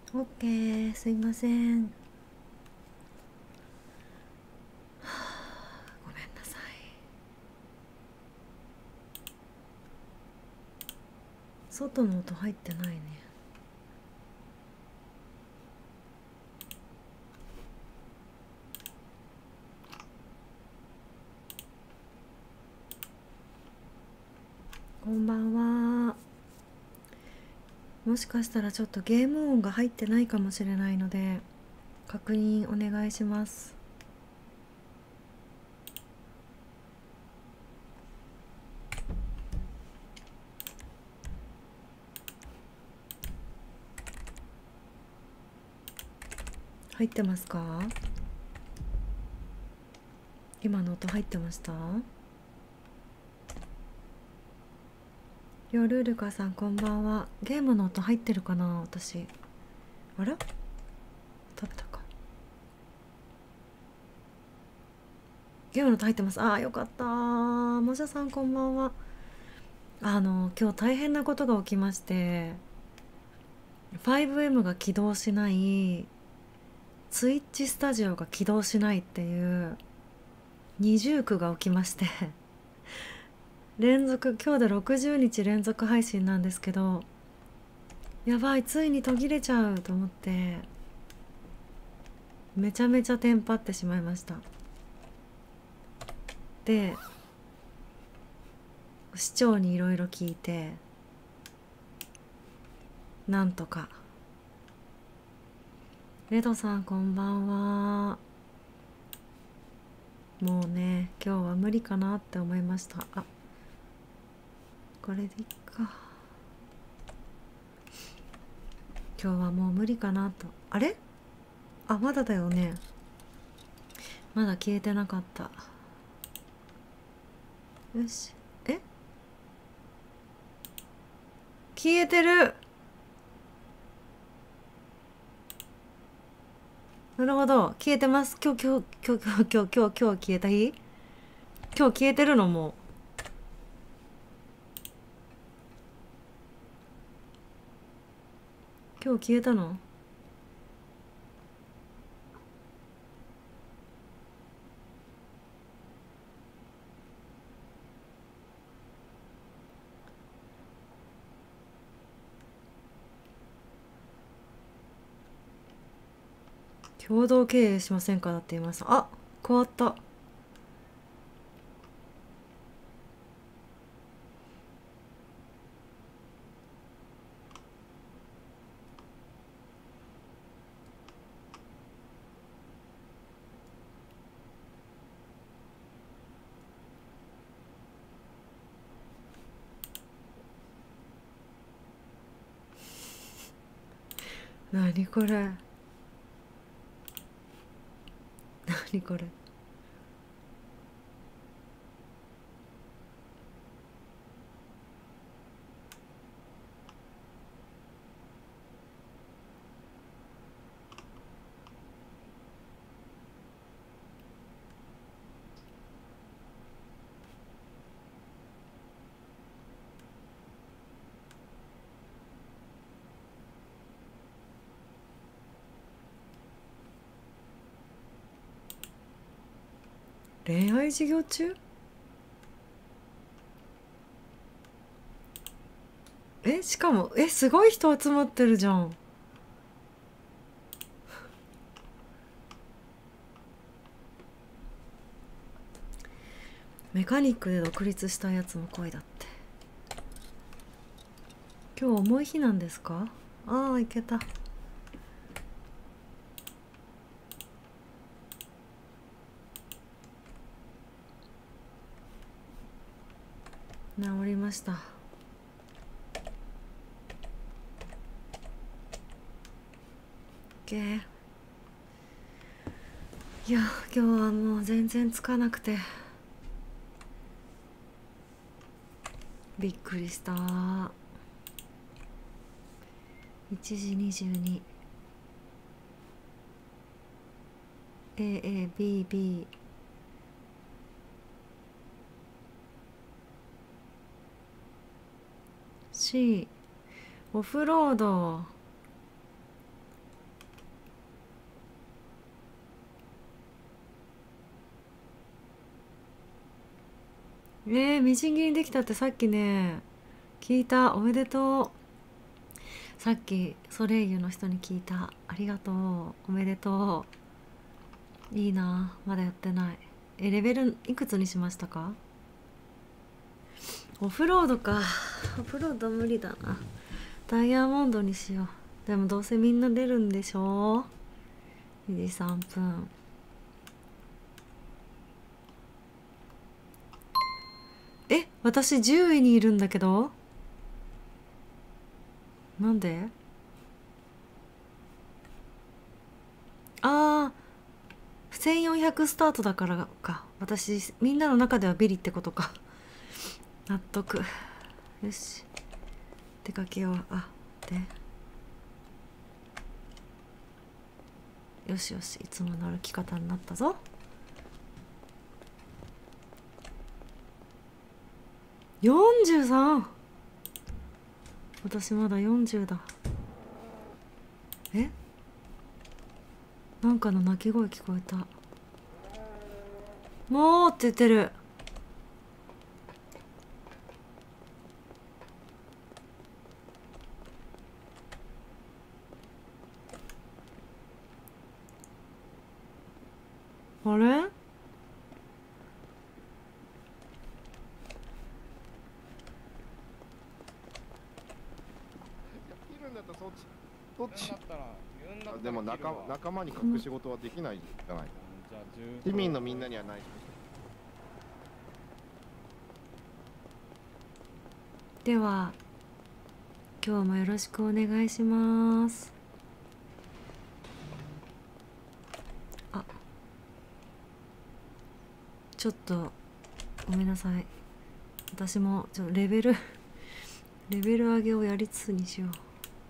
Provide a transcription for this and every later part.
オッケー、すいません。ごめんなさい。外の音入ってないね。こんばんは。もしかしたらちょっとゲーム音が入ってないかもしれないので確認お願いします。入ってますか？今の音入ってました？よルルカさんこんばんは。ゲームの音入ってるかな私。あら、当たったか。ゲームの音入ってます。あーよかった。もじゃさんこんばんは。今日大変なことが起きまして、 5M が起動しない、ツイッチスタジオが起動しないっていう二重苦が起きまして連続、今日で60日連続配信なんですけど、やばい、ついに途切れちゃうと思ってめちゃめちゃテンパってしまいました。で、市長にいろいろ聞いて、なんとか。レドさんこんばんは。もうね、今日は無理かなって思いました。あ、これでいっか。今日はもう無理かなと。あれ、あ、まだだよね。まだ消えてなかった。よし。え、消えてる。なるほど、消えてます。今日消えた日。今日消えてるのも。今日消えたの。共同経営しませんかだって言いました。あ、変わった。なにこれ、なにこれ。恋愛授業中？しかもすごい人集まってるじゃん。メカニックで独立したやつの声だって。今日重い日なんですか？ああ、いけた。治りました。いや、今日はもう全然つかなくてびっくりした。1時22。 AABB。 C。 オフロード。 みじん切りできたってさっきね聞いた。おめでとう。さっきソレイユの人に聞いた。ありがとう。おめでとう。いいな、まだやってない。レベルいくつにしましたか？オフロードか。オフロード無理だな。ダイヤモンドにしよう。でもどうせみんな出るんでしょ。2時3分。私10位にいるんだけど。なんで？あー、1400スタートだからか。私みんなの中ではビリってことか。納得。よし、出かけよう。よしよし、いつもの歩き方になったぞ。43。私まだ40だ。なんかの鳴き声聞こえた。もうって言ってる。あれ？ 切るんだったらそっちでも仲間に隠し事はできないじゃない。市民のみんなにはないし。 では今日もよろしくお願いします。ちょっとごめんなさい。私もレベル上げをやりつつにしよう。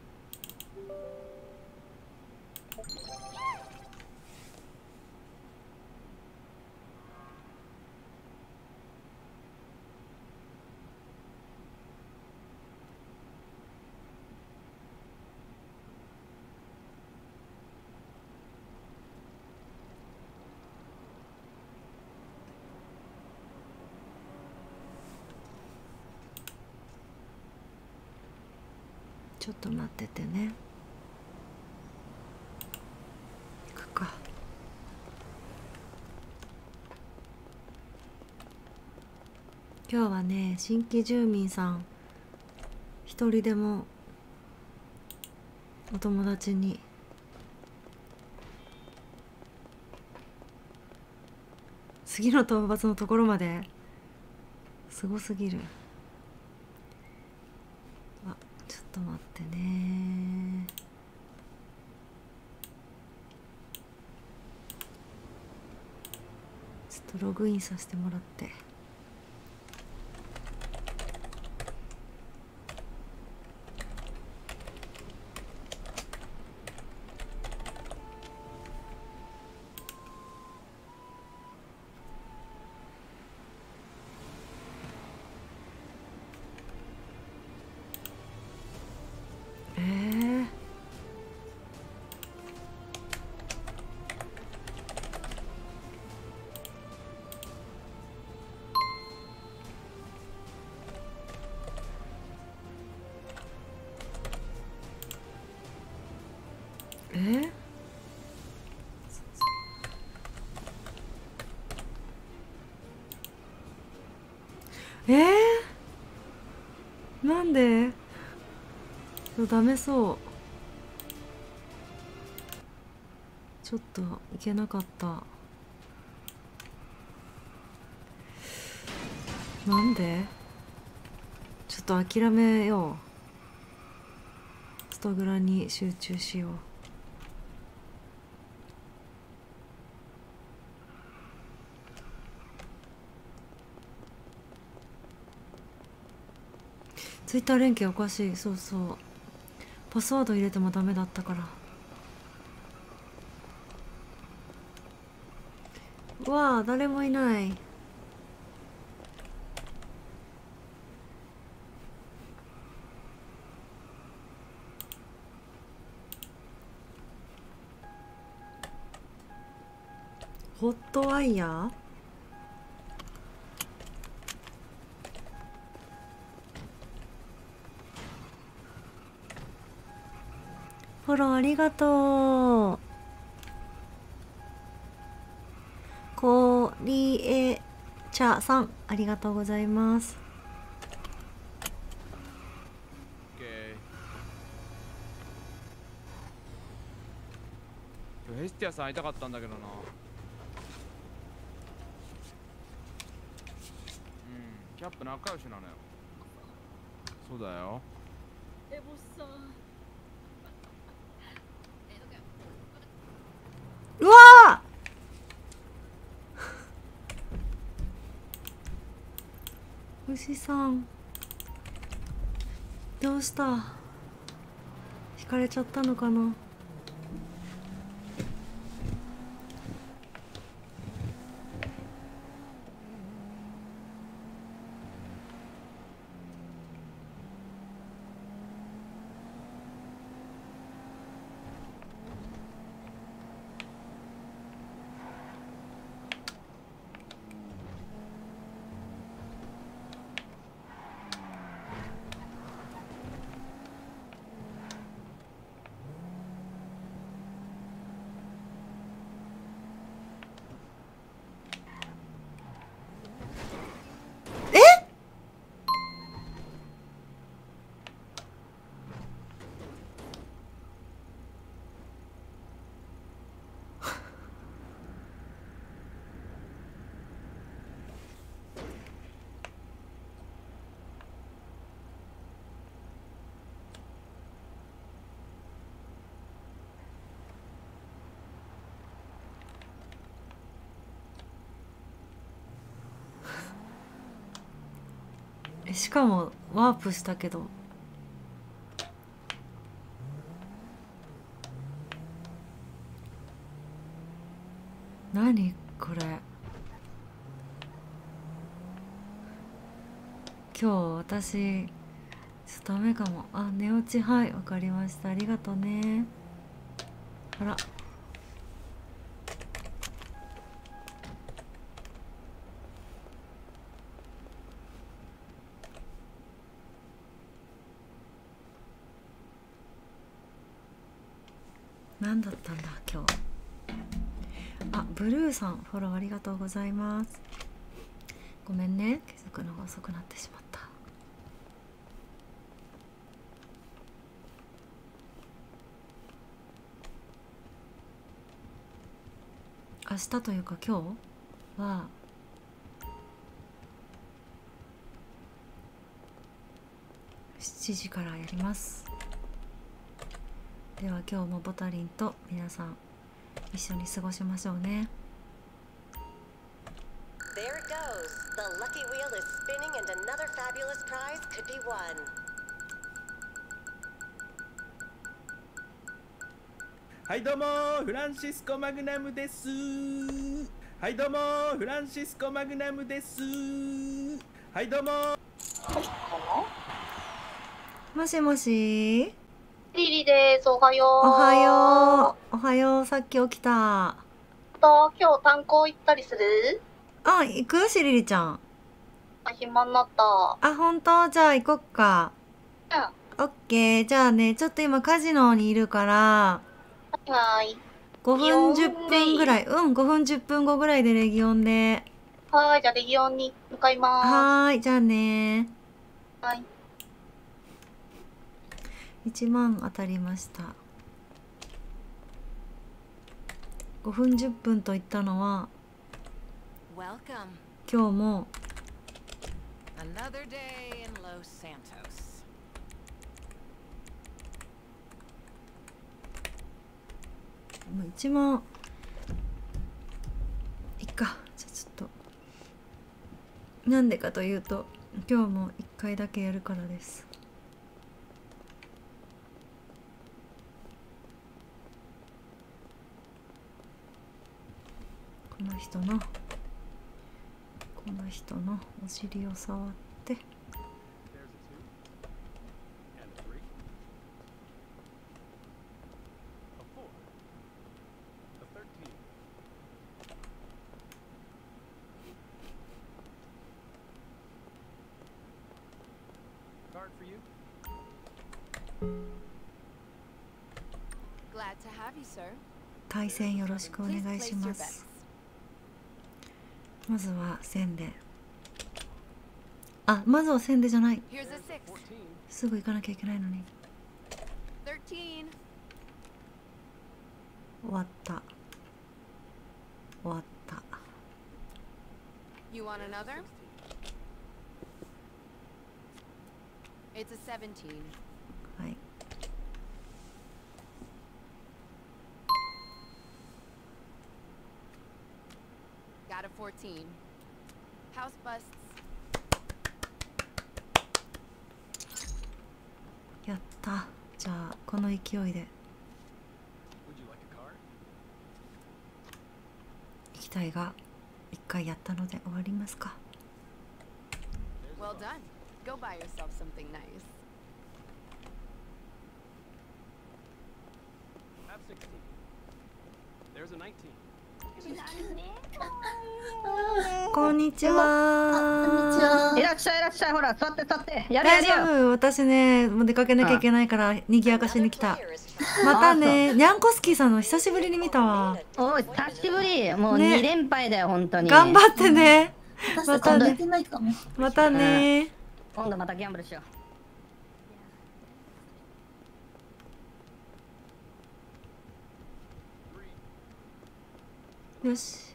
ちょっと待っててね。行くか。今日はね、新規住民さん一人でもお友達に次の討伐のところまですごすぎる。ちょっと待ってね。ちょっとログインさせてもらって。なんで？ダメそう。ちょっといけなかった。なんで？ちょっと諦めよう。ストグラに集中しよう。ツイッター連携おかしい。そうそう、パスワード入れてもダメだったから。うわあ、誰もいない。ホットワイヤー？ フォローありがとう。コリエチャさんありがとうございます。 ヘスティアさん会いたかったんだけどな。キャップ仲良しなのよ。そうだよ。 うわー牛さんどうした？引かれちゃったのかな。しかもワープしたけど。何これ。今日私ちょっとダメかも。あ、寝落ち。はい、わかりました。ありがとうね。あら、何だったんだ今日。あ、ブルーさんフォローありがとうございます。ごめんね、気づくのが遅くなってしまった。明日というか今日は7時からやります。では今日もボタリンと皆さん一緒に過ごしましょうね。 There it goes. The lucky wheel is spinning and another fabulous prize could be won. はいどうもフランシスコ・マグナムです。はいどうもフランシスコ・マグナムです。はいどうも。 もしもし。 リリです。おはよう。 おはよう。おはよう。さっき起きた。 今日炭鉱行ったりする？ あ、行く？しりりちゃん。 暇になった。 あ、本当？じゃあ行こっか。 うん。 オッケー。じゃあね、ちょっと今カジノにいるからはい。 5分10分ぐらい、5分10分後ぐらいでレギオンで。 はい、じゃあレギオンに向かいます。 はーい、じゃあね。 はい。 1万当たりました。5分10分と言ったのは今日も1万いっか。じゃあちょっとなんでかというと今日も1回だけやるからです。この人のお尻を触って対戦よろしくお願いします。まずは1000で、あ、まずは1000でじゃない、すぐ行かなきゃいけないのに。終わった、終わった。 You want another? It's a 17. はい。 Got a 14. House busts. やった。じゃあこの勢いで行きたいが、一回やったので終わりますか。 Well done. Go buy yourself something nice. Have 16. There's a 19. こんにちは。 いらっしゃいいらっしゃい、ほら座って座って、やるや大るよ。 丈夫、私ねもう出かけなきゃいけないから賑やかしに来た。またね、にゃんこスキーさんの久しぶりに見たわ。 おい、久しぶり、もうね 2連敗だよ、本当に。 頑張ってね。またね、 てないかも。 またね。 今度またギャンブルしよよし、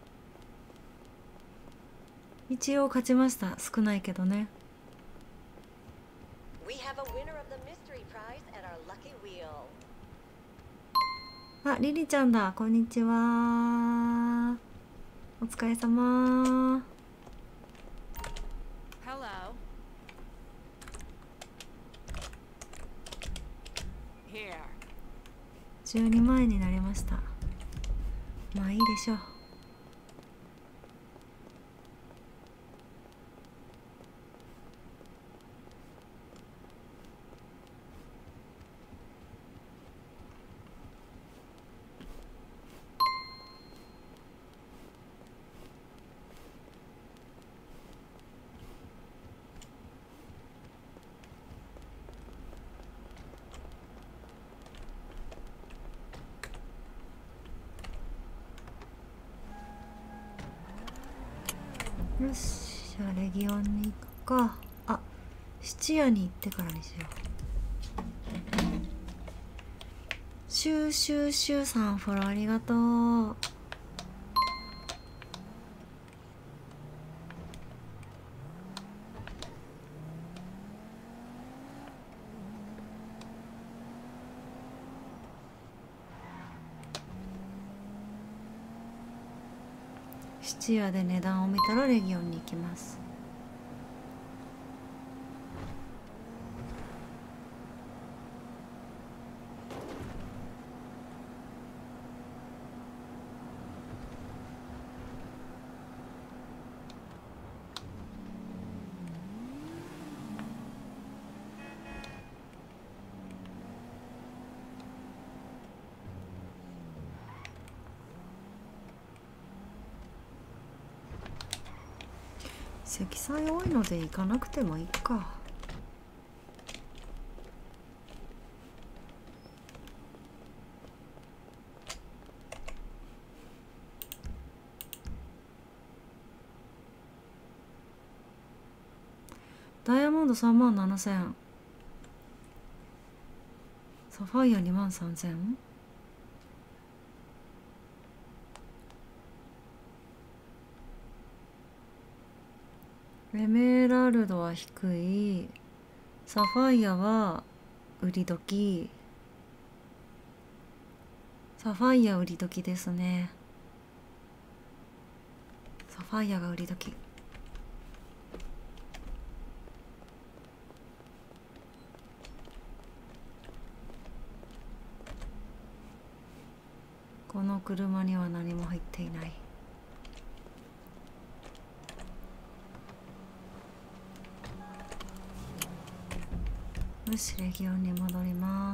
一応勝ちました。少ないけどね。 We have a winner of the mystery prize at our lucky wheel. あ、リリちゃんだ。こんにちは。お疲れ様。 Hello. Here. 12万円になりました。まあいいでしょう。よし、じゃあレギオンに行くか。あ、質屋に行ってからにしよう。シューシューシューさん、フォローありがとう。質屋で値段を見たらレギオンに行きます。積載多いので行かなくてもいいか。ダイヤモンド3万7000、サファイア2万3000。エメラルドは低い。サファイアは売り時。サファイア売り時ですね。サファイアが売り時。この車には何も入っていない。よし、レギオンに戻ります。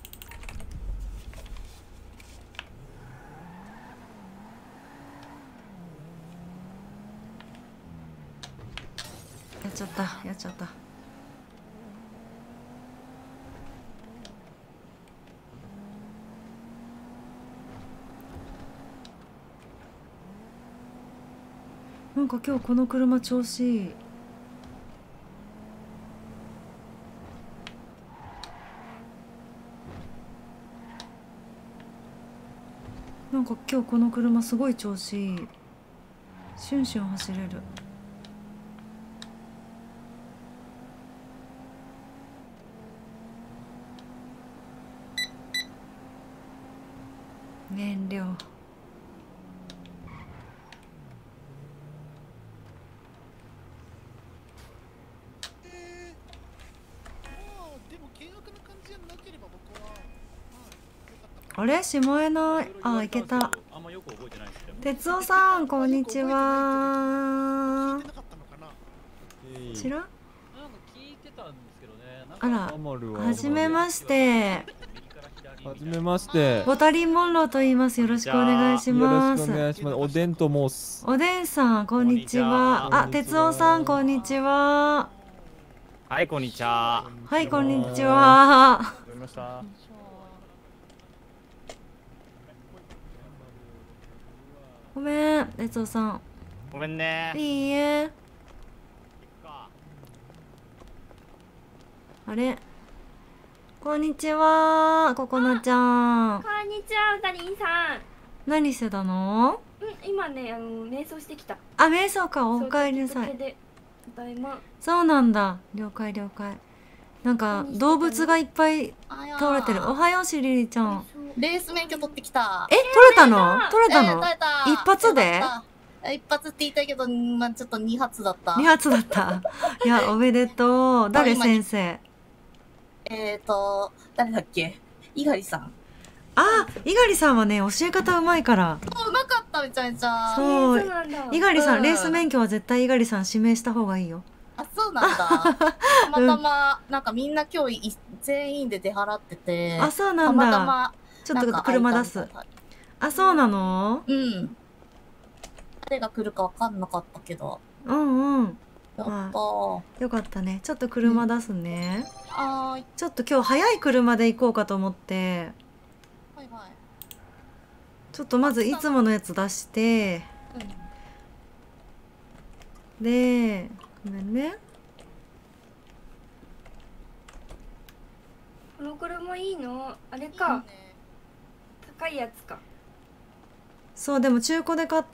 やっちゃった、やっちゃった。 なんか今日この車調子いい。なんか今日この車すごい調子いい。シュンシュン走れる。燃料。あれしまえない。あ、いけた。哲夫さん、こんにちは。知らん？あら、はじめまして。 はじめまして。 ボタリン・モンローと言います。よろしくお願いします。 よろしくお願いします。おでんと申す。 おでんさん、こんにちは。あ、哲夫さん、こんにちは。 はい、こんにちは。 はい、こんにちは。ごめん、哲夫さん。 ごめんね。 いいえ。あれ。こんにちは、ココナちゃん。 こんにちは、かりんさん。 何してたの？ 今ね、瞑想してきた。 あ、瞑想か、お帰りなさい。 ただいま。 そうなんだ、了解了解。なんか動物がいっぱい倒れてる。おはようしりりちゃん。 レース免許取ってきた。 取れたの？取れたの？一発で？ 一発って言いたいけど、まあちょっと2発だった。 2発だった。いや、おめでとう。誰先生？ 誰だっけ？猪狩さん。 あ、猪狩さんはね、教え方うまいから。 うまかった、めちゃめちゃ。 そう。猪狩さん、レース免許は絶対猪狩さん指名した方がいいよ。 あ、そうなんだ。たまたま、なんかみんな今日全員で出払ってて。 あ、そうなんだ。 たまたま。 ちょっと車出す。あ、そうなの？ うん。誰が来るかわかんなかったけど。 うんうん。 やったよかったね。ちょっと車出すね。 はい。 ちょっと今日早い車で行こうかと思って。 はいはい。 ちょっとまずいつものやつ出して。で、ごめんね。 この車いいの？あれか。高いやつか。 そう、でも中古で買った。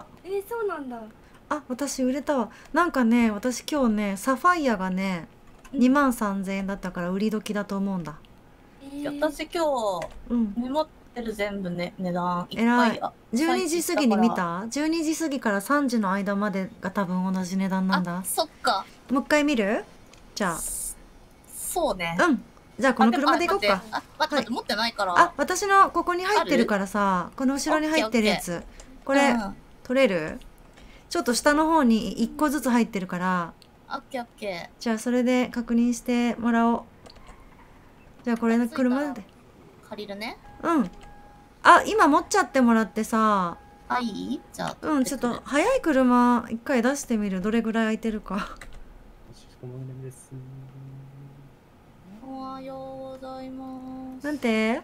そうなんだ。 あ、私売れたわ。なんかね、私今日ね、サファイアがね、23,000円だったから売り時だと思うんだ。 私今日、メモってる全部ね、値段いっえらい。 ぱい。 12時過ぎに見た？ 12 時過ぎから3時の間までが多分同じ値段なんだ。 そっか。 もう一回見る？じゃあ。 そうね。 うん。じゃあこの車で行こうか。 待って、持ってないから。 あ、私のここに入ってるからさ、この後ろに入ってるやつ。これ、取れる？ちょっと下の方に1個ずつ入ってるから。 オッケーオッケー。 じゃあそれで確認してもらおう。じゃあこれの車で。 借りるね。 うん。あ、今持っちゃってもらってさ。 はい、じゃあ。 うん、ちょっと早い車一回出してみる。どれぐらい空いてるか。 おはようございます。 なんて？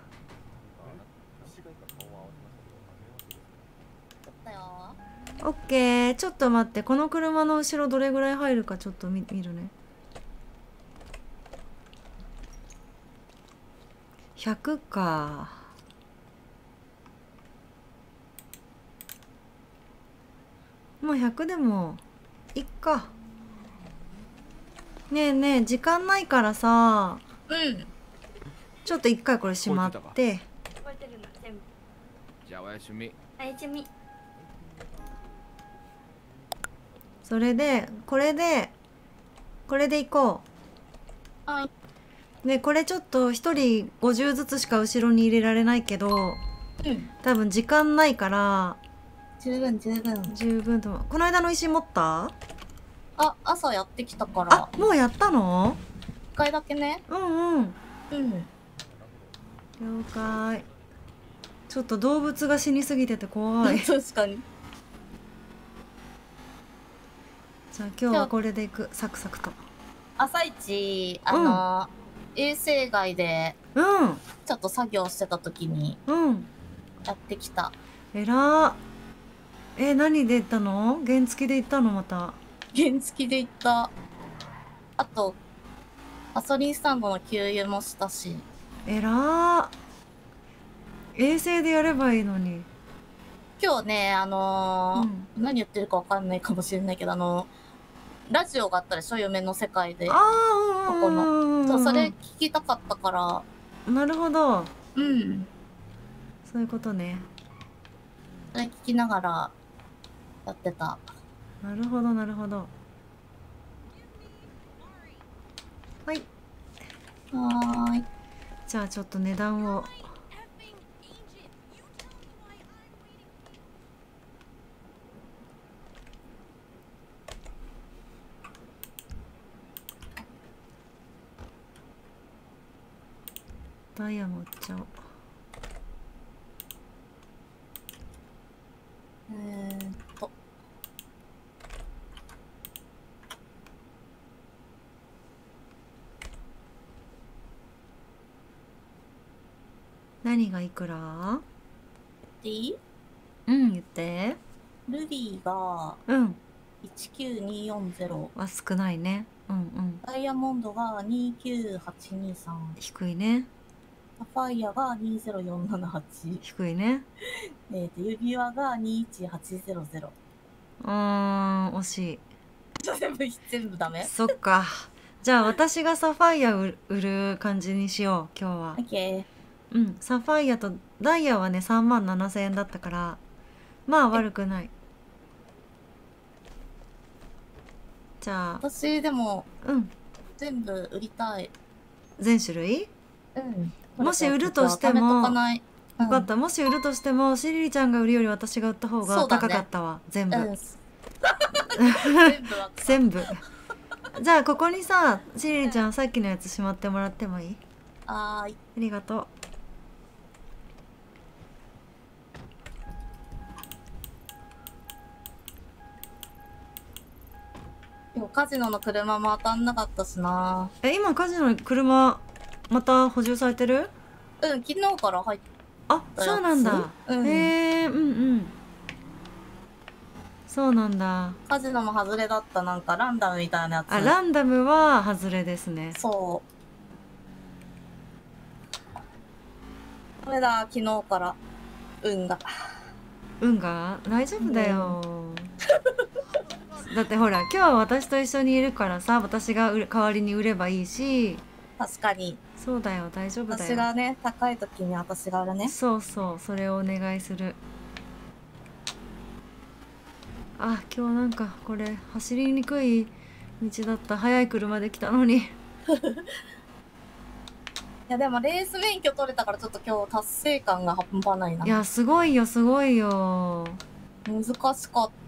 オッケー。ちょっと待って。この車の後ろどれぐらい入るかちょっと見るね。100か。もう100でもいっか。ねえねえ、時間ないからさ。ちょっと一回これしまって。 じゃあおやすみ。 おやすみ。 それでこれで行こう。 はい。 ね、これちょっと一人50ずつしか後ろに入れられないけど、多分時間ないから。 十分と。この間の石持った？ あ、朝やってきたから。 あ、もうやったの ？1回だけね。 了解。ちょっと動物が死にすぎてて怖い。 確かに。 じゃあ今日はこれでいく。サクサクと。 朝一衛星街でちょっと作業してた時にやってきた。 えらー。 何で行ったの？原付で行ったの？また原付で行った。あとガソリンスタンドの給油もしたし。 えらー。衛星でやればいいのに。 今日ね、何言ってるかわかんないかもしれないけど、ラジオがあったでしょ、夢の世界で。ここの。そう、それ聞きたかったから。 なるほど。 うん。 そういうことね。 それ聞きながらやってた。 なるほど、なるほど。はい。 はーい。 じゃあちょっと値段を。ダイヤも売っちゃおう。何がいくら？ でいい？ うん、言って。 ルビーが19240 は少ないね。うんうん。 ダイヤモンドが29823。 低いね。 サファイアが20478。 低いね。 指輪が21800。 惜しい。 全部ダメ？ そっか。じゃあ私がサファイア売る感じにしよう、今日は。 オッケー。 うん、サファイアとダイヤはね37000円だったからまあ悪くない。じゃあ私でも全部売りたい。 全種類？ うん。 もし売るとしても分かった。もし売るとしてもシリリちゃんが売るより私が売った方が高かったわ。全部全部。じゃあここにさシリリちゃんさっきのやつしまってもらってもいい？ ありがとう。 でもカジノの車も当たんなかったしな。 今カジノの車また補充されてる？ 昨日から入ったやつ。 そうなんだ。うんうん。そうなんだ。 カジノも外れだった、なんかランダムみたいなやつ。 ランダムは外れですね。 そう。これだ、昨日から運が大丈夫だよ。だってほら今日は私と一緒にいるからさ、私が代わりに売ればいいし。 確かにそうだよ、大丈夫だよ。 私がね、高い時に私が売るね。 そうそう、それをお願いする。今日なんかこれ走りにくい道だった。速い車で来たのに。いやでもレース免許取れたからちょっと今日達成感が半端ないな。 いやすごいよすごいよ。 難しかった。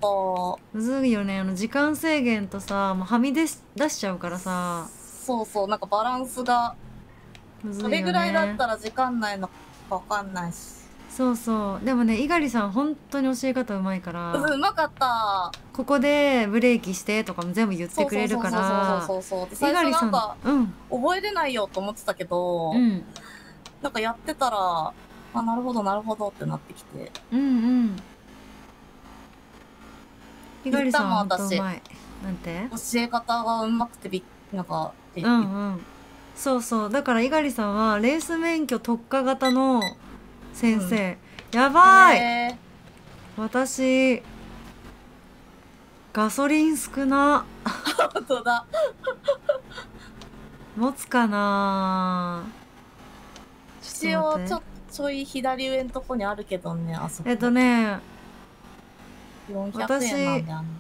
むずいよね。時間制限とさ、もうはみ出しちゃうからさ。 そうそう、なんかバランスがむずいよね。 それぐらいだったら時間ないのかわかんないし。 そうそう。でもね、猪狩さん本当に教え方うまいから。 うまかった。 ここでブレーキしてとかも全部言ってくれるから。 そうそう。最初なんか覚えれないよと思ってたけど、なんかやってたらなるほどなるほどってなってきて。 猪狩さん本当うまい。なんて？ 教え方がうまくてなんか。 そうそう。だから猪狩さんはレース免許特化型の先生。やばい。私ガソリン少な。 本当だ。 持つかな。 一応ちょい左上のとこにあるけどね、あそこ。 ね。 400円なんだよね。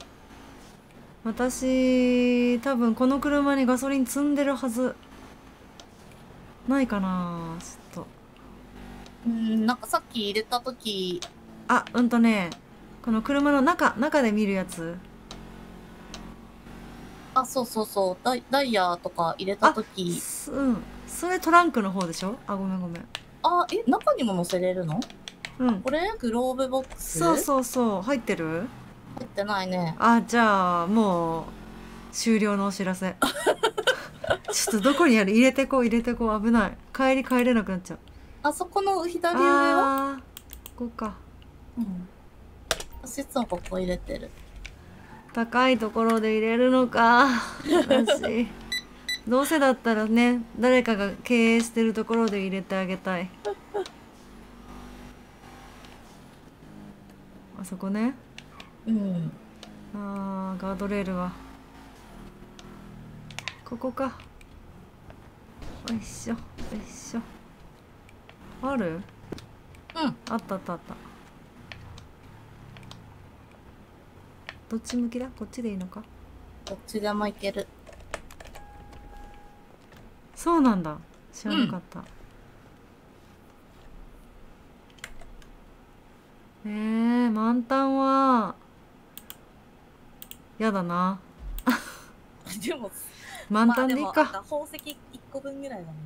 私多分この車にガソリン積んでるはずないかな。ちょっとなんかさっき入れた時この車の中で見るやつ。 そうダイヤとか入れた時。 それトランクの方でしょ。ごめん中にも乗せれるの？これグローブボックス？ そう入ってる？ 入ってないね。 じゃあもう終了のお知らせ。ちょっとどこにある？入れてこう危ない。帰れなくなっちゃう。 あそこの左上は？ ここか。 私いつもここ入れてる。 高いところで入れるのか。私どうせだったらね、誰かが経営してるところで入れてあげたい。あそこね。 うん。 あー、ガードレールはここか。よいしょよいしょ。ある？ うん。 あったあったあった。どっち向きだ？こっちでいいのか？ どっちでもいける。 そうなんだ。知らなかった。満タンはやだな。 でも満タンでいいか。 まあでも宝石1個分ぐらいだね。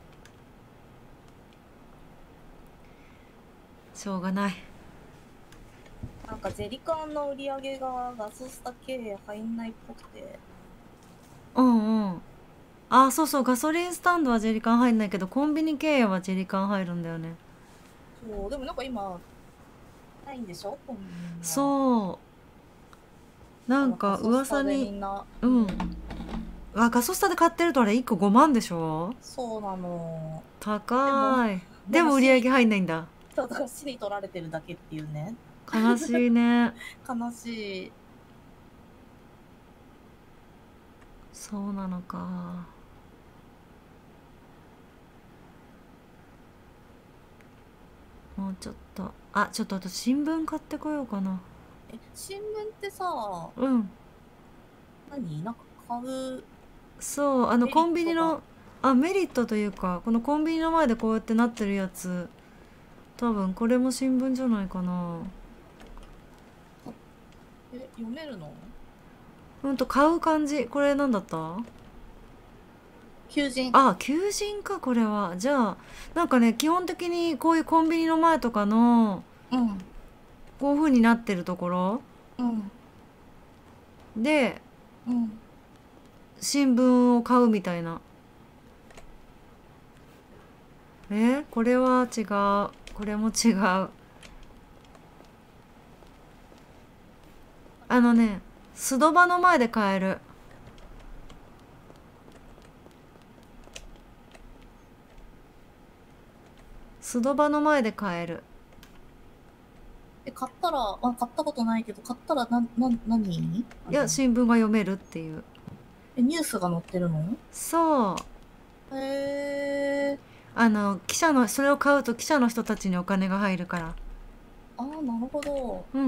しょうがない。 なんかジェリカンの売り上げがガソスタ経営入んないっぽくて。 うんうん。あ、そうそう、ガソリンスタンドはジェリカン入んないけど、コンビニ経営はジェリカン入るんだよね。 そう、でもなんか今ないんでしょ、コンビニは。 そう。なんか噂に、うん。あ、ガソスタで買ってるとあれ1個5万でしょ？ そうなの。 高い。でも売り上げ入んないんだ。 そうだから市に取られてるだけっていうね。 悲しいね。 悲しい。 そうなのか。もうちょっと、あ、ちょっとあと新聞買ってこようかな。 新聞ってさ、 うん。 何なんか買う。 そう、コンビニの、メリットというか、このコンビニの前でこうやってなってるやつ、多分これも新聞じゃないかな。 読めるの？ 買う感じ。これ何だった？ 求人。 あ、求人か、これは。じゃあ、なんかね、基本的にこういうコンビニの前とかの、こういう風になってるところ、で、新聞を買うみたいな。これは違う。これも違う。スドバの前で買える。スドバの前で買える。 買ったら、買ったことないけど、買ったら何？ いや、新聞が読めるっていう。 ニュースが載ってるの？ そう。 へえ。 記者の、それを買うと記者の人たちにお金が入るから。 ああ、なるほど。 うん。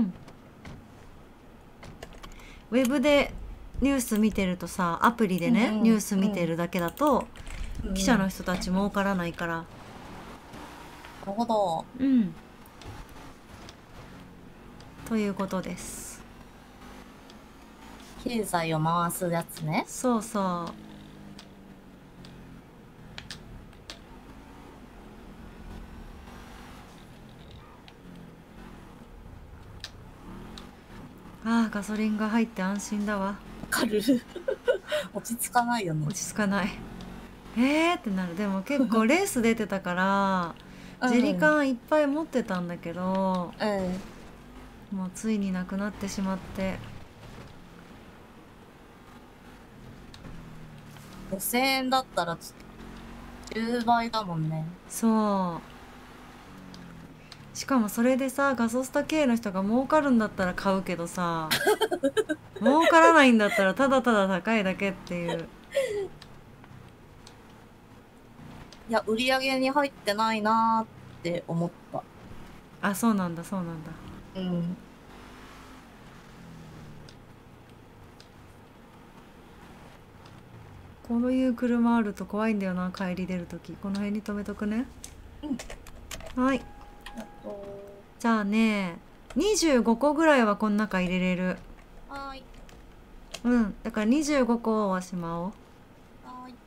ウェブでニュース見てるとさ、アプリでね、ニュース見てるだけだと、記者の人たち儲からないから。 なるほど。 うん。ということです。 経済を回すやつね。 そうそう。ああ、ガソリンが入って安心だわ。 わかる。落ち着かないよね。 落ち着かない。ってなる。でも結構レース出てたから、ジェリカンいっぱい持ってたんだけど、もうついになくなってしまって。 5000円だったら10倍だもんね。 そう。しかもそれでさ、ガソスタ系の人が儲かるんだったら買うけどさ、儲からないんだったらただただ高いだけっていう。 いや、売り上げに入ってないなーって思った。 あ、そうなんだ、そうなんだ。 うん。 こういう車あると怖いんだよな、帰り出るとき。この辺に止めとくね。はい。じゃあね、25個ぐらいはこの中入れれる。 はーい。 うん、だから25個はしまおう。 はーい。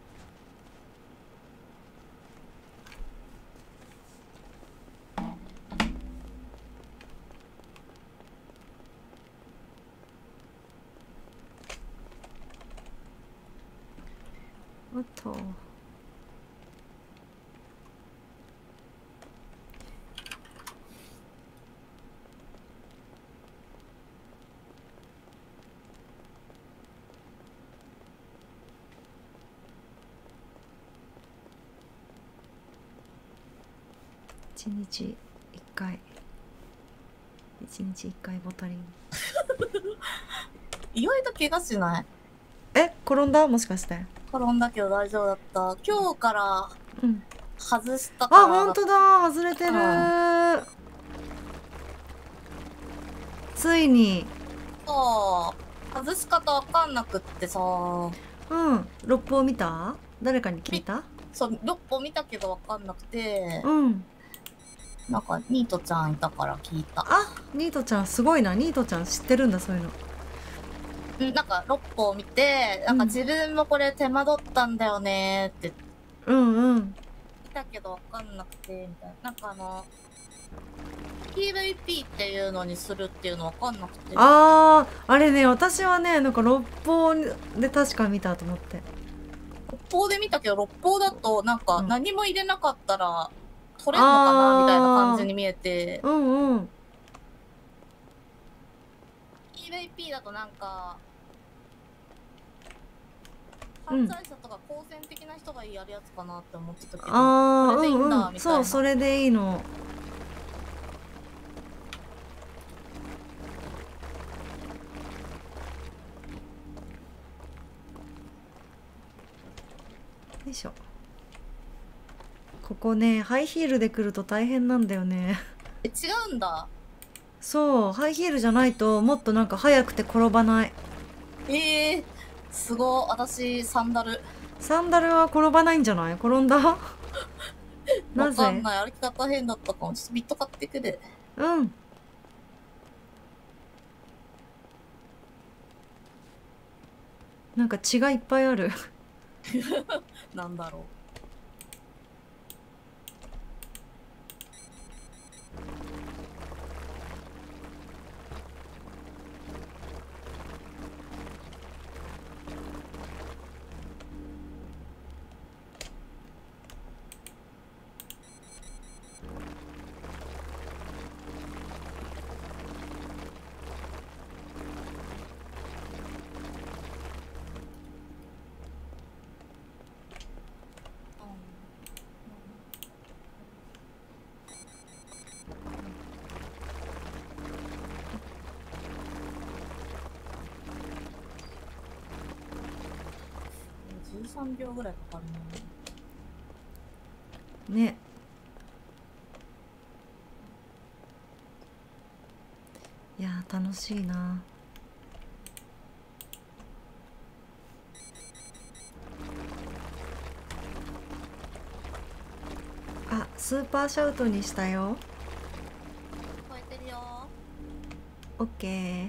あと。 1日1回1日1回ボタリン意外と怪我しない？ 転んだもしかして。 転んだけど大丈夫だった。今日から外したから。あ、本当だ、外れてる。ついに。 そう、外し方わかんなくってさ。 六法見た？誰かに聞いた？ そう、6本見たけどわかんなくて、 なんかニートちゃんいたから聞いた。 あ、ニートちゃんすごいな。ニートちゃん知ってるんだ、そういうの。 なんか6本見て、なんか自分もこれ手間取ったんだよねって見たけどわかんなくてみたいな。なんかPVP っていうのにするっていうのわかんなくて。 あれね、私はね、なんか六法で確か見たと思って。 六法で見たけど、六法だとなんか何も入れなかったら取れるのかなみたいな感じに見えて。PVP だとなんか犯罪者とか好戦的な人がやるやつかなって思ってたけど、それでいいんだみたいな。 そう、それでいいの。よいしょ。ここね、ハイヒールで来ると大変なんだよね。 違うんだ。 そう、ハイヒールじゃないともっとなんか速くて転ばない。 すごい。私サンダル。 サンダルは転ばないんじゃない？転んだ？なぜ？ わかんない。歩き方変だったかも。ちょっとビット買ってくる。 なんか血がいっぱいある。 なんだろう。13秒ぐらいかかるね。いやー、楽しいな。あ、スーパーシャウトにしたよ。 聞こえてるよ。 オッケー。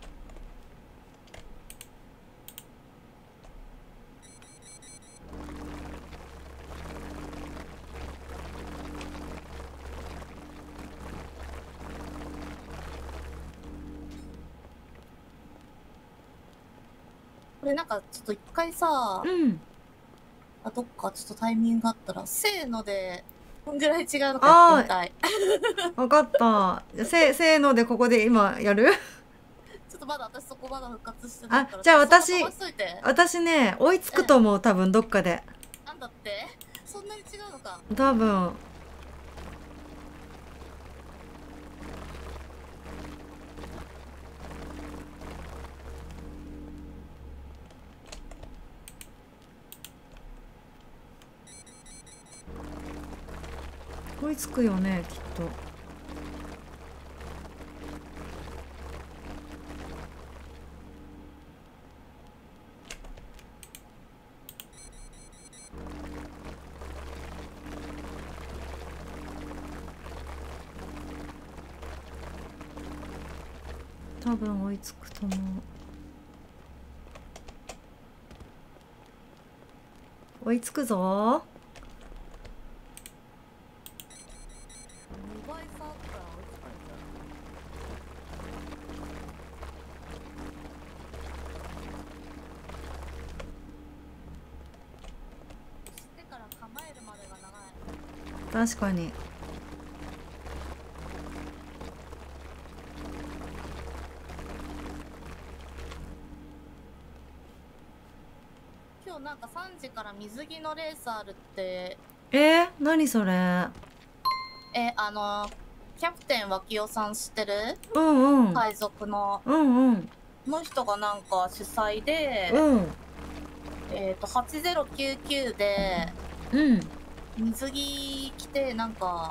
これなんかちょっと一回さ、どっかちょっとタイミングがあったら、せーのでこんぐらい違うのかやってみたい。 わかった。せーのでここで今やる？ ちょっとまだ私そこまだ復活してないから。 じゃあ私ね、追いつくと思う、多分どっかで。 なんだって？そんなに違うのか。 多分。追いつくよね、きっと。多分追いつくと思う。追いつくぞ。確かに。 今日なんか3時から水着のレースあるって。 何それ？ キャプテン脇尾さん知ってる？ うんうん。 海賊の。 うんうん。 の人がなんか主催で、8099で、水着着て、なんか、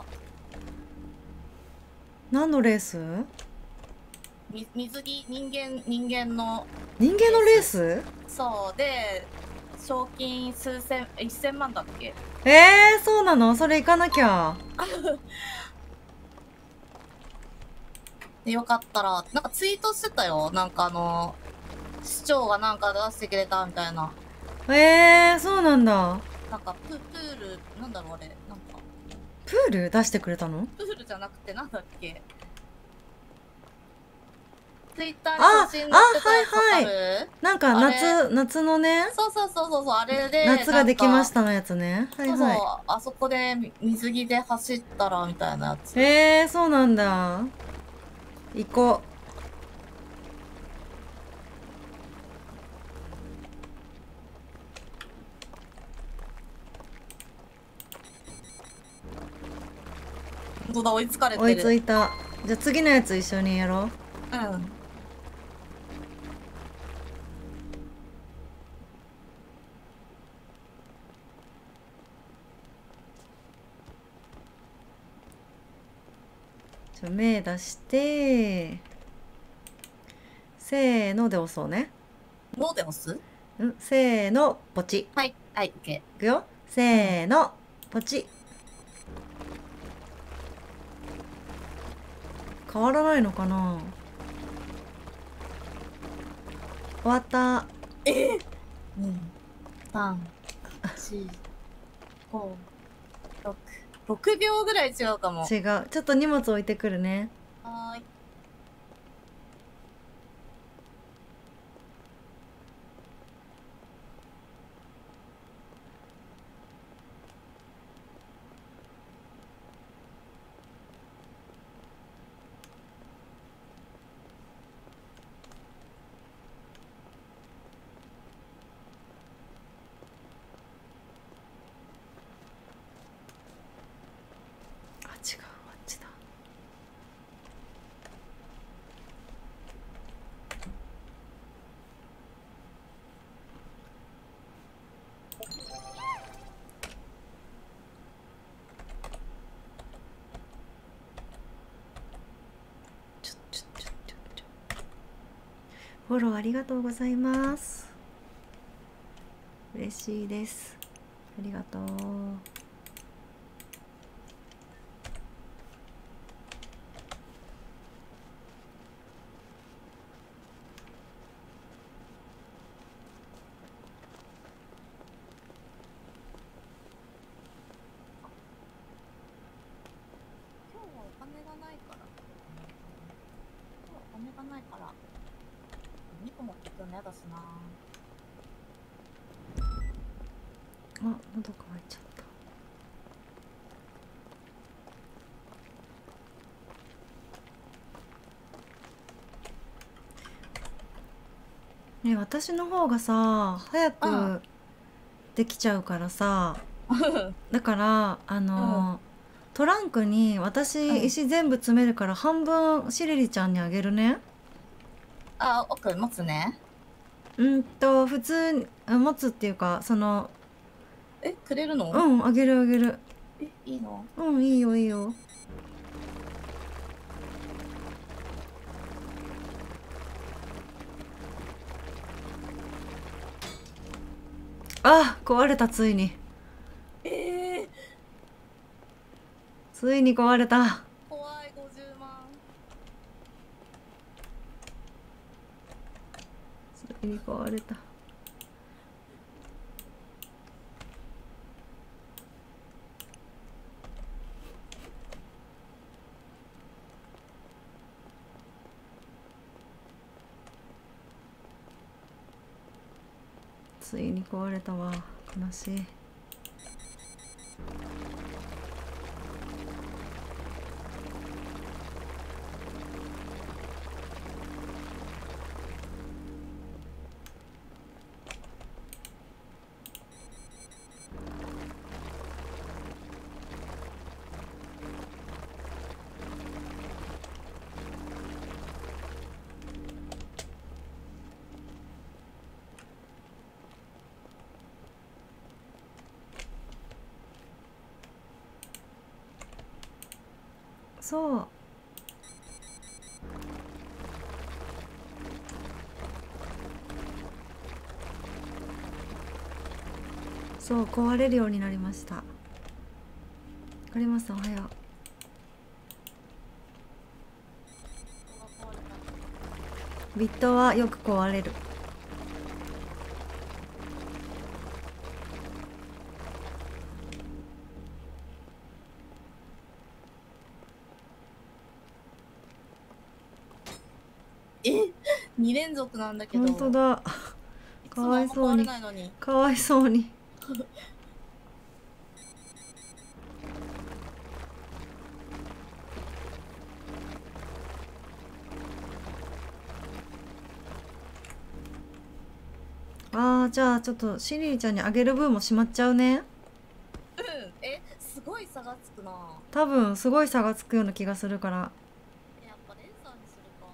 何のレース？ 水着、人間の。 人間のレース？ そうで、賞金1000万だっけ？ そうなの？それ行かなきゃ。 よかったら、なんかツイートしてたよ。なんか市長がなんか出してくれたみたいな。 そうなんだ。 なんかプール、なんだろうあれ、なんか。 プール出してくれたの？ プールじゃなくてなんだっけ？ツイッターに写真載ってたやつわかる？ なんか夏のね。 そう、あれで。 夏ができましたのやつね。はいはい。 そう、あそこで水着で走ったらみたいなやつ。 そうなんだ。行こう。本当だ、追いつかれてる。 追いついた。じゃあ次のやつ一緒にやろう。目出してせーので押そうね。 ので押す？ せーのポチ。 はい、オッケー。 いくよ。せーのポチ。変わらないのかな。終わった。 2、3、4、5、6秒ぐらい違うかも。 違う。ちょっと荷物置いてくるね。 はーい。 違う、あっちだ。フォローありがとうございます。嬉しいです。ありがとう。 2個持ってくるのやだしな。 喉乾いちゃった。ね、私の方がさ早くできちゃうからさ、だからトランクに私石全部詰めるから半分シリリちゃんにあげるね。 奥持つね。 普通に持つっていうかくれるの？ あげるあげる。 いいの？ いいよいいよ。壊れた。ついについに壊れた。 怖い。50万。 ついに壊れた。ついに壊れたわ。悲しい。 そうそう壊れるようになりました。カリマさんおはよう。ビットはよく壊れる。 2連続なんだけど。 本当だ。かわいそうに。かわいそうに。ああ、じゃあちょっとシリーちゃんにあげる分もしまっちゃうね。 すごい差がつくな。 多分すごい差がつくような気がするから。 やっぱレンザーにするか。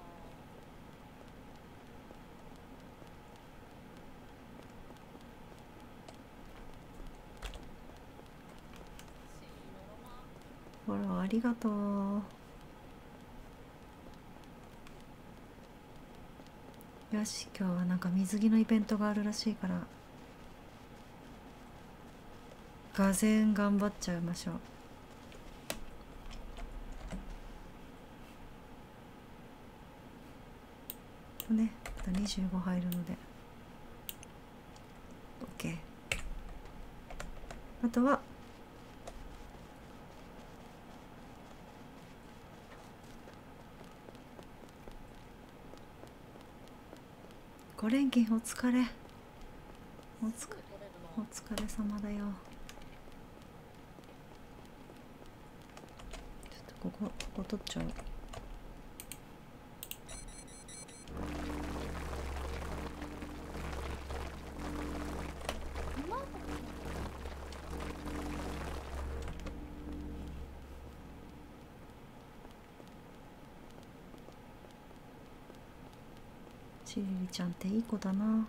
ほら、ありがとう。よし、今日はなんか水着のイベントがあるらしいからがぜん頑張っちゃいましょうね。あと25入るので OK。 あとは5連勤お疲れ。お疲れ様だよ。ちょっとここ取っちゃう。シリリちゃんっていい子だな。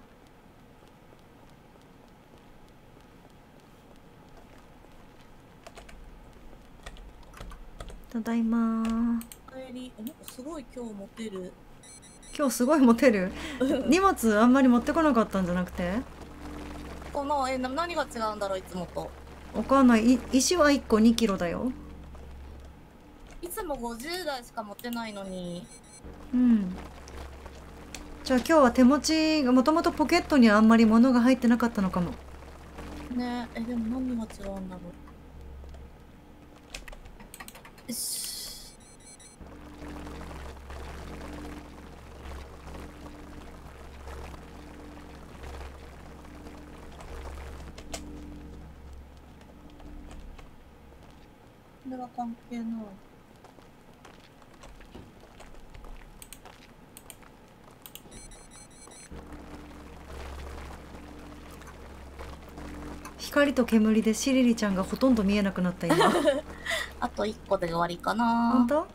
ただいまー。 すごい今日モテる。 今日すごいモテる。荷物あんまり持ってこなかったんじゃなくて？ この何が違うんだろう、いつもと。 わかんない。石は1個2キロだよ。 いつも50台しか持ってないのに。 うん。じゃあ今日は手持ちがもともとポケットにはあんまり物が入ってなかったのかも。 ねえ、でも何が違うんだろう。よし。これは関係ない。 光と煙でシリリちゃんがほとんど見えなくなった今。 あと1個で終わりかな。 本当？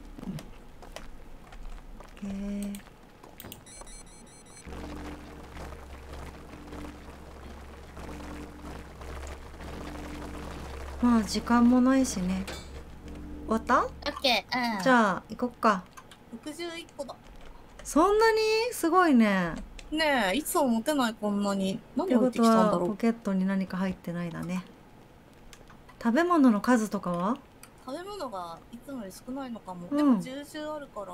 まあ時間もないしね。終わった？ オッケー。うん。 じゃあ行こっか。 61個だ。 そんなにすごいね。 ねえ、いつも持てないこんなに。何置いてきたんだろう。 ポケットに何か入ってないだね。食べ物の数とかは？ 食べ物がいつもより少ないのかも。でも10種あるから。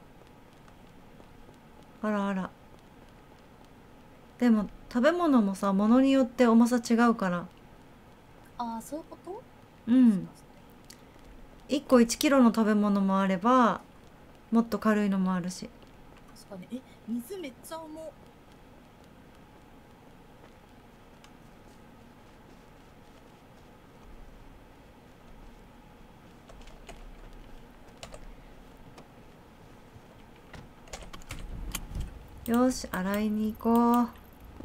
あらあら。でも食べ物もさ、物によって重さ違うから。 ああ、そういうこと？ うん。1個1キロの食べ物もあれば、もっと軽いのもあるし。 確かに。水めっちゃ重い。 よし、洗いに行こう。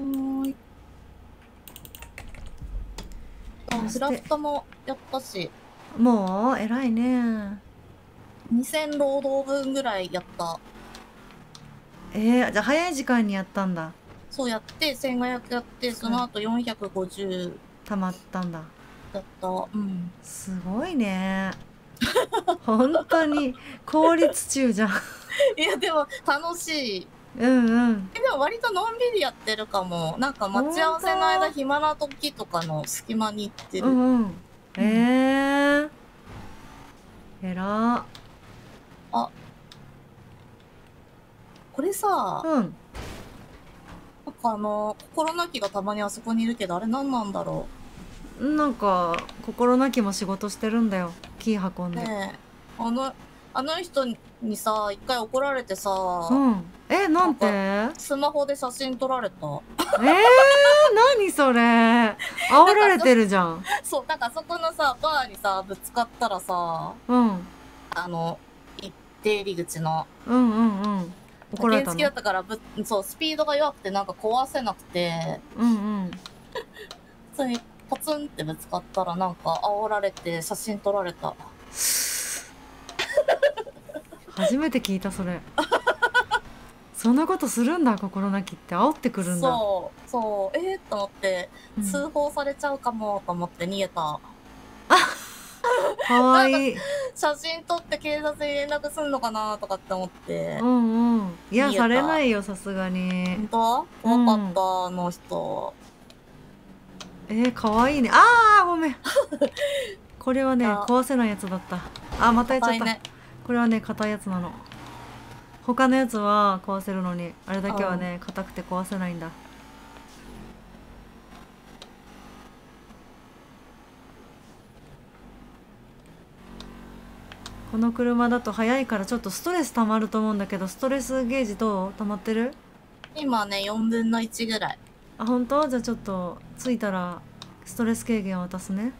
クラフトもやったし。 もう偉いね。 2000労働分ぐらいやった。 じゃあ早い時間にやったんだ。 そうやって1500やって、その後450 たまったんだ。 やった。うん。 すごいね。 本当に効率中じゃん。 いやでも楽しい。 うんうん。 でも割とのんびりやってるかも。なんか待ち合わせの間暇な時とかの隙間に行ってる。 うんうん。えら。 あ、これさ、 うん。 なんか心なきがたまにあそこにいるけど、あれ何なんだろなんか心なきも仕事してるんだよ。キー運んで。 ねえ、あの人にさ、一回怒られてさ、 うん。なんて？ スマホで写真撮られた。 何それ。煽られてるじゃん。 そう、なんかそこのさ、バーにさ、ぶつかったらさ、 うん。 出入り口の。 うんうんうん。怒られたの？ 原付だったからそう、スピードが弱くてなんか壊せなくて、 うんうん。 普通にポツンってぶつかったらなんか煽られて写真撮られた。 初めて聞いたそれ。そんなことするんだ、心なきって煽ってくるんだ。 そうそう、と思って、通報されちゃうかもと思って逃げた。 かわいい。 写真撮って警察に連絡すんのかなとかって思って。 うんうん。いや、されないよ、さすがに。 本当？怖かった、あの人。 かわいいね。ごめん。これはね、壊せないやつだった。またやっちゃった。これはね、硬いやつなの。他のやつは壊せるのに、あれだけはね、硬くて壊せないんだ。この車だと速いからちょっとストレス溜まると思うんだけど、ストレスゲージどう？溜まってる？ 今ね、4分の1ぐらい。 本当？じゃあちょっと着いたらストレス軽減を渡すね。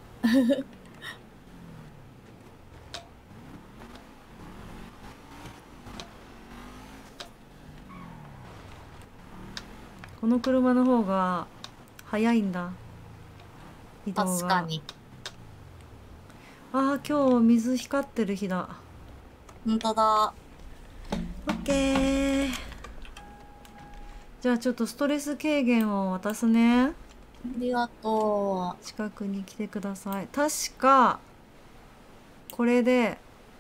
この車の方が早いんだ、移動が。 確かに。 今日水光ってる日だ。 本当だ。 オッケー。じゃあちょっとストレス軽減を渡すね。 ありがとう。近くに来てください。確かこれで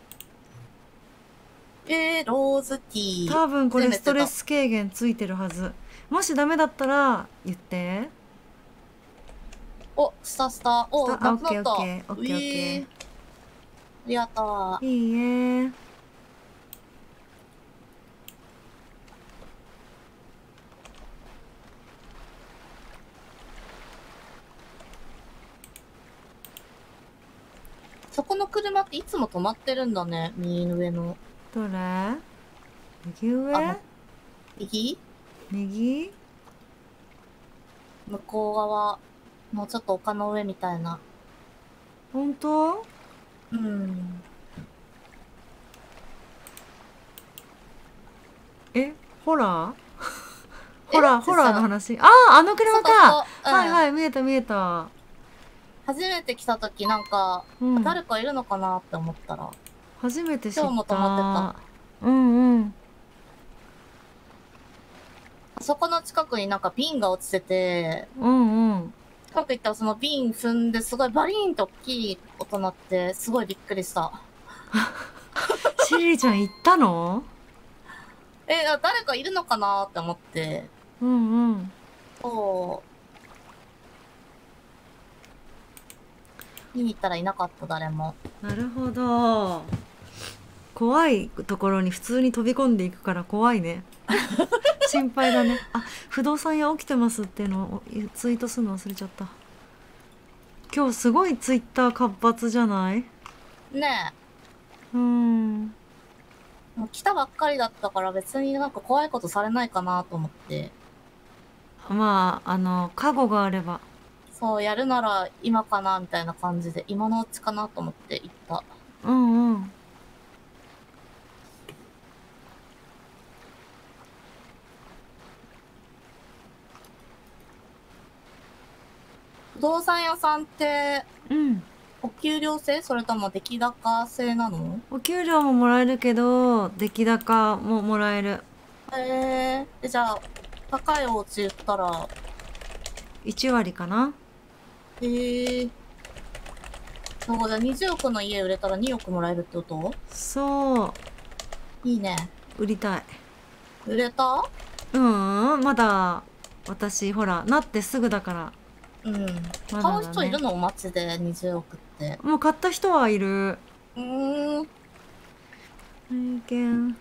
ローズティー。 多分これストレス軽減ついてるはず。もしダメだったら言って。 スタ。なくなった。 オッケーオッケーオッケーオッケー。 ありがとう。 いいえ。 そこの車っていつも止まってるんだね、右上の。 どれ？右上？右？ 向こう側、もうちょっと丘の上みたいな。 本当？ うん。 ホラー？ホラーの話？あの車か。はいはい、見えた見えた。 初めて来た時なんか、誰かいるのかなって思ったら。 初めて知った。 今日も止まってた。うんうん。 そこの近くになんか瓶が落ちてて、 うんうん。 近く行ったらその瓶踏んですごいバリーンと大きい音鳴って、すごいびっくりした。 シリちゃん行ったの？ 誰かいるのかなって思って。 うんうん。 そう。見に行ったらいなかった、誰も。 なるほど。怖いところに普通に飛び込んでいくから怖いね。心配だね。不動産屋起きてますっていうのをツイートするの忘れちゃった。今日すごいツイッター活発じゃない？ ねえ。 もう来たばっかりだったから別になんか怖いことされないかなと思って。 まあ覚悟があれば。 そう、やるなら今かなみたいな感じで、今のうちかなと思って行った。 うんうん。 不動産屋さんって、お給料制？それとも出来高制なの？ お給料ももらえるけど、出来高ももらえる。 じゃあ、高いお家言ったら 1割かな。 そうじゃあ20億の家売れたら2億もらえるってこと？ そういいね。 売りたい。 売れた？ まだ私ほらなってすぐだから。 うん。 まだだ買うね。 人いるの？街で20億って。 もう買った人はいる。 体験。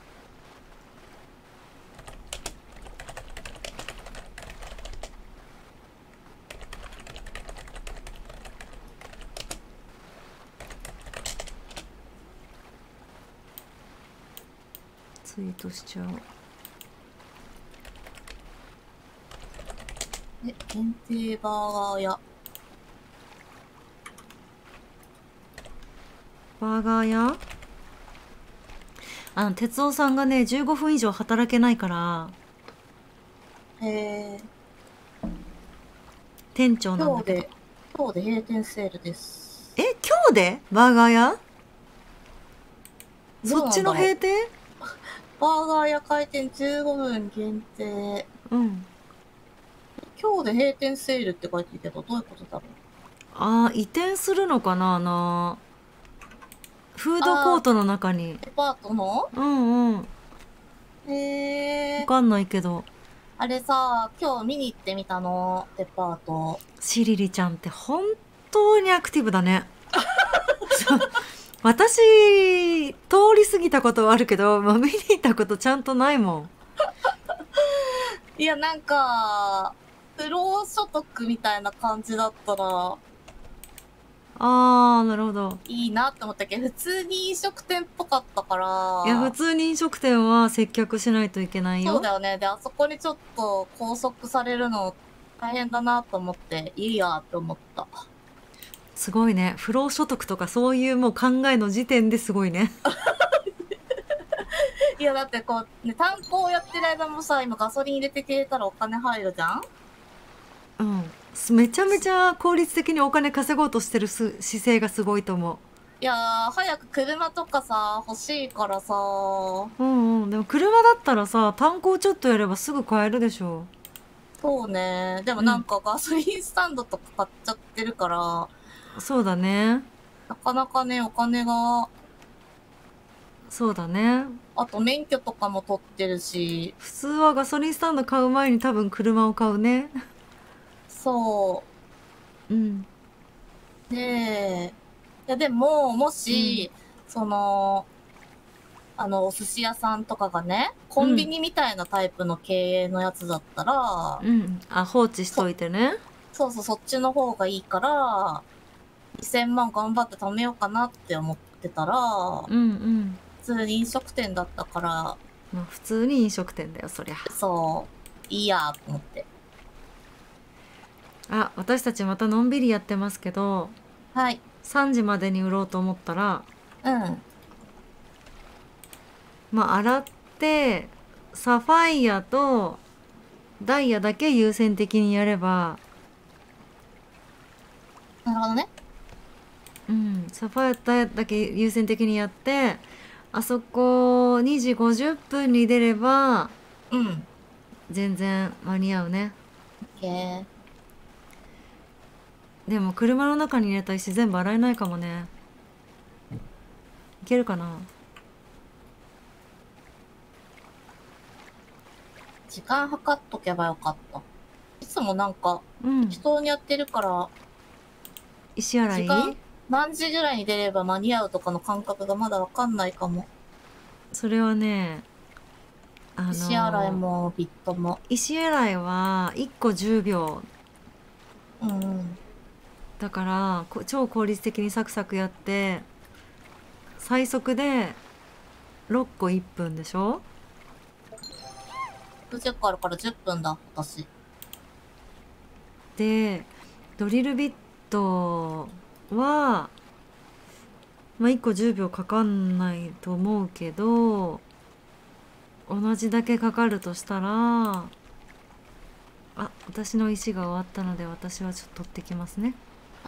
ツイートしちゃおう。 限定バーガー屋。 バーガー屋？哲夫さんがね、15分以上働けないから、店長なんだけど。 今日で閉店セールです。 今日でバーガー屋？そっちの閉店？ バーガー屋開店15分限定。今日で閉店セールって書いてるけど、どういうことだろう。 移転するのかな、フードコートの中に。 デパートの？ わかんないけど。 あれさ、今日見に行ってみたの、デパート。 シリリちゃんって本当にアクティブだね。私、通り過ぎたことはあるけど、見に行ったことちゃんとないもん。 いや、なんか、不労所得みたいな感じだったら、 なるほど。 いいなって思ったけど、普通に飲食店っぽかったから。 いや、普通に飲食店は接客しないといけないよ。 そうだよね。で、あそこにちょっと拘束されるの大変だなと思って、いいやって思った。 すごいね。不労所得とかそういうもう考えの時点ですごいね。 いや、だってこう、ね、炭鉱やってる間もさ、今ガソリン入れてくれたらお金入るじゃん？ めちゃめちゃ効率的にお金稼ごうとしてる姿勢がすごいと思う。 いやー、早く車とかさ、欲しいからさ。 でも車だったらさ、炭鉱ちょっとやればすぐ買えるでしょ。 そうね。でもなんかガソリンスタンドとか買っちゃってるから。 そうだね。 なかなかね、お金が。 そうだね。 あと免許とかも取ってるし。 普通はガソリンスタンド買う前に多分車を買うね。 そう。で、いやでも、もし、その、お寿司屋さんとかがね、コンビニみたいなタイプの経営のやつだったら、 放置しといてね。 そうそう、そっちの方がいいから、2000万頑張って貯めようかなって思ってたら、普通に飲食店だったから、 普通に飲食店だよ、そりゃ。 そう、いいやと思って。 私たちまたのんびりやってますけど、 はい。 3時までに売ろうと思ったら、洗ってサファイアとダイヤだけ優先的にやれば。 なるほどね。 サファイアダイヤだけ優先的にやって、あそこ2時50分に出れば、全然間に合うね。でも車の中に入れた石全部洗えないかもね。いけるかな。 時間計っとけばよかった。いつもなんか、適当にやってるから、 石洗い？ 時間何時ぐらいに出れば間に合うとかの感覚がまだわかんないかも。 それはね、 石洗いもビットも。 石洗いは1個10秒。だから超効率的にサクサクやって最速で6個1分でしょ。 10個あるから10分だ私で。ドリルビットは1個10秒かかんないと思うけど、同じだけかかるとしたら、私の石が終わったので私はちょっと取ってきますね。 はい。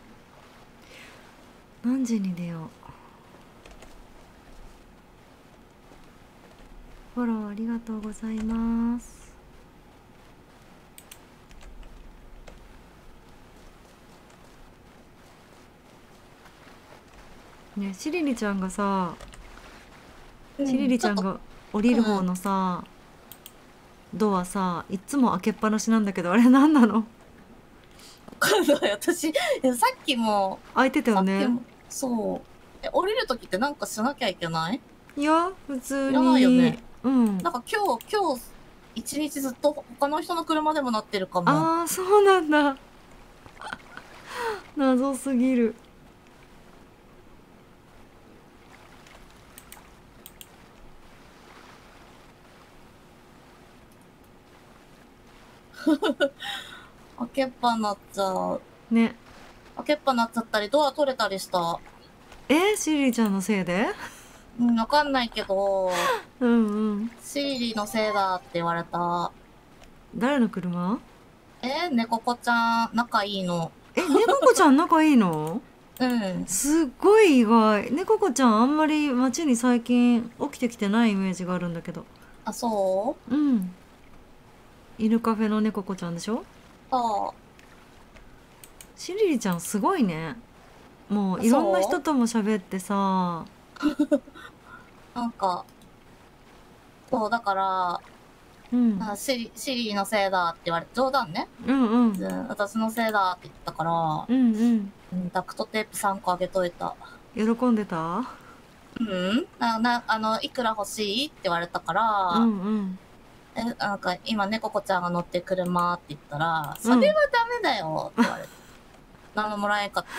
何時に出よう。フォローありがとうございます。 ね、シリリちゃんがさ、シリリちゃんが降りる方のさ、ドアさ、いつも開けっぱなしなんだけど、あれ何なの？ 私、さっきも。 開いてたよね。 そう。降りるときってなんかしなきゃいけない？ いや、普通に。 いらないよね。 うん。 なんか今日、一日ずっと他の人の車でもなってるかも。 ああ、そうなんだ。謎すぎる。 開けっぱになっちゃう。 ね。 開けっぱになっちゃったり、ドア取れたりした。 シリリちゃんのせいで？ わかんないけど、 うんうん。 シリのせいだって言われた。 誰の車？ 猫子ちゃん、仲いいの。 猫子ちゃん仲いいの？ うん。 すっごい意外。猫子ちゃんあんまり街に最近起きてきてないイメージがあるんだけど。 あ、そう？ うん。犬カフェの猫子ちゃんでしょ？ そう。 シリリちゃんすごいね。もういろんな人とも喋ってさ。 なんか、そう、だから、 うん、 シリのせいだって言われて、冗談ね。 うんうん。 私のせいだって言ったから、 うんうん。 ダクトテープ3個あげといた。 喜んでた？ いくら欲しいって言われたから、 うんうん。 なんか今猫子ちゃんが乗って車って言ったら、それはダメだよって言われて。何ももらえんかった。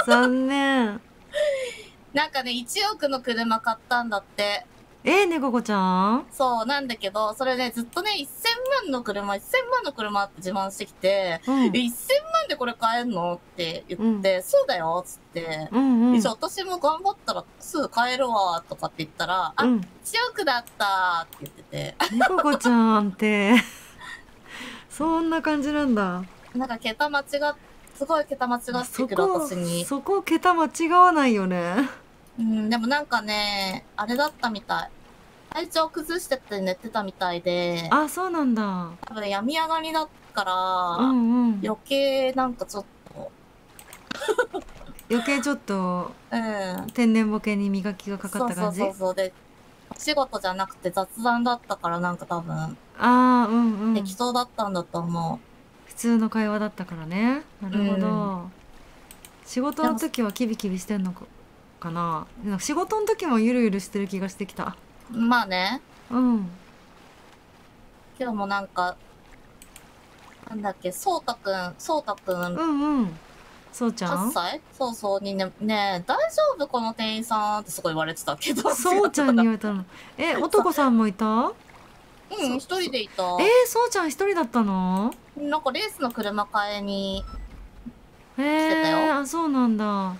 残念。 なんかね、1億の車買ったんだって。 猫子ちゃん？ そう、なんだけど、それね、ずっとね、1000万の車って自慢してきて、1000万でこれ買えんのって言って、そうだよっつって、じゃあ私も頑張ったらすぐ買えるわとかって言ったら、1億だったって言ってて。 猫子ちゃんって、そんな感じなんだ。 なんかすごい桁間違ってくる私に。 そこ桁間違わないよね。 でもなんかね、あれだったみたい。体調崩してて寝てたみたいで。 あ、そうなんだ。 多分病み上がりだから、余計なんかちょっと。 余計ちょっと、天然ボケに磨きがかかった感じ？ そう。で、お仕事じゃなくて雑談だったからなんか多分。適当だったんだと思う。 普通の会話だったからね。なるほど。仕事の時はキビキビしてんのかな。仕事の時もゆるゆるしてる気がしてきた。 まあね。 今日もなんか、なんだっけ、そうたくん。そうちゃん ?8 歳そうにね、大丈夫この店員さんってすごい言われてたけど。 そうちゃんに言われたの。男さんもいた？ 一人でいた。 そうちゃん一人だったの？ なんかレースの車買いに来てたよ。 あ、そうなんだ。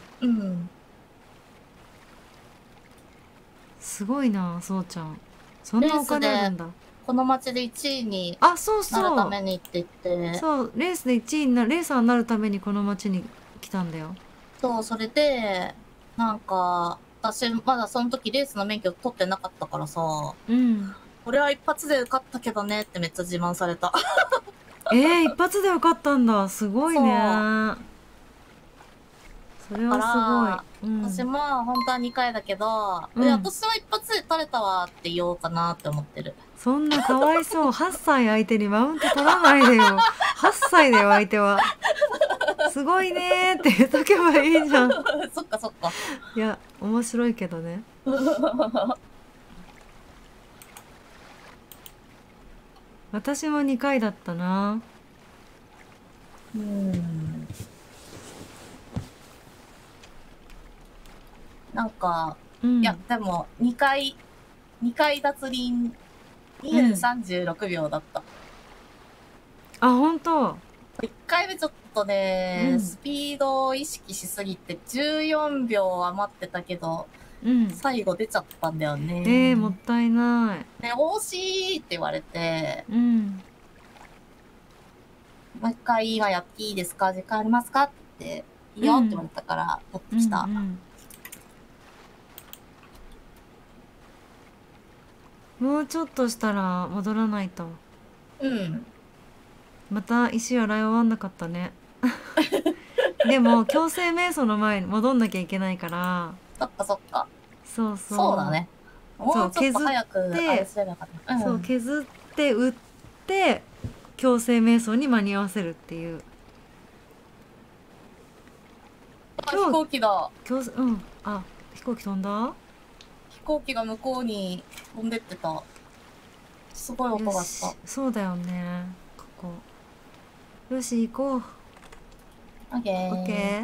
すごいな、そうちゃん。そんなお金あるんだ。 この町で1位になるためにって言って。 そう、レースで1位にレーサーになるためにこの町に来たんだよ。 そう、それで、なんか、私まだその時レースの免許取ってなかったからさ、俺は一発で受かったけどねってめっちゃ自慢された。 一発で受かったんだ。すごいね。それはすごい。 私も本当は2回だけど、私は一発で取れたわって言おうかなって思ってる。 そんなかわいそう。8歳相手にマウント取らないでよ。8歳だよ、相手は。すごいねーって言っとけばいいじゃん。 そっかそっか。 いや、面白いけどね。私も2回だったな。 なんか、いや、でも、2回脱輪、2分36秒だった。 あ、ほんと ？1回目ちょっとね、スピードを意識しすぎて、14秒余ってたけど、最後出ちゃったんだよね。 もったいない。 ね、惜しいって言われて、もう一回今やっていいですか？時間ありますか？って、いいよって言われたから、やってきた。 もうちょっとしたら戻らないと。また石洗い終わんなかったね。でも強制瞑想の前に戻んなきゃいけないから、 そっかそっか。 そうそう。 そうだね。もうちょっと早くあれすればよかった。 そう、削って打って強制瞑想に間に合わせるっていう。 飛行機だ。 あ、飛行機飛んだ？ 飛行機が向こうに飛んでってた。すごい音がした。 そうだよね。ここ。よし、行こう。 オッケー。 オッケー。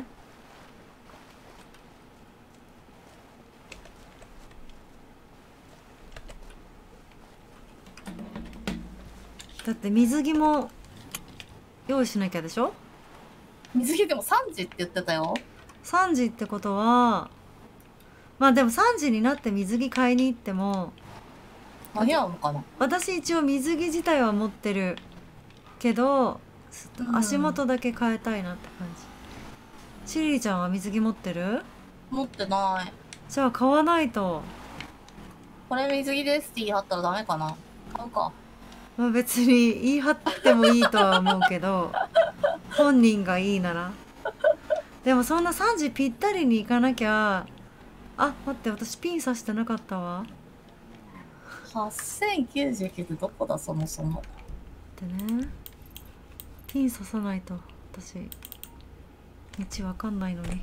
だって水着も用意しなきゃでしょ？ 水着でも3時って言ってたよ。 3時ってことは、まあでも3時になって水着買いに行っても間に合うのかな。 私一応水着自体は持ってるけど、足元だけ変えたいなって感じ。シリリちゃんは水着持ってる？ 持ってない。 じゃあ買わないと。 これ水着ですって言い張ったらダメかな。買うか。 まあ別に言い張ってもいいとは思うけど本人がいいなら。でもそんな3時ぴったりに行かなきゃ。あ、待って、私ピン刺してなかったわ。 8099ってどこだそもそも。 でね、ピン刺さないと私道わかんないのに。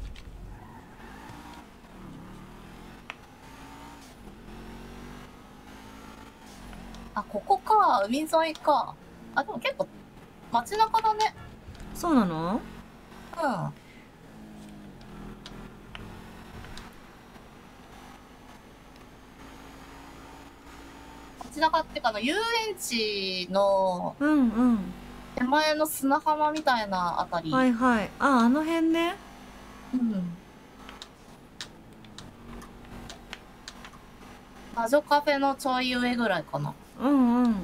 あ、ここか。海沿いか。あ、でも結構街中だね。 そうなの？ うん。街中ってか遊園地の手前の砂浜みたいなあたり。 はいはい。あ、あの辺ね。 うん。魔女カフェのちょい上ぐらいかな。 うんうん。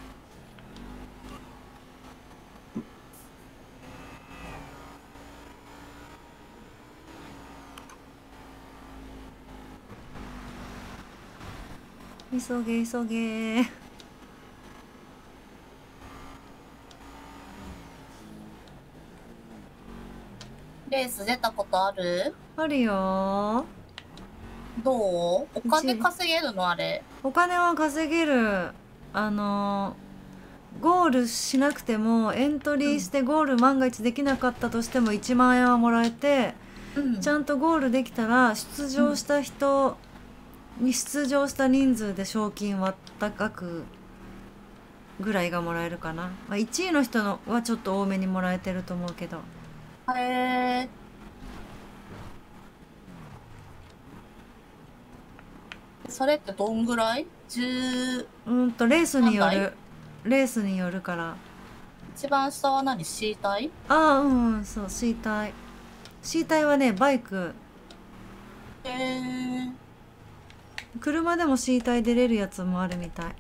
急げ急げ。 レース出たことある？ あるよ。 どう？お金稼げるのあれ？ お金は稼げる。ゴールしなくてもエントリーしてゴール万が一できなかったとしても1万円はもらえて、ちゃんとゴールできたら出場した人に出場した人数で賞金は高くぐらいがもらえるかな。まあ、1位の人のはちょっと多めにもらえてると思うけど。 へえ。それってどんぐらい？ レースによる。レースによるから。 一番下は何？ C 体？ ああ、うん、そう、C 体。C 体はね、バイク。 へえ。 車でも C 体出れるやつもあるみたい。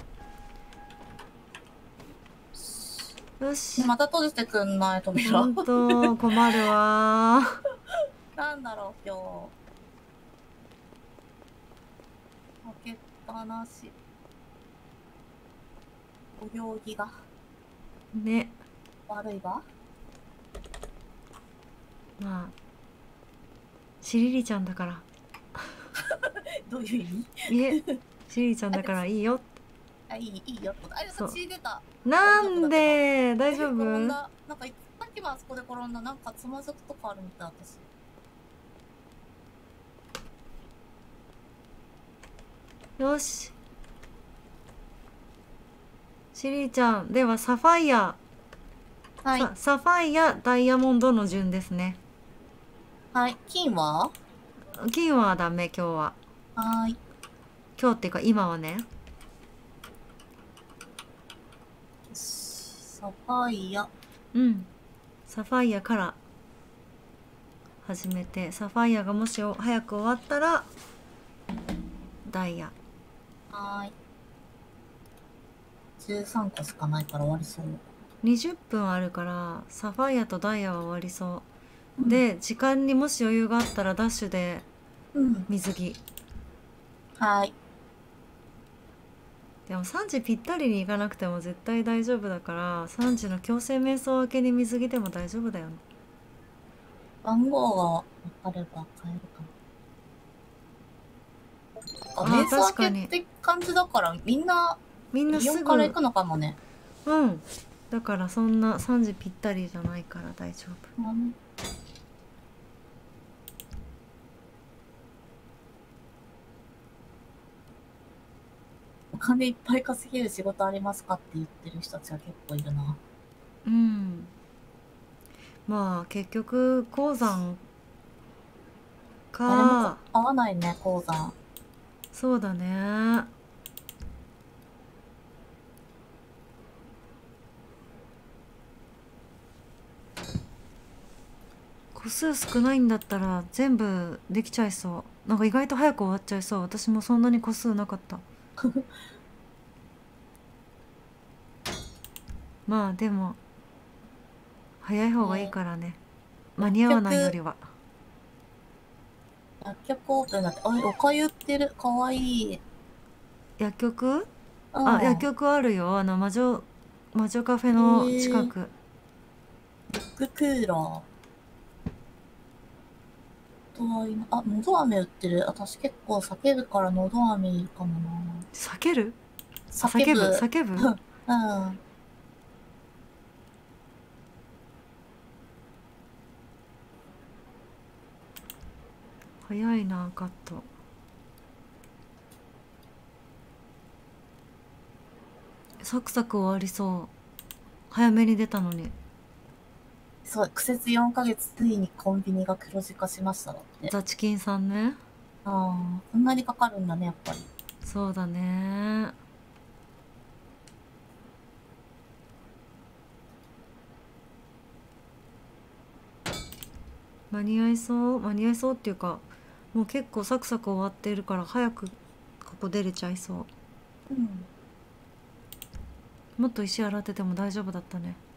よし。 また閉じてくんない扉。 ほんと困るわなんだろう今日。開けっぱなし。お行儀が。 ね。 悪いわ。 まあ、シリリちゃんだから。 どういう意味？ いえ、シリリちゃんだからいいよ。 あ、いいよ。あれ、血出た。 なんで大丈夫？ なんかさっきもあそこで転んだ。なんかつまずくとかあるみたい私。 よし。シリちゃん、ではサファイア。 はい。 サファイア、ダイヤモンドの順ですね。 はい。金は？ 金はダメ、今日は。 はい。 今日っていうか今はね。 サファイア。 うん。サファイアから始めて、サファイアがもし早く終わったらダイヤ。 はい。13個しかないから終わりそう。 20分あるからサファイアとダイヤは終わりそう、で時間にもし余裕があったらダッシュで水着、 はい。 でも3時ぴったりに行かなくても絶対大丈夫だから、3時の強制瞑想明けに水着でも大丈夫だよね。 番号が分かれば買えるか瞑想明けって感じだからみんなイオンすぐから行くのかもね。 うん。だからそんな3時ぴったりじゃないから大丈夫。 お金いっぱい稼げる仕事ありますかって言ってる人たちが結構いるな。 うん。まあ結局鉱山誰もか。 合わないね、鉱山。 そうだね。個数少ないんだったら全部できちゃいそう。なんか意外と早く終わっちゃいそう。私もそんなに個数なかった。まあでも早い方がいいからね。間に合わないよりは。 薬局オープンだって。あ、おかゆ売ってる。かわいい。 薬局？あ、薬局あるよ。魔女カフェの近く。 ビッグクーラー。あ、のど飴売ってる。私結構叫ぶからのど飴いいかもな。 叫ぶ？ 叫ぶうん。早いな、カット。サクサク終わりそう。早めに出たのに。 そう、苦節4ヶ月ついにコンビニが黒字化しましただって。 ザチキンさんね。 ああ、こんなにかかるんだね、やっぱり。 そうだね。間に合いそうっていうか、もう結構サクサク終わってるから早くここ出れちゃいそう。 うん。 もっと石洗ってても大丈夫だったね。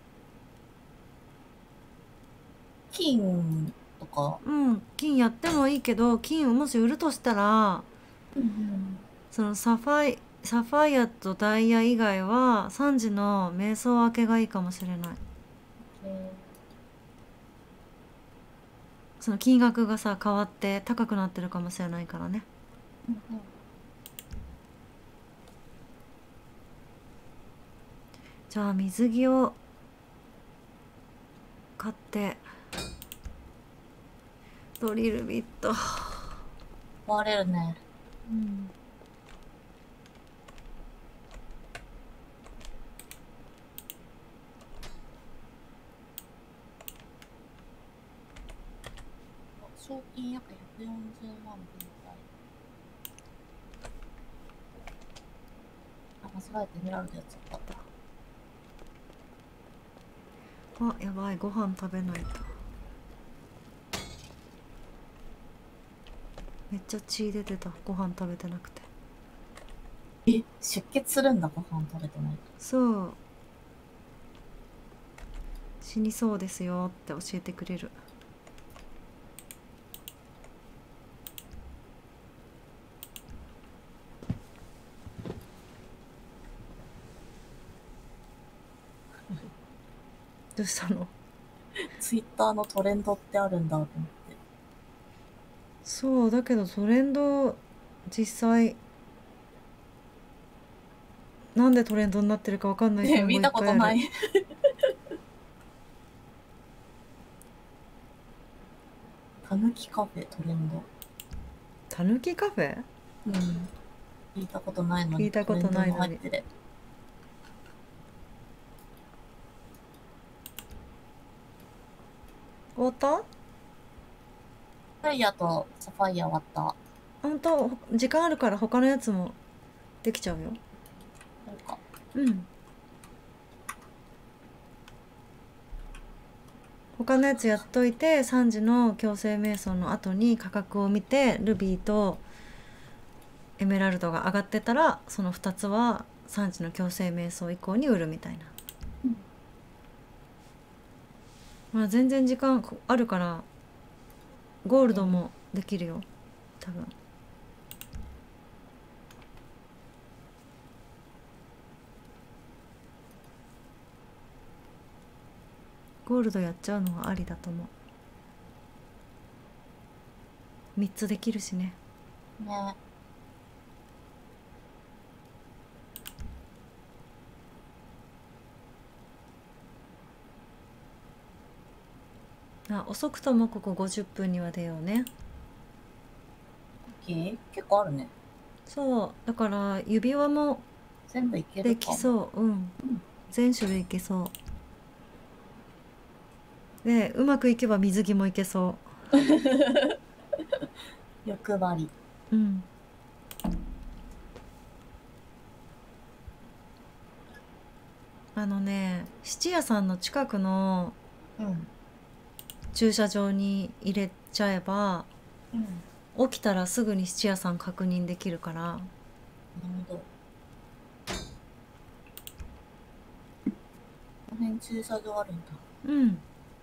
金とか。 うん、金やってもいいけど、金をもし売るとしたら、そのサファイアとダイヤ以外は3時の瞑想明けがいいかもしれない。その金額がさ変わって高くなってるかもしれないからね。じゃあ水着を買ってドリルビット割れるね。 うん。 賞金約140万分体。あ、間違えてミラルでやっちゃった。 あ、やばい、ご飯食べないと。めっちゃ血出てた、ご飯食べてなくて。 え、出血するんだ、ご飯食べてないと。 そう。死にそうですよって教えてくれる。どうしたの？ ツイッターのトレンドってあるんだと思って。 そうだけどトレンド実際なんでトレンドになってるかわかんないね、見たことない。たぬきカフェトレンド。 たぬきカフェ？ うん。聞いたことないのに。 聞いたことないのに。 トレンドに入ってる。 終わった？ ファイヤーとサファイア終わった。 本当時間あるから他のやつもできちゃうよ。うん。他のやつやっといて3時の強制瞑想の後に価格を見てルビーとエメラルドが上がってたらその2つは3時の強制瞑想以降に売るみたいな。まあ全然時間あるからゴールドもできるよ多分。ゴールドやっちゃうのはありだと思う。3つできるしね。 ね。 遅くともここ50分には出ようね。 結構あるね。 そうだから指輪も全部いけるかできそう。全種類いけそうで、うまくいけば水着もいけそう。 欲張り。質屋さんの近くの駐車場に入れちゃえば、起きたらすぐに質屋さん確認できるから。なるほど。この辺駐車場あるんだ。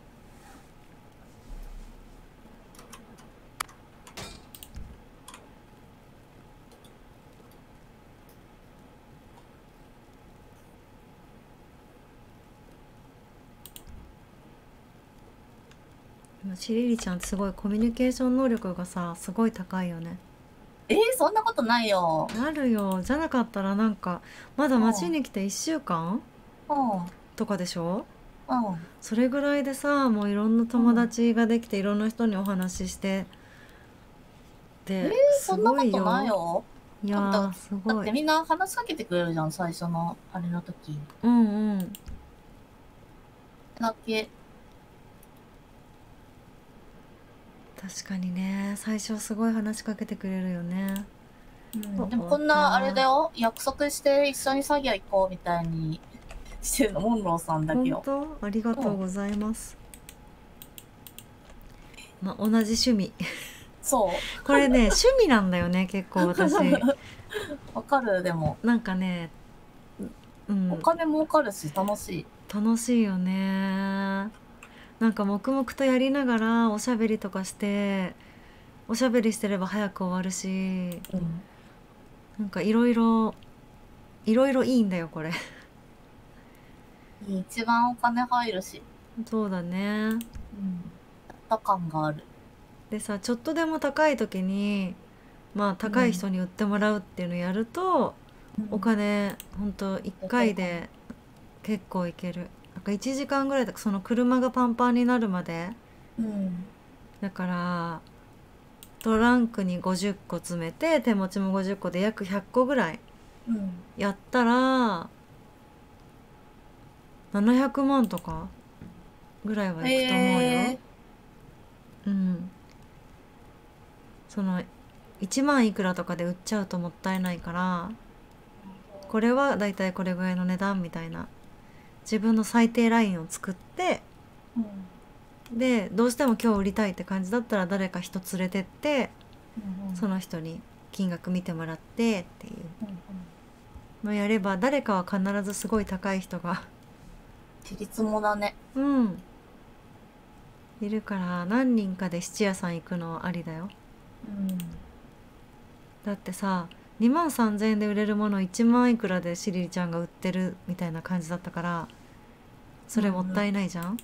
シリリちゃんすごいコミュニケーション能力がさ、すごい高いよね。そんなことないよ。あるよ。じゃなかったらなんかまだ町に来て1週間とかでしょ。それぐらいでさ、もういろんな友達ができて、いろんな人にお話ししてで、すごいよ。そんなことないよ。いやー、すごい。だってみんな話しかけてくれるじゃん、最初のあれの時。だけ。確かにね、最初すごい話しかけてくれるよね。でもこんなあれだよ、約束して一緒に作業行こうみたいにしてるのモンローさんだけよ。本当？ありがとうございます。同じ趣味。そうこれね趣味なんだよね、結構私。わかる。でもなんかね、お金儲かるし楽しい。楽しいよね。なんか黙々とやりながらおしゃべりとかして、おしゃべりしてれば早く終わるし、なんかいろいろいいんだよこれ。一番お金入るし。そうだね。やった感がある。でさ、ちょっとでも高い時に高い人に売ってもらうっていうのやると、お金ほんと1回で結構いける。なんか1時間ぐらいでその車がパンパンになるまで、だからトランクに50個詰めて手持ちも50個で約100個ぐらいやったら、700万とかぐらいはいくと思うよ。その1万いくらとかで売っちゃうともったいないから、これはだいたいこれぐらいの値段みたいな自分の最低ラインを作って、でどうしても今日売りたいって感じだったら誰か人連れてって、その人に金額見てもらってっていうのやれば、誰かは必ずすごい高い人がちりつもだね。いるから、何人かで質屋さん行くのありだよ。だってさ、2万3000円で売れるもの1万いくらでシリリちゃんが売ってるみたいな感じだったから、それもったいないじゃん。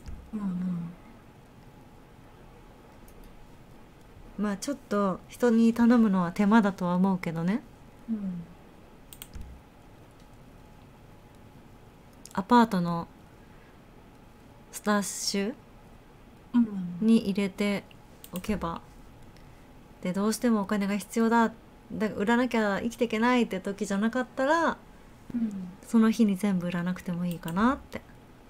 ちょっと人に頼むのは手間だとは思うけどね。アパートのスタッシュに入れておけば、でどうしてもお金が必要だ、売らなきゃ生きていけないって時じゃなかったら、その日に全部売らなくてもいいかなって。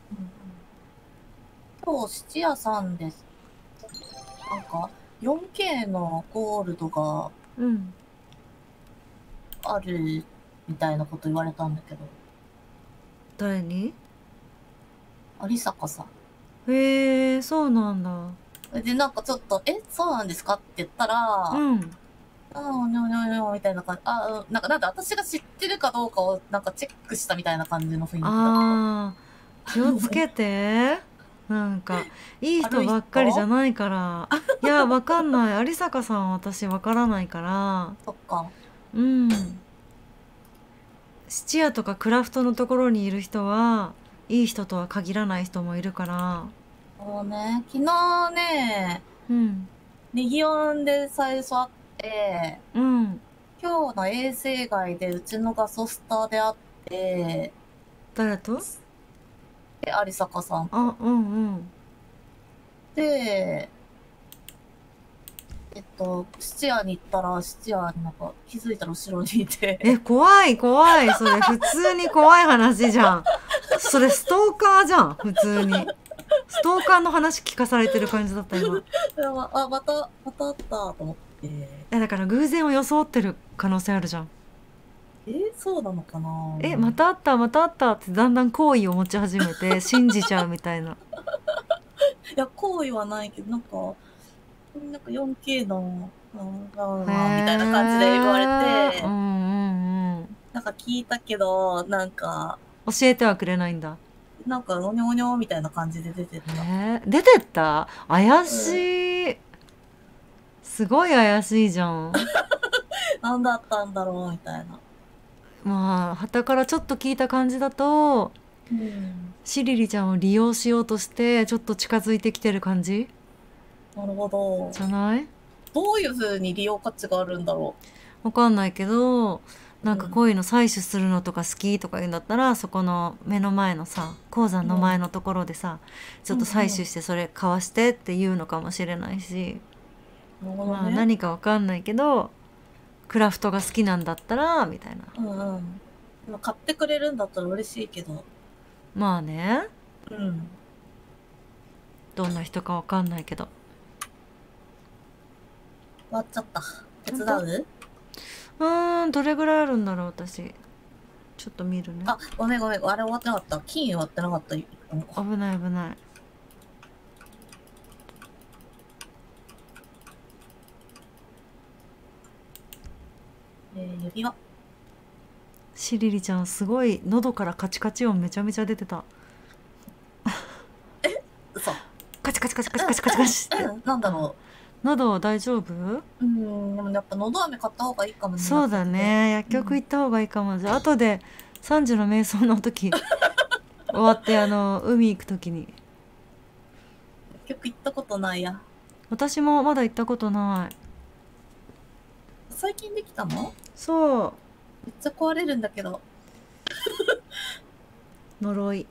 今日質屋さんです。なんか 4K のゴールドがあるみたいなこと言われたんだけど。誰に？有坂さん。へえ、そうなんだ。でなんかちょっとそうなんですかって言ったら、みたいな感じ。なんか私が知ってるかどうかをなんかチェックしたみたいな感じの雰囲気だった。気をつけて。なんかいい人ばっかりじゃないから。いや、わかんない。有坂さんは私わからないから。そっか。質屋とかクラフトのところにいる人はいい人とは限らない人もいるから。そうね、昨日ね、ネギオンで最初会って、今日の衛星街でうちのガソスタで会って。誰と？有坂さんと。 で、質屋に行ったら、質屋になんか気づいたら後ろにいて。 え、怖い怖い。それ普通に怖い話じゃん。それストーカーじゃん、普通に。ストーカーの話聞かされてる感じだった今。 またあったと思って。いやだから偶然を装ってる可能性あるじゃん。 そうなのかな。 またあったまたあったってだんだん好意を持ち始めて信じちゃうみたいな。 いや、好意はないけど、なんか 4K の、みたいな感じで言われて、なんか聞いたけど、なんか、 教えてはくれないんだ。 なんか、おにょおにょみたいな感じで出てった。 出てった？怪しい。すごい怪しいじゃん。 なんだったんだろうみたいな。 まあ、傍からちょっと聞いた感じだと、シリリちゃんを利用しようとしてちょっと近づいてきてる感じ？ なるほど。 じゃない？ どういう風に利用価値があるんだろう。わかんないけど、なんかこういうの採取するのとか好きとか言うんだったら、そこの目の前のさ、鉱山の前のところでさ、ちょっと採取してそれ買わしてって言うのかもしれないし、まあ何かわかんないけど、クラフトが好きなんだったらみたいな。 買ってくれるんだったら嬉しいけど。 まあね。どんな人かわかんないけど。 終わっちゃった。手伝う？ どれぐらいあるんだろう私。ちょっと見るね。 ごめん。あれ終わってなかった。金終わってなかった。危ない危ない。 指輪。 シリリちゃんすごい喉からカチカチ音めちゃめちゃ出てた。 嘘。 カチカチカチカチカチカチカチ。 なんだろう。喉大丈夫？ でもやっぱ喉飴買った方がいいかもね。 そうだね。薬局行った方がいいかも。じゃあ後で3時の瞑想の時終わって海行く時に。 薬局行ったことないや。 私もまだ行ったことない。 最近できたの？ そう。 めっちゃ壊れるんだけど。 呪い。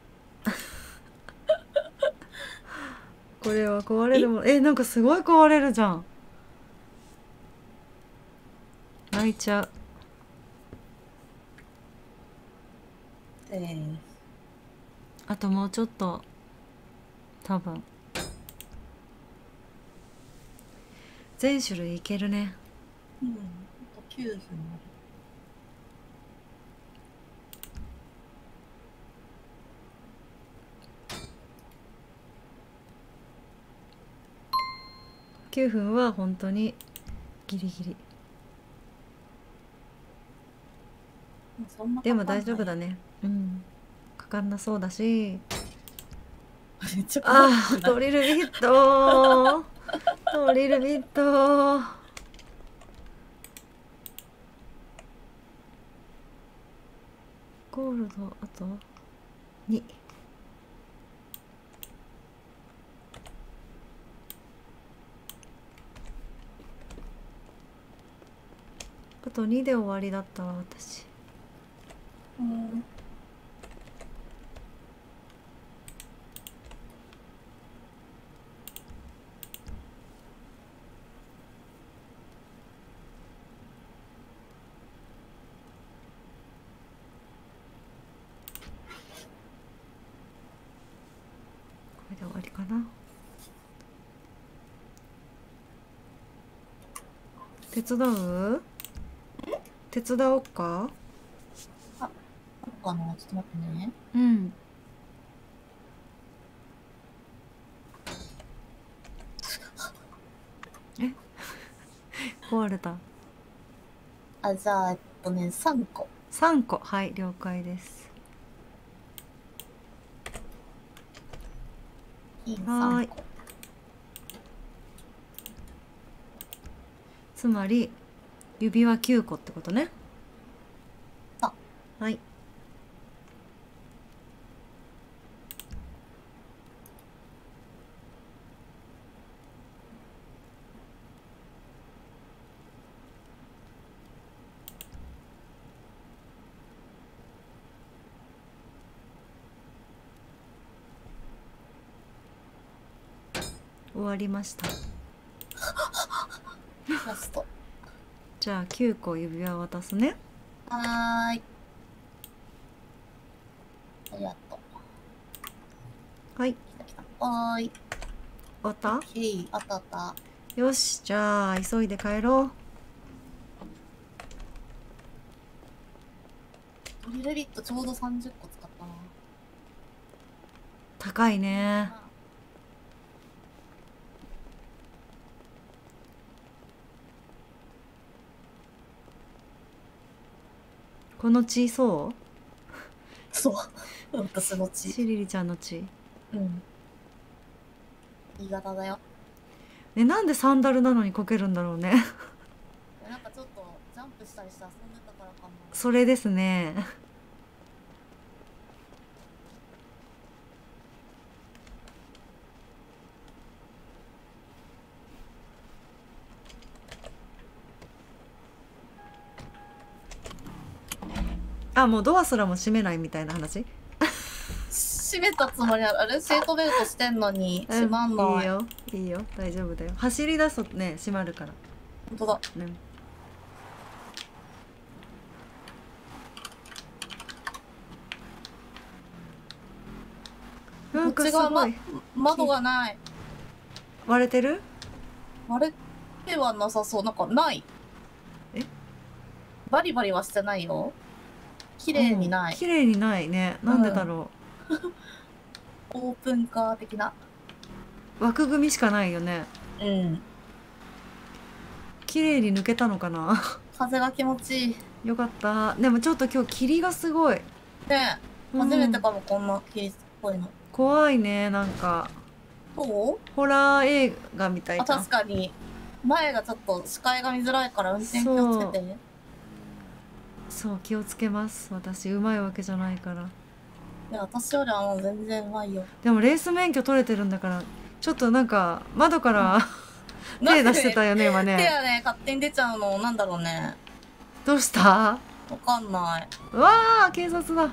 これは壊れるもん。なんかすごい壊れるじゃん。泣いちゃう。あともうちょっと多分全種類いけるね。 あと9分。 9分は本当にギリギリ。でも大丈夫だね。かかんなそうだし。ドリルビットドリルビットゴールドあと2。あと2で終わりだったわ私。これで終わりかな。手伝う？手伝おうか？ ちょっと待ってね。 壊れた。 じゃあ3個。 3個、はい、了解です。はい。つまり指輪9個ってことね。はい。 終わりました。 ラスト。 じゃあ9個指輪渡すね。 はーい。ありがとう。はい。 来た来た。はーい。 終わった？ あったあった。 よし、じゃあ急いで帰ろう。 ドリルビットちょうど30個使ったな。 高いね。この血そう？ そう。私の血。 シリリちゃんの血。 うん。いい型だよ。 ね、なんでサンダルなのにこけるんだろうね。 なんかちょっとジャンプしたりして遊んでたからかも。 それですね。あ、もうドアすらも閉めないみたいな話？ 閉めたつもりあれシートベルトしてんのに閉まんない。 いいよいいよ、大丈夫だよ。走り出すとね閉まるから。 本当だね。なんかすごい、 窓がない。 割れてる？ 割れてはなさそう。なんかない。 え？ バリバリはしてないよ。綺麗にない。 綺麗にないね。なんでだろう。オープンカー的な枠組みしかないよね。 うん。 綺麗に抜けたのかな。 風が気持ちいい。 よかった。でもちょっと今日霧がすごいねえ、初めてかも、こんな霧っぽいの。 怖いね。なんかそうホラー映画みたいな。 確かに前がちょっと視界が見づらいから運転気をつけて。 そう気をつけます。私うまいわけじゃないから。 いや、私よりはもう全然うまいよ。 でもレース免許取れてるんだから、ちょっとなんか窓から、手出してたよね今ね。 手がね勝手に出ちゃうのなんだろうね。 どうした？ わかんない。 うわー、警察だ。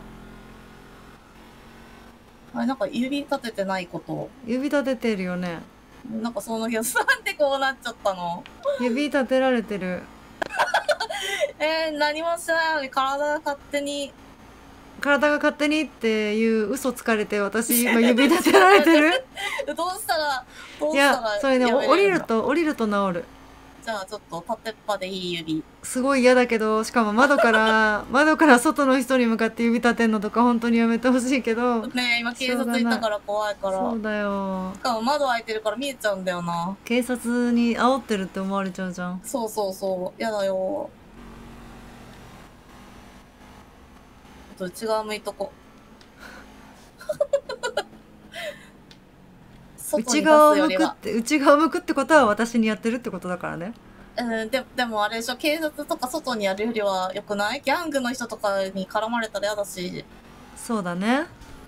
あれ、なんか指立ててないこと。 指立ててるよね。 なんかその気がなんでこうなっちゃったの。 指立てられてる。 何もしてないのに体が勝手にっていう嘘つかれて、私今指立てられてる。 どうしたらいや、それね、降りると治る。 じゃあちょっと縦っぱでいい指。 すごい嫌だけど、しかも窓から外の人に向かって指立てんのとか本当にやめてほしいけど。 ねえ、今警察いたから怖いから。 そうだよ。 しかも窓開いてるから見えちゃうんだよな。 警察に煽ってるって思われちゃうじゃん。 そうそうそう、やだよ。内側向いとこ。 内側向くってことは私にやってるってことだからね。 でもあれでしょ、警察とか外にやるよりはよくない？ギャングの人とかに絡まれたら嫌だし。 そうだね。 うん。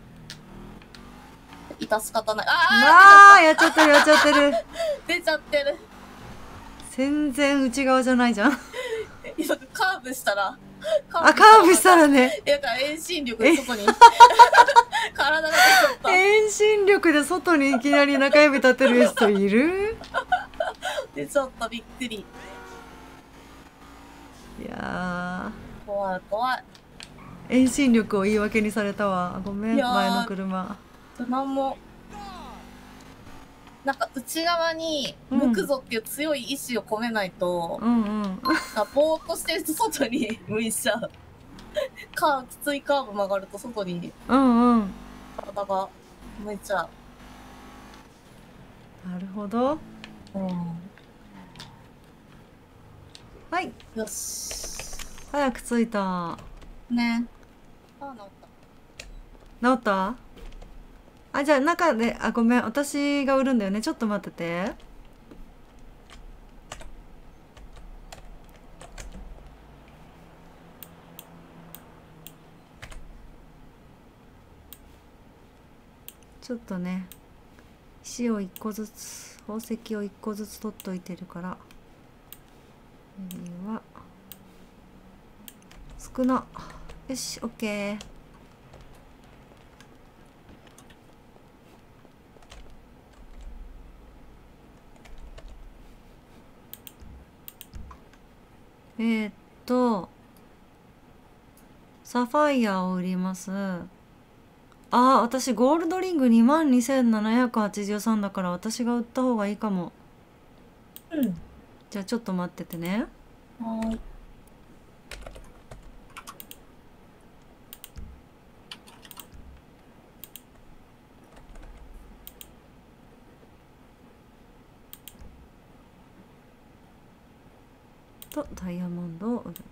致し方ない。 やっちゃってる出ちゃってる。 全然内側じゃないじゃん。 カーブしたらカーブしたらね。 だから遠心力で外に体が出ちゃった。 遠心力で外にいきなり中指立てる人いる？ 出ちゃった、びっくり。 いやー、怖い怖い。 遠心力を言い訳にされたわ。ごめん、前の車。 なんもなんか内側に向くぞっていう強い意志を込めないと、ぼーっとしてると外に向いちゃう。きついカーブ曲がると外に体が向いちゃう。なるほど。はい。 よし。 早く着いた。 ね。治った。 治った？じゃあ中で、ごめん、私が売るんだよね。ちょっと待ってて。ちょっとね、石を1個ずつ、宝石を1個ずつ取っといてるから。は少な。よし、オッケー。 サファイアを売ります。私ゴールドリング22,783だから私が売った方がいいかも。じゃあちょっと待っててね。 はい。 とダイヤモンドを売る。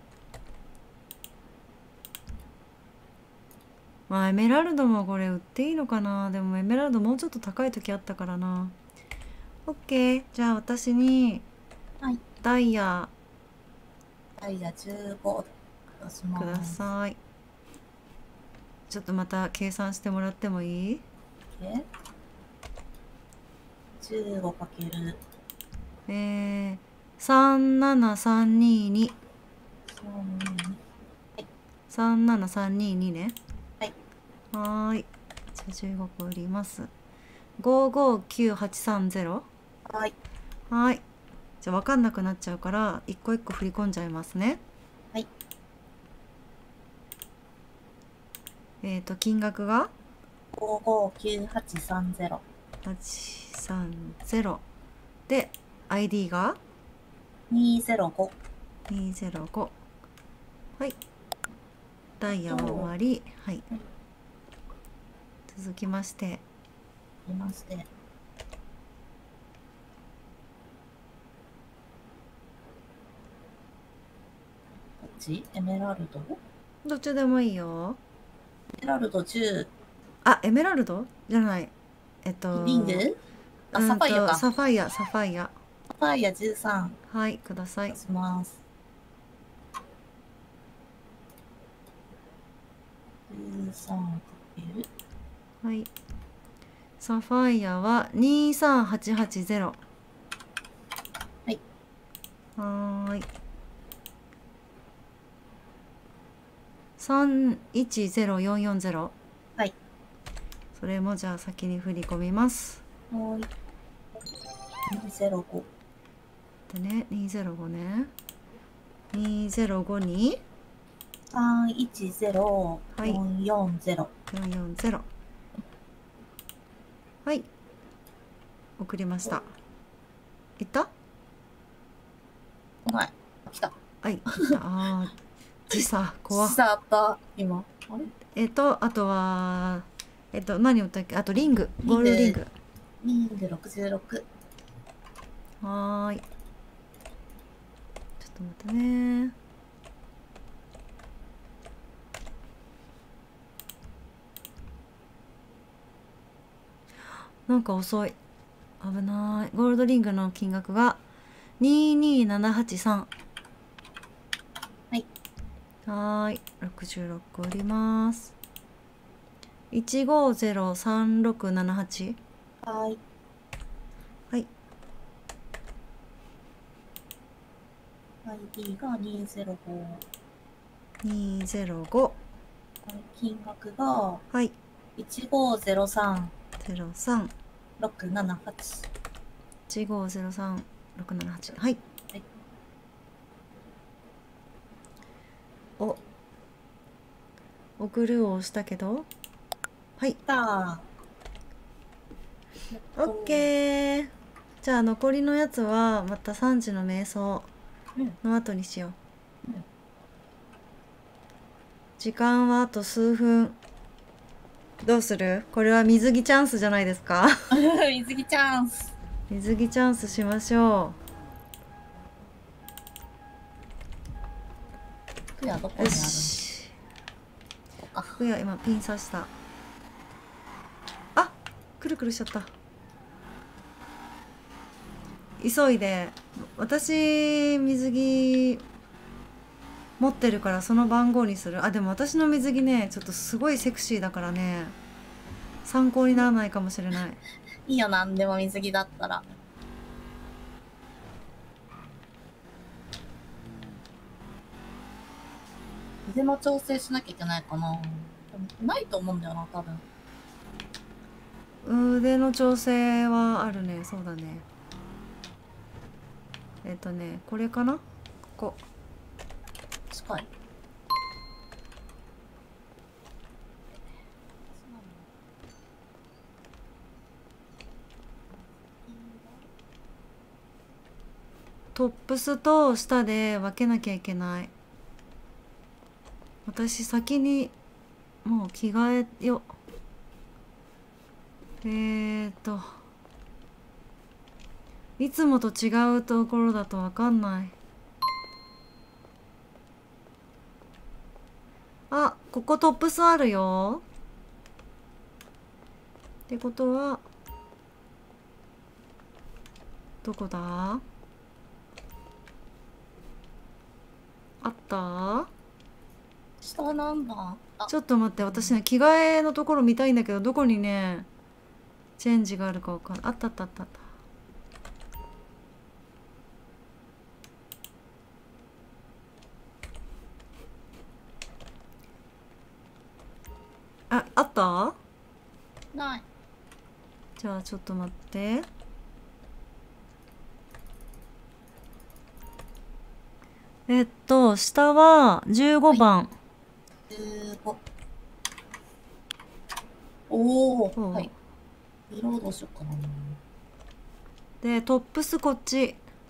まあエメラルドもこれ売っていいのかな。でもエメラルドもうちょっと高い時あったからな。オッケー。じゃあ私にダイヤ 15ください。ちょっとまた計算してもらってもいい ？15かける 37322。37322ね。はい。じゃあ15個売ります。559830。 はい。 はい。じゃあ分かんなくなっちゃうから一個一個振り込んじゃいますね。 はい。 金額が 559830。 830で ID が 205。 205。はい。ダイヤは終わり。はい。続きまして。 こっち？エメラルド？ どっちでもいいよ。 エメラルド10。 エメラルドじゃない。 リング？サファイアか。 サファイア。 サファイア13。 はい、ください。 します。13かける。 はい。サファイアは23880。 はい。 はーい。310440。 はい。 それもじゃあ先に振り込みます。 はい。205。 でね、205ね。205に 310440。 440。はい。送りました。いった？ はい。来た。 はい。時差、怖っ。 時差あった、今。あれ？ あとは、何を売ったっけ？あとリング。ゴールドリング。 リング66。 はーい。ちょっと待ってね。なんか遅い。危ない。ゴールドリングの金額が22783。 はい。 はーい。66個売ります。1503678。 はい。 はい。 ID が205。 205。 金額がはい。 1503。 03。 678。 1503678。はい。 はい。 送るを押したけど。はい。オッケー。じゃあ残りのやつはまた3時の瞑想の後にしよう。時間はあと数分。どうする？これは水着チャンスじゃないですか？ 水着チャンス。 水着チャンスしましょ服屋どこにあるの？ よし。服屋今ピン刺した。くるくるしちゃった。急いで。私水着持ってるからその番号にする。でも私の水着ねちょっとすごいセクシーだからね参考にならないかもしれない。 いいよ、なんでも水着だったら。腕の調整しなきゃいけないかな。ないと思うんだよな、多分。 腕の調整はあるね。そうだね。これかな？ここ。 近い。 トップスと下で分けなきゃいけない。私先にもう着替えよ。いつもと違うところだと分かんない。あ、ここトップスあるよ。ってことはどこだ？あった？ 下何番？ ちょっと待って、私ね、着替えのところ見たいんだけど、どこにねチェンジがあるかわかんない。あったあったあったあった。あった？ ない。 じゃあちょっと待って。下は15番。 15。おお。はい。色どうしようかな。 で、トップスこっち。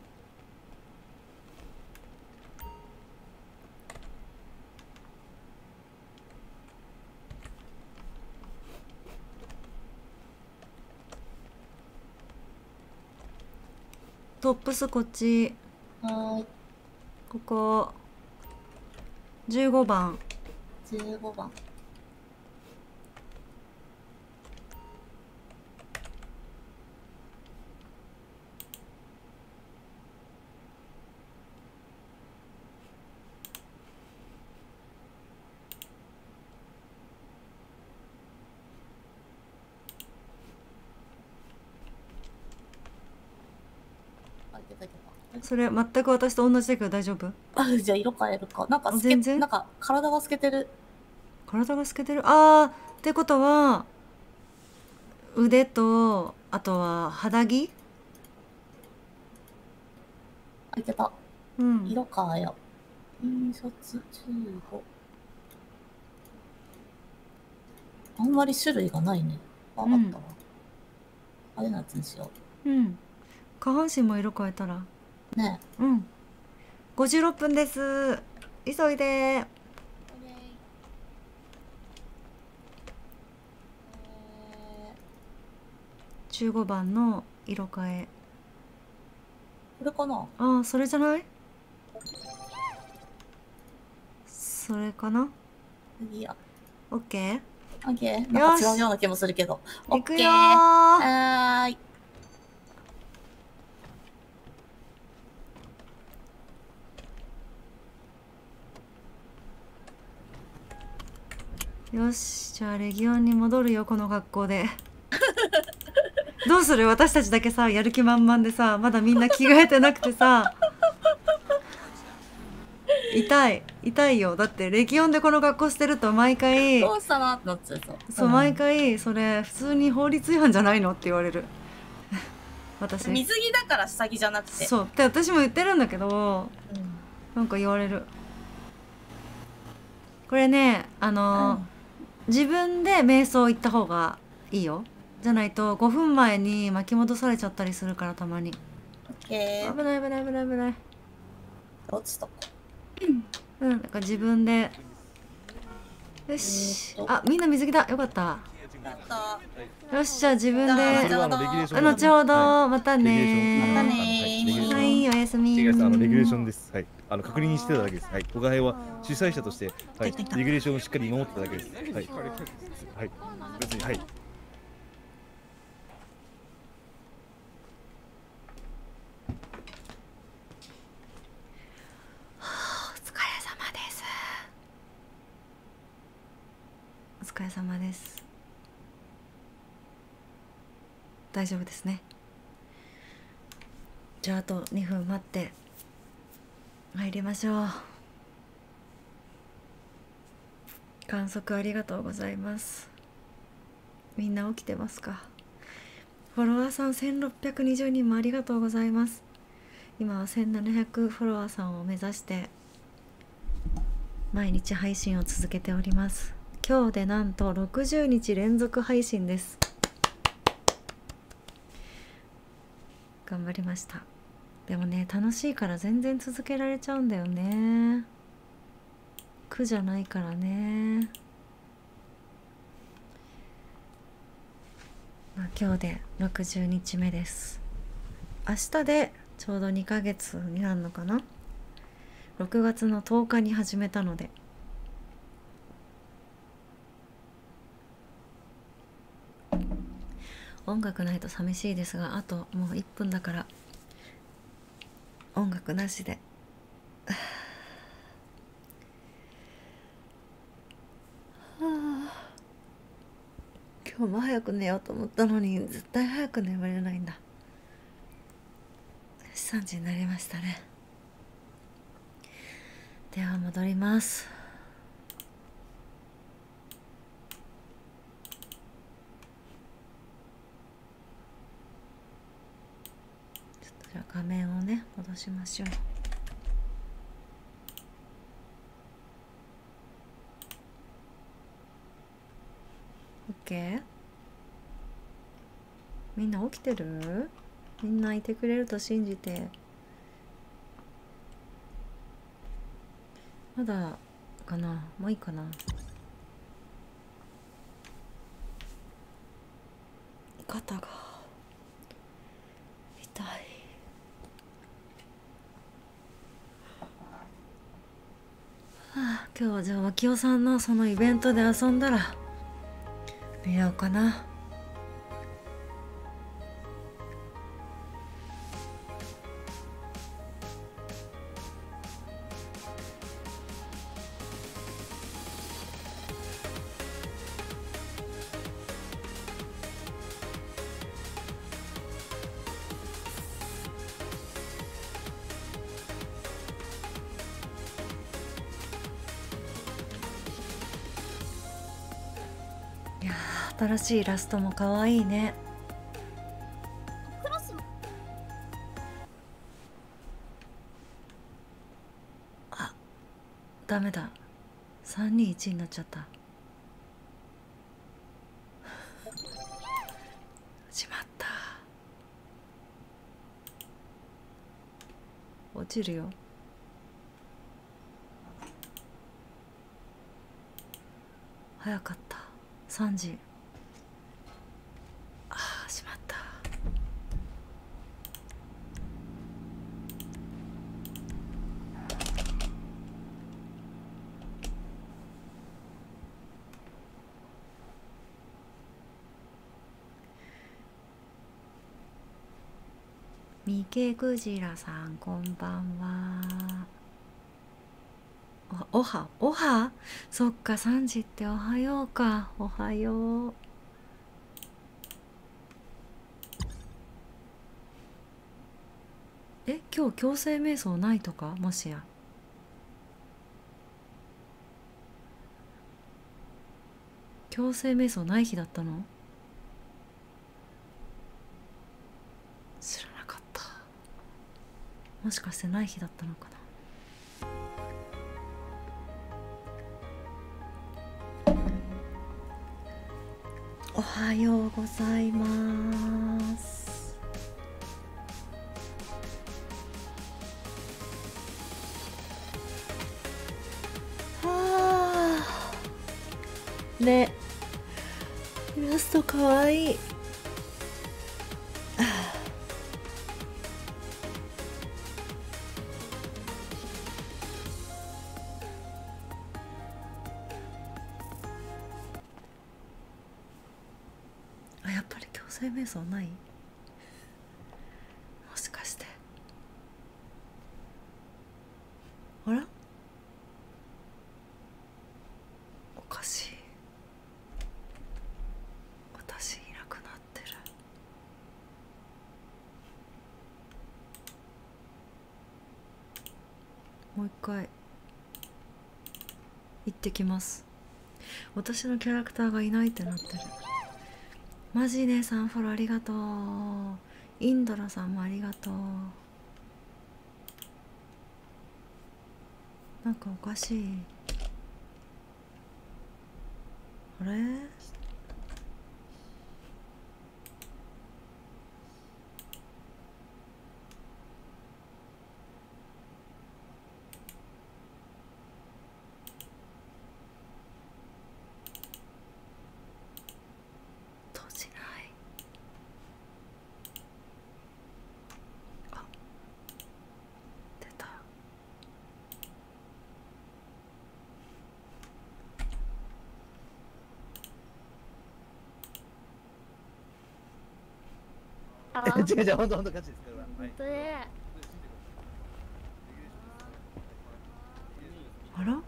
トップスこっち。 はい。 ここ15番。 15番。 それ全く私と同じだけど大丈夫？ あ、じゃあ色変えるか。なんか全然なんか体が透けてる。 体が透けてる。あー、ってことは腕とあとは肌着。 あ、いけた。 うん。 色変えよう。印刷15。あんまり種類がないね。あ、あったわ。あれのやつにしよう。うん。下半身も色変えたら。 ね。 うん。56分です。急いで。15番の色変え。 これかな？ ああ、それじゃない？それかな？ いや。 オッケー？ オッケー。なんか違うような気もするけど。 いくよー。 はーい。 よし、じゃあレギオンに戻るよ、この学校で。どうする？私たちだけさ、やる気満々でさ、まだみんな着替えてなくてさ。痛いよ。だってレギオンでこの格好してると毎回どうしたなってなっちゃう。 そう、毎回それ普通に法律違反じゃないのって言われる。私水着だから下着じゃなくて。 そうって私も言ってるんだけど、なんか言われる。これね、自分で瞑想行った方がいいよ。じゃないと5分前に巻き戻されちゃったりするから、たまに。 オッケー。 危ない危ない危ない危ない。 落ちた。 うん、なんか自分で。よし。あ、みんな水着だ。よかった。よし、じゃあ自分で。後ほど、またね。 またね。 はい、おやすみ。 レギュレーションです。はい。確認してただけです。はい。おがはいは主催者として、はい。レギュレーションをしっかり守ってただけです。はい。はい。別に、はい。 お疲れ様です。大丈夫ですね。じゃああと2分待って入りましょう。観測ありがとうございます。みんな起きてますか？フォロワーさん1620人もありがとうございます。今は1700フォロワーさんを目指して毎日配信を続けております。今日でなんと60日連続配信です。頑張りました。でもね、楽しいから全然続けられちゃうんだよね。苦じゃないからね。まあ、今日で60日目です。明日でちょうど2ヶ月になるのかな。6月の10日に始めたので、音楽ないと寂しいですが、あともう1分だから音楽なしで今日も早く寝ようと思ったのに絶対早く眠れないんだ。3時になりましたね。では戻ります。ちょっとじゃあ画面をね戻しましょう。OK？ みんな起きてる？みんないてくれると信じて。まだかな？もういいかな？肩が痛い。今日はじゃあ脇尾さんのそのイベントで遊んだら見ようかな。新しいイラストも可愛いね。あ、ダメだ。321になっちゃった。しまった。落ちるよ。早かった。3時。しまった。三毛クジラさんこんばんは。おはそっか、3時っておはようか。おはよう。今日強制瞑想ないとか？もしや強制瞑想ない日だったの？知らなかった。もしかしてない日だったのかな。おはようございます。ね、イラストかわいい。やっぱり強制瞑想ない？もしかしてあら？おかしい。私いなくなってる。もう一回行ってきます。私のキャラクターがいないってなってる。マジ姉さんフォローありがとう。インドラさんもありがとう。なんかおかしい。 あれ閉じない。あ、出た。 違う違う、本当勝ちですから。はい。 あら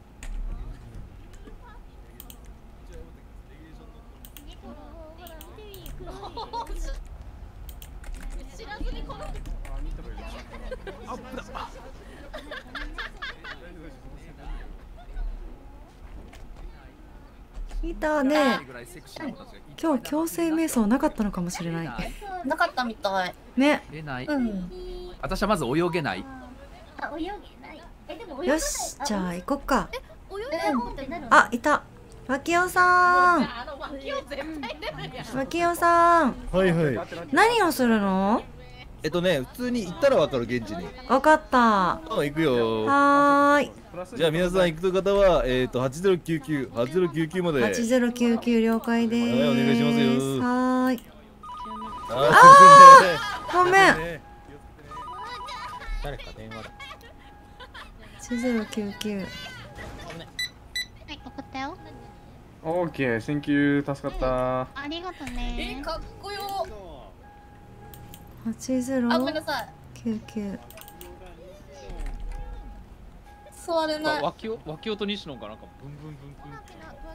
知らずにこのアップだ。 いたね。今日強制瞑想なかったのかもしれない。 なかったみたい。 ね。 出ない。 うん。 私はまず泳げない。 あ、泳げない。でも泳げない。 よし、じゃあ行こっか。 泳げないってなるの？ あ、いた。脇尾さん。脇尾さん。 はいはい。 何をするの？ 普通に行ったらわかる、現地に。 わかった。 行くよ。 はーい。 じゃあ皆さん行く方は8099、8099まで。 8099了解でーす。 はい、お願いしますよ。 はーい。 あー、ごめん。 誰か電話だ。 8099。 はい、送ったよ。 オーケー、センキュー、助かった。 ありがとね。 かっこよ。 80。 あ、ごめんなさい。 99。 座れない。 脇尾と西野がなんかブンブンブンブン。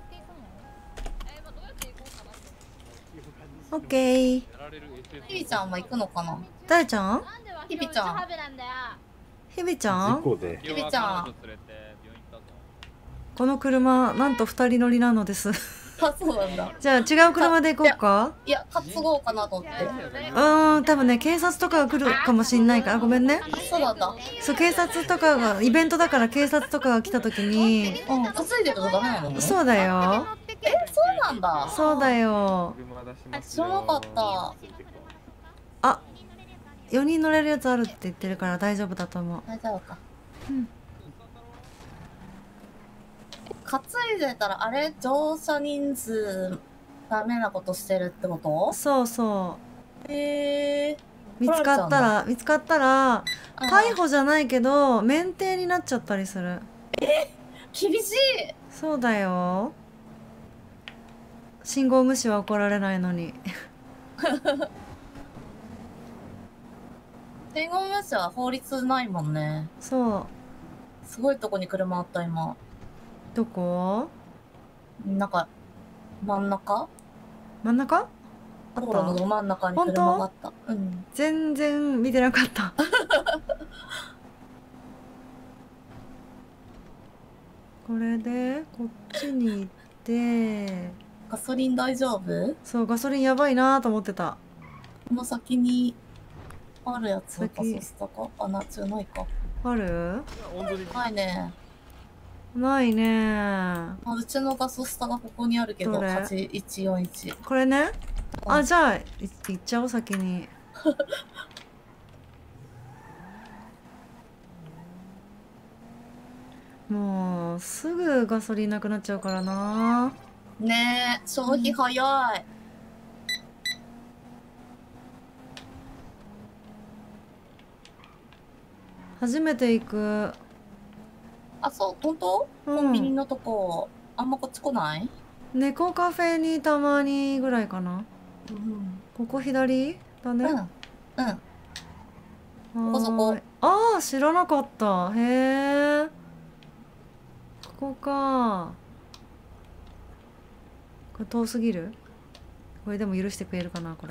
オッケー。 ひびちゃんは行くのかな。 誰ちゃん？ ひびちゃん。 ひびちゃん？ ひびちゃん。 この車なんと2人乗りなのです。 あ、そうなんだ。 じゃあ違う車で行こうか。 いや、担ごうかなと思って。 多分ね、警察とかが来るかもしんないから、ごめんね。 そうなんだ。 そう、警察とかがイベントだから警察とかが来た時に。 担いでるとダメなの？ そうだよ。 そうなんだ。 そうだよ。 知らなかった。 あ、4人乗れるやつあるって言ってるから大丈夫だと思う。 大丈夫か。 うん。 担いでたらあれ乗車人数ダメなことしてるってこと？ そうそう。見つ見かったら逮捕じゃないけど免停になっちゃったりする。 厳しい。 そうだよ。信号無視は怒られないのに。 信号無視は法律ないもんね。 そう。 すごいとこに車あった今。 どこ？ なんか真ん中？ 真ん中？ 道路のど真ん中に車があった。うん。 全然見てなかった。これでこっちに行って。 ガソリン大丈夫？ そう、ガソリンやばいなと思ってた。 この先にあるやつガソスタか？あ、夏ないか。 ある？ ないね。 ないね。 うちのガソスタがここにあるけど、 どれ 8141。 これね。あ、じゃあ行っちゃおう先に。もうすぐガソリンなくなっちゃうからな。 ねえ、消費早い。 初めて行く。 あ、そう、本当？コンビニのとこ、あんまこっち来ない？ 猫カフェにたまにぐらいかな。ここ左だね。 ここそこ。 ああ、知らなかった。へえ。ここか。これ遠すぎる？これでも許してくれるかなこれ。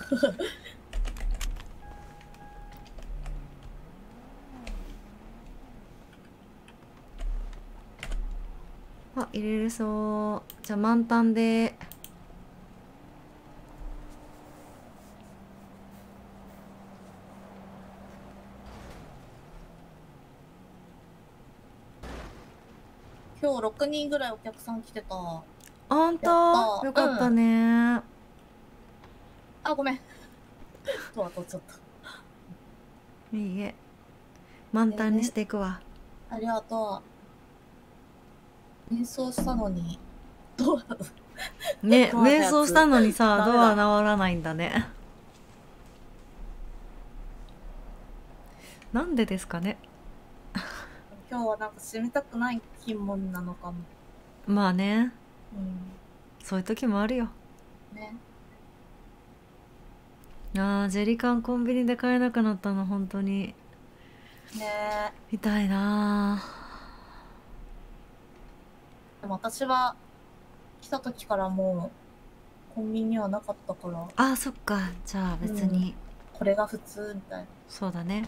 あ、入れれそう。じゃあ満タンで。 今日6人ぐらいお客さん来てた。 ほんとよかったね。 あ、ごめん。ドア取っちゃった。 いいえ。満タンにしていくわ。 ありがとう。瞑想したのに、ドア。 ね、瞑想したのにさ、ドア直らないんだね。なんでですかね。 今日はなんか閉めたくない気分なのかも。 まあね。 うん。 そういう時もあるよ。 ね。 あー、ジェリカンコンビニで買えなくなったの本当にね。 痛いな。 でも私は来た時からもうコンビニはなかったから。 あー、そっか。じゃあ別に、 これが普通みたいな。 そうだね。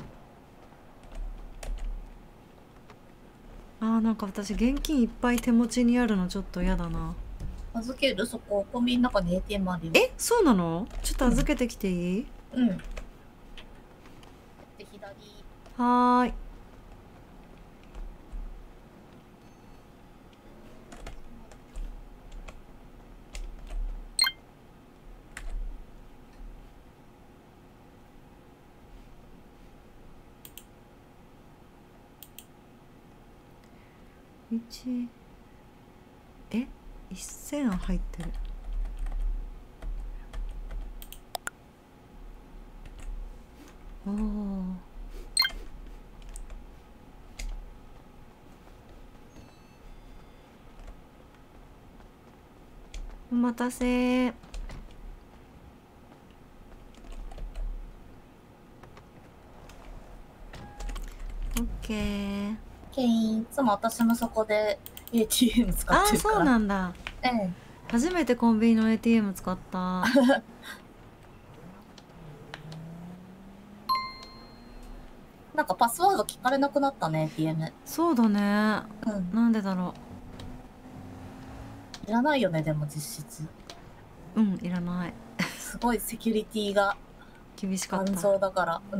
あー、なんか私現金いっぱい手持ちにあるのちょっと嫌だな。 預ける？そこコンビニの中に ATM あるよ。 え、そうなの？ちょっと預けてきていい？ うん。で、左。 はーい。え、1000入ってる。おお。お待たせー。オッケー。 いつも私もそこで ATM 使ってるから。 あ、そうなんだ。 ええ。 初めてコンビニの ATM 使った。 なんかパスワード聞かれなくなったね、ATM。 そうだね。なんでだろう。いらないよね、でも実質。 うん、いらない。 すごいセキュリティが厳しかった。 安全だから。うん。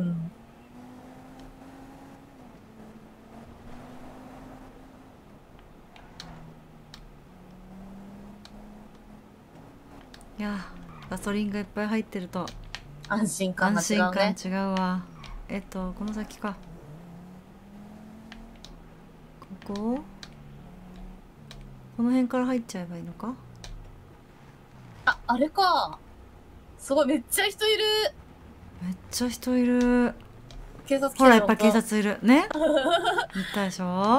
いや、ガソリンがいっぱい入ってると安心感が違うね。 安心感違うわ。この先か。この辺から入っちゃえばいいのか。 あ、あれか。すごい、めっちゃ人いる。 めっちゃ人いる。 警察来てる。 ほら、やっぱ警察いるね。言ったでしょ。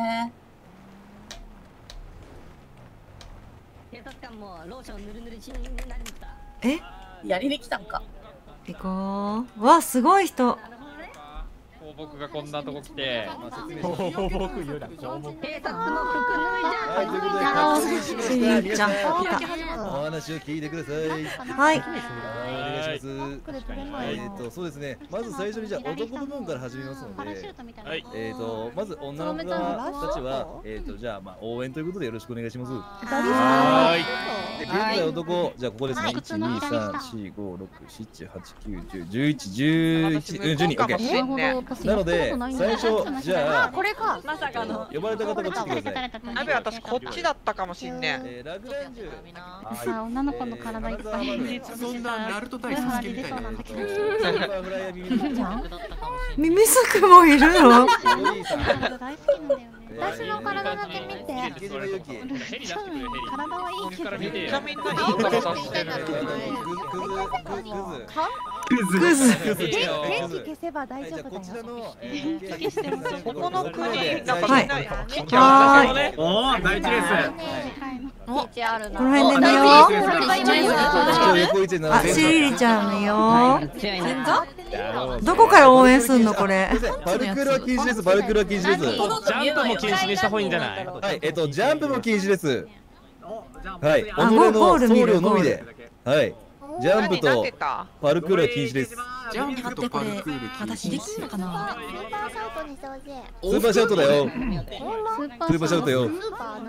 警察官もローションぬるぬるしになりました。 え、 やりに来たんか。 行こう。わ、すごい人。 僕がこんなとこ来て、 警察も服脱いじゃん。皆さん、お話を聞いてください。 はい。 お願いします。そうですね。まず最初にじゃあ男部分から始めますので、まず女の子たちはじゃあ応援ということでよろしくお願いします。はい。現在男じゃあここですね。1、2、3、4、5、6、7、8、9、10、11、12、OK。なので最初じゃあこれかまさかの呼ばれた方こっち来てください。 鍋私こっちだったかもしんねえ。 ラグランジュ。 さあ女の子の体いっぱいそんなナルト対サスケみたいな。 耳すくもいるの？ 私の体だけ見て。体はいいけど。 めっちゃみんないい体してる。 クズ。 電気消せば大丈夫だよ。 ここの国なんかみんなはい。 おお、大事です。 この辺で寝よう。あ、シリリちゃん寝よう。どこから応援すんのこれ？ バルクロは禁止です。バルクロは禁止です。 ジャンプも禁止にした方がいいんじゃない？ はい、ジャンプも禁止です。はい、己ゴール見るの僧侶のみで。はい。ジャンプとパルクールは禁止です。 ジャンプとパルクール私できるのかな。 スーパーシャウトだよ。スーパーシャウトよ。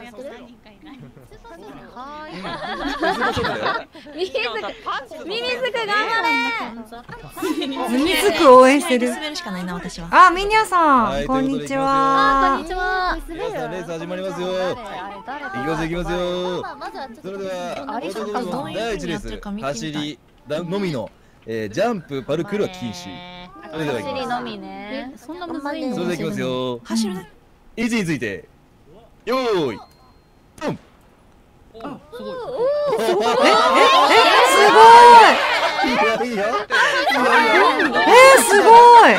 ミミズク頑張れ。 ミミズク応援してる。 滑るしかないな私は。 あ、ミニャさん、こんにちは。 こんにちは。 レース始まりますよ。行きます行きますよ。それでは第1レース走りのみのジャンプパルクールは禁止。それでは行きます。 走りのみね。そんなむずいの。 それではいきますよ。 走る。 位置についてよーいドン。 すごい。 すごい。すごい。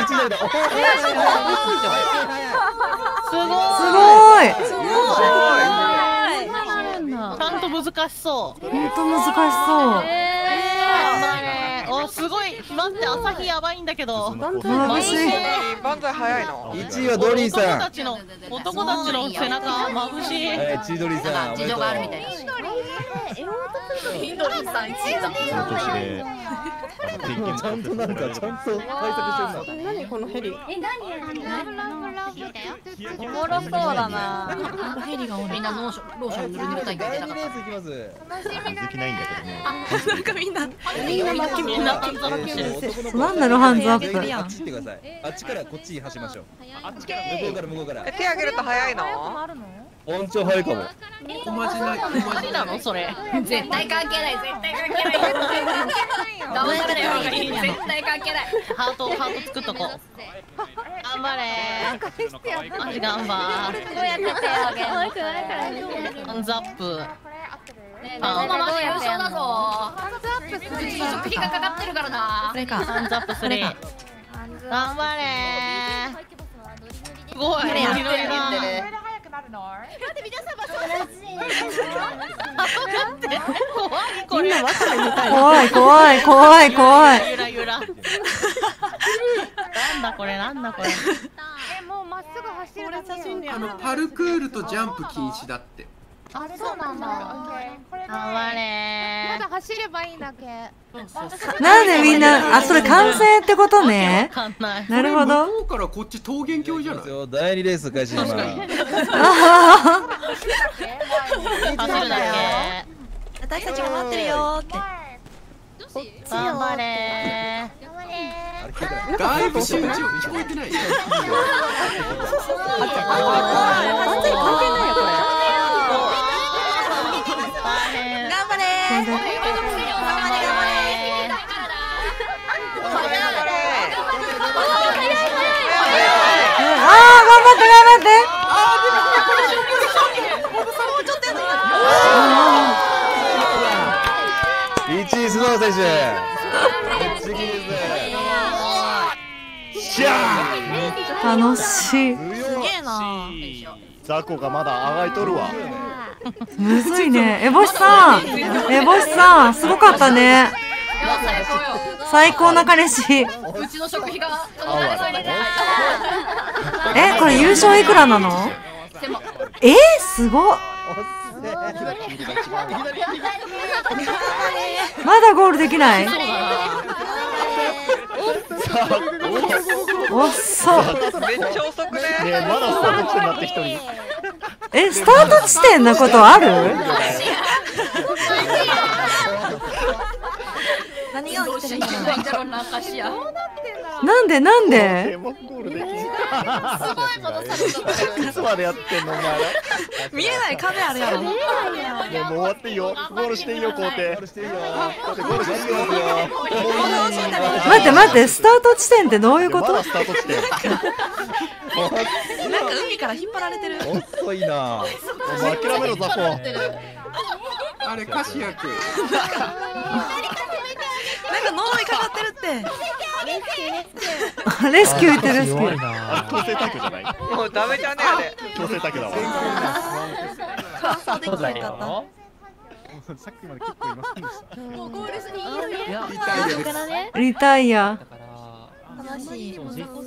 ちゃんと難しそう。 本当難しそう。 お、すごい。待って、朝日やばいんだけど。 万歳早いの。 1位はドリーさん。 男たちの背中眩しい。 はい、チードリーさん。 事情があるみたい。 チードリーさん1位だ。 ちゃんとなんかちゃんと対策してるな。 何このヘリ。何？おもろそうだな。 ヘリがみんなローション塗るたいんでなかった。 いきます。 できないんだけどね。 なんかみんななんだろハンズアップ。 あっち行ってください。あっちからこっち走りましょう。向こうから向こうから。 手挙げると早いの？ 音調早いかも。 おまじないなのそれ。 絶対関係ない。絶対関係ない。頑張れよ。絶対関係ない。 ハート作っとこう。頑張れ。マジ頑張る。 どうやって手を挙げるの？ ハンズアップ。 このままで優勝だぞ。ハンズアップする。食費がかかってるからな。 これか。ハンズアップする。頑張れ。すごい。ノリノリだ。 怖い。 ゆらゆら。なんだこれ。 もうまっすぐ走るだけ。 パルクールとジャンプ禁止だって。 あ、そうなんだ。 頑張れ。 まだ走ればいいだけ。 なんでみんな、あ、それ完成ってことね。なるほど。 向こうからこっち桃源郷じゃない。 第2レース開始します。 走るだけ。 私たちが待ってるよーって。 頑張れー。 外部集中聞こえてない。 関係ないよこれ。頑張れー。 頑張って。 1位須藤選手。 楽しい。 すげえな。 ザコがまだあがいとるわ。 むずいね。エボシさん、すごかったね。最高な彼氏。 うちの食費が。 これ優勝いくらなの？すごっ。まだゴールできない？おっそ。 めっちゃ遅くね。 まだスタート地点になって一人。 スタート地点のことある？ 何が起きてるんだろうな、カシア。 なんで？ すごいことされた。いつまでやってんのお前ら。 見えない壁あるやろ。 もう終わっていいよ。ゴールしていいよ、皇帝。 待って、スタート地点ってどういうこと？ スタート地点。 なんか海から引っ張られてる。 遅いな。 もう諦めろ、ザコ。 あれ、カシア君。 なんか呪いかかってるって。 レスキューってレスキュー。 強制退去じゃない？ もうダメじゃねあれ。 強制退去だわ。 そうできなかった。 さっきまで結構いませんでした。 もうゴールしていいよね。 リタイア。 楽しい。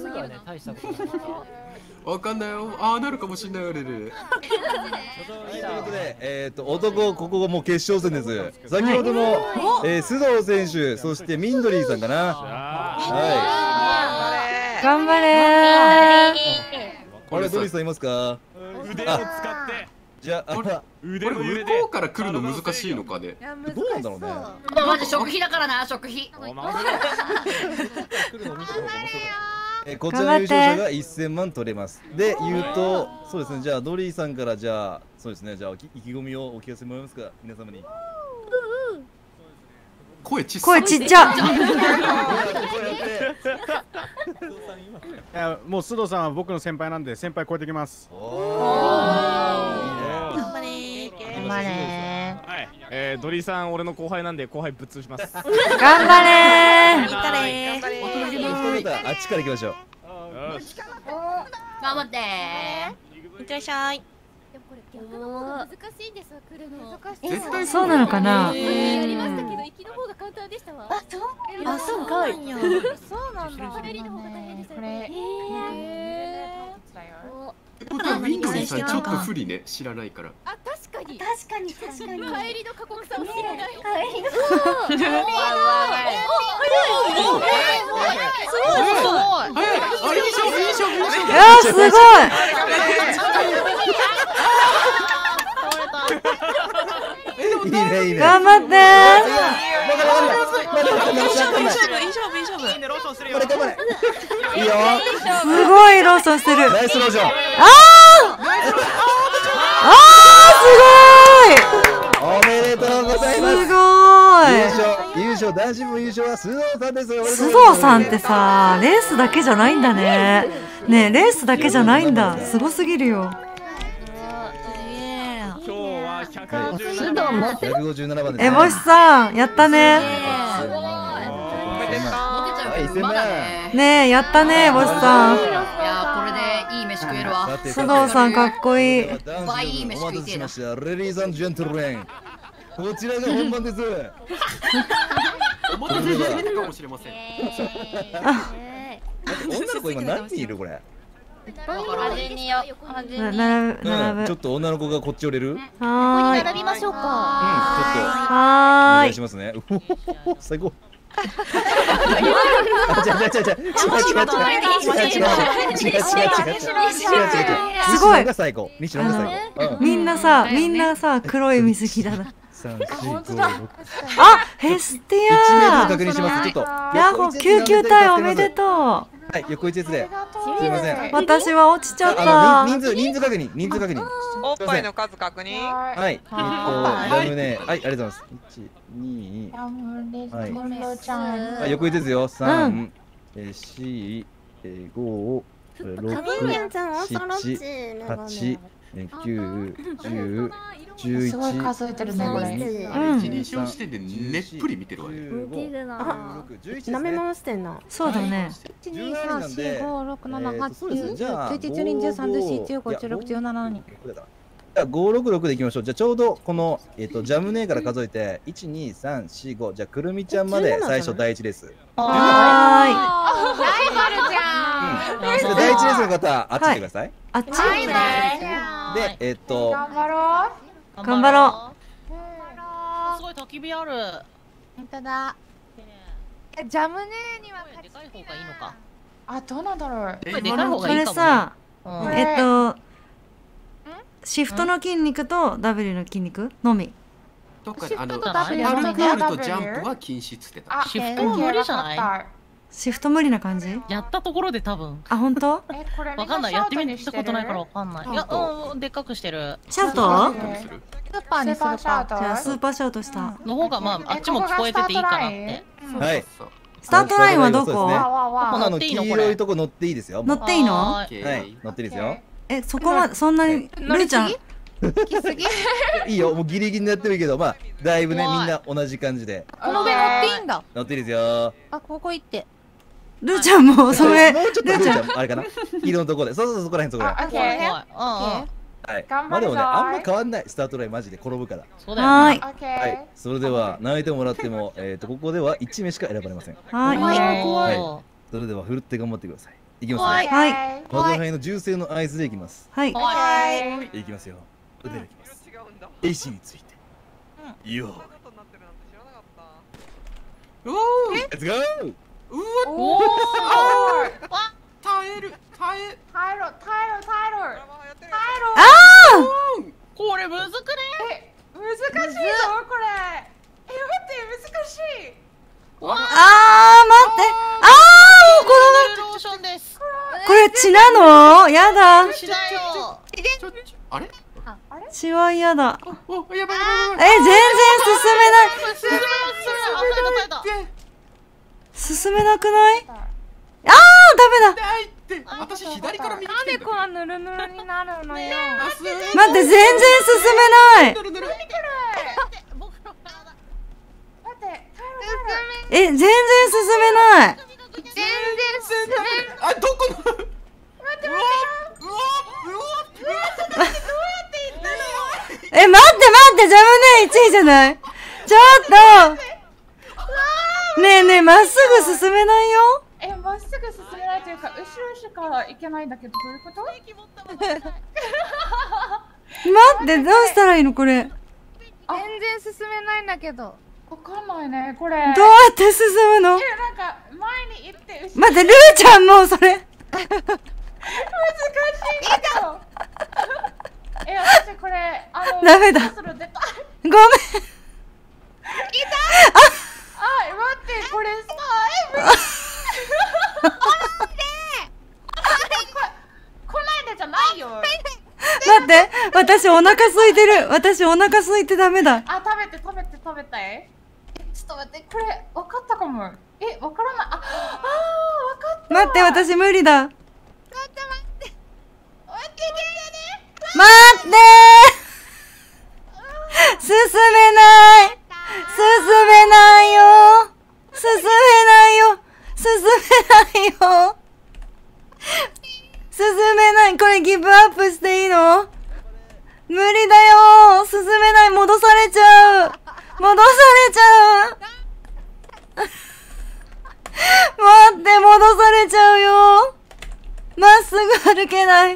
わかんないよ。ああなるかもしれないよね。 ということで、男ここもう決勝戦です。先ほどの須藤選手、そしてミンドリーさんかな。 は頑張れー。 あれ、ドリーさんいますか？ 腕を使ってじゃあ、 腕の向こうから来るの難しいのかね。 どうなんだろうね。 マジ食費だからな、食費。 こちらの優勝者が1000万取れます。で、言うと、そうですね、じゃあ、ドリーさんから、じゃあ、そうですね、じゃあ、意気込みをお聞かせもらえますか、皆様に。 声ちっ声ちっちゃ。 いや、もう須藤さんは僕の先輩なんで、先輩超えてきます。 頑張れー。頑張れはい、ドリーさん、俺の後輩なんで後輩ぶっ潰します。 頑張れー。 頑張れー。 あっちから行きましょう。 頑張っていってらっしゃい。 難しいんですわ、来るの。 絶対そうなのかな。 やりましたけど、行きの方が簡単でしたわ。 あ、そうかい。 そうなんだ。帰りの方が大変でしたね。 ことはウィンドリーさんちょっと不利ね、知らないから。 あ、確かに。 確かに。 帰りの過酷さを知らない。 帰りの。 すごい。 いいね、いいね。 頑張っていいよ。 すごいローソンしてる。 ナイスローション。 すごい。 おめでとうございます。 すごい。 優勝、男子部優勝は須藤さんです。 須藤さんってさ、レースだけじゃないんだね。ねえ、レースだけじゃないんだ。すごすぎるよ。 今日は 157番です。 えぼしさん、やったね。ねえ、やったね、ぼしさん。 いや、これでいい飯食えるわ。 須藤さん、かっこいい。 倍いい飯食いてえな。 レディース&ジェントルメン、こちらが本番です。 お待たせしてみたかもしれません。 女の子今何人いるこれ？ 並ぶ。 ちょっと女の子がこっち寄れる？ はーい。 並びましょうか。 お願いしますね。最高。違う。 すごい。みんなさ、黒い水着だな。あ、ヘスティア。 確認します。ちょっと。 ヤッホー、救急隊おめでとう。 はい、横一列で。すみません。 私は落ちちゃった。 人数確認。 おっぱいの数確認。 はい。ラムネ。はい、ありがとうございます。1、2。はい。横一列よ。3、4、5、6、7、8、9、10、11。 すごい数えてるね、これ。 一人称視点でねっぷり見てるわよ。 見てるな。舐め回してんな。 そうだね。 1、2、3、4、5、6、7、8、9、10、11、12、13、14、15、16、17人。 じゃあ566でいきましょう。じゃあちょうどこのジャムネーから数えて1、2、3、4、5。じゃあくるみちゃんまで最初第一レース。 はーい。ライバルじゃん。 第一レースの方あっち行ってください。 あっち。 で頑張ろう。 頑張ろう。すごい焚き火ある。 本当だ。ジャムネーにはでかい方がいいのか。 あ、どうなんだろう。 でかい方がいいかもね。 これさ、シフトの筋肉と W の筋肉のみ。 どっかでパルクールとジャンプは禁止っつってた。 シフトは無理じゃない？ シフト無理な感じ？ やったところで多分。 あ、本当？ わかんない。やってみたことないからわかんない。いや、でっかくしてる。 シャウト？ スーパーにするか。 じゃあスーパーシャウトした。 の方がまああっちも聞こえてていいかなって。 はい。 スタートラインはどこ？ 黄色いとこ乗っていいですよ。 乗っていいの？ はい、乗っていいですよ。 そこまでそんなにルーちゃん。 いいよ、もうギリギリになってるけど、まあだいぶねみんな同じ感じで。 この上乗っていいんだ。 乗っていいですよ。 あ、ここ行って。 ルーちゃんもそれ。 もうちょっとルーちゃんあれかな。黄色のところで、そうそこらへんそこらへん。はい。まあでもねあんま変わんない。スタートラインマジで転ぶから。 はい。 はい。それでは泣いてもらってもここでは1名しか選ばれません。 はい。 はい。それでは振るって頑張ってください。いきますね。 はい。 我が輩の銃声の合図でいきます。 はい。 いきますよ。腕でいきます。AC について。よー。レッツゴー。 おお耐える耐え耐えろあこれむずくね難しいぞこれ待って難しいああ待ってローションですこれ血なのやだ血だよあれ血は嫌だやばいやばい全然進めなくないあーダメだ私左から右なんでこんなぬるぬるになるのよ。 待って全然進めない全然進めない全然進めないあどこの待って待ってジャムね1位じゃないちょっとねえまっすぐ進めないよまっすぐ進めないというか後ろしか行けないんだけどどういうこと待ってどうしたらいいのこれ全然進めないんだけどわかんないねこれどうやって進むのなんか前に行って後ろ待ってルーちゃんもうそれ難しいよ私これダメだごめん待ってこれさ来ないでじゃないよ待って私お腹空いてる私お腹空いてダメだ食べてちょっと待ってこれ分かったかも分からない分かった待って私無理だ待って進めないよこれギブアップしていいの無理だよ進めない戻されちゃう待って戻されちゃうよまっすぐ歩けない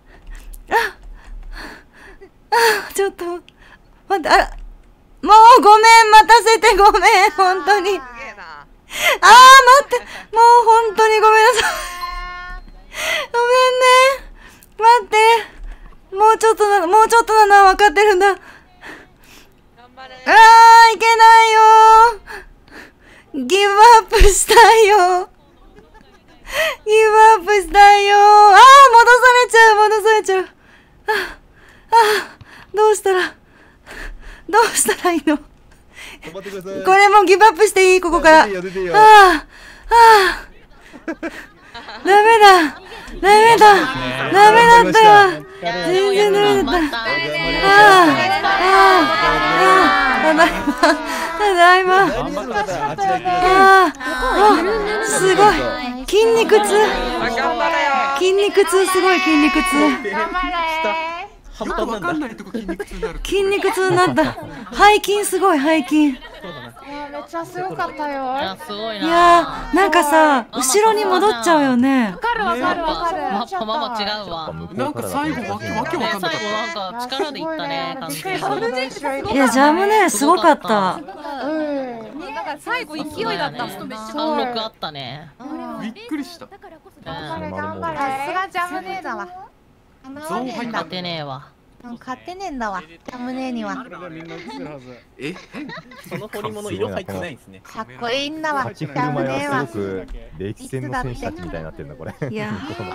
ちょっと待ってもうごめん待たせてごめん本当に待ってもう本当にごめんなさいごめんね待ってもうちょっとなのは分かってるんだいけないよギブアップしたいよ戻されちゃうどうしたらいいのこれもうギブアップしていいここからダメだったよ全然ダメだったただいますごい筋肉痛すごい筋肉痛よくわかんないとこ筋肉痛になる筋肉痛になった背筋すごい背筋めっちゃすごかったよいやなんかさ後ろに戻っちゃうよねわかるママ違うわなんか最後わけわかんなかった最後なんか力でいったね感じいやジャムねすごかったなんか最後勢いだったもんな貫禄あったねびっくりしたさすがジャムネーだわ勝てねえわ買ってねえんだわジャムネーにはその彫り物色入ってないんですねかっこいいんだわジャムネーはすごく歴戦の選手たちみたいになってるんだこれいや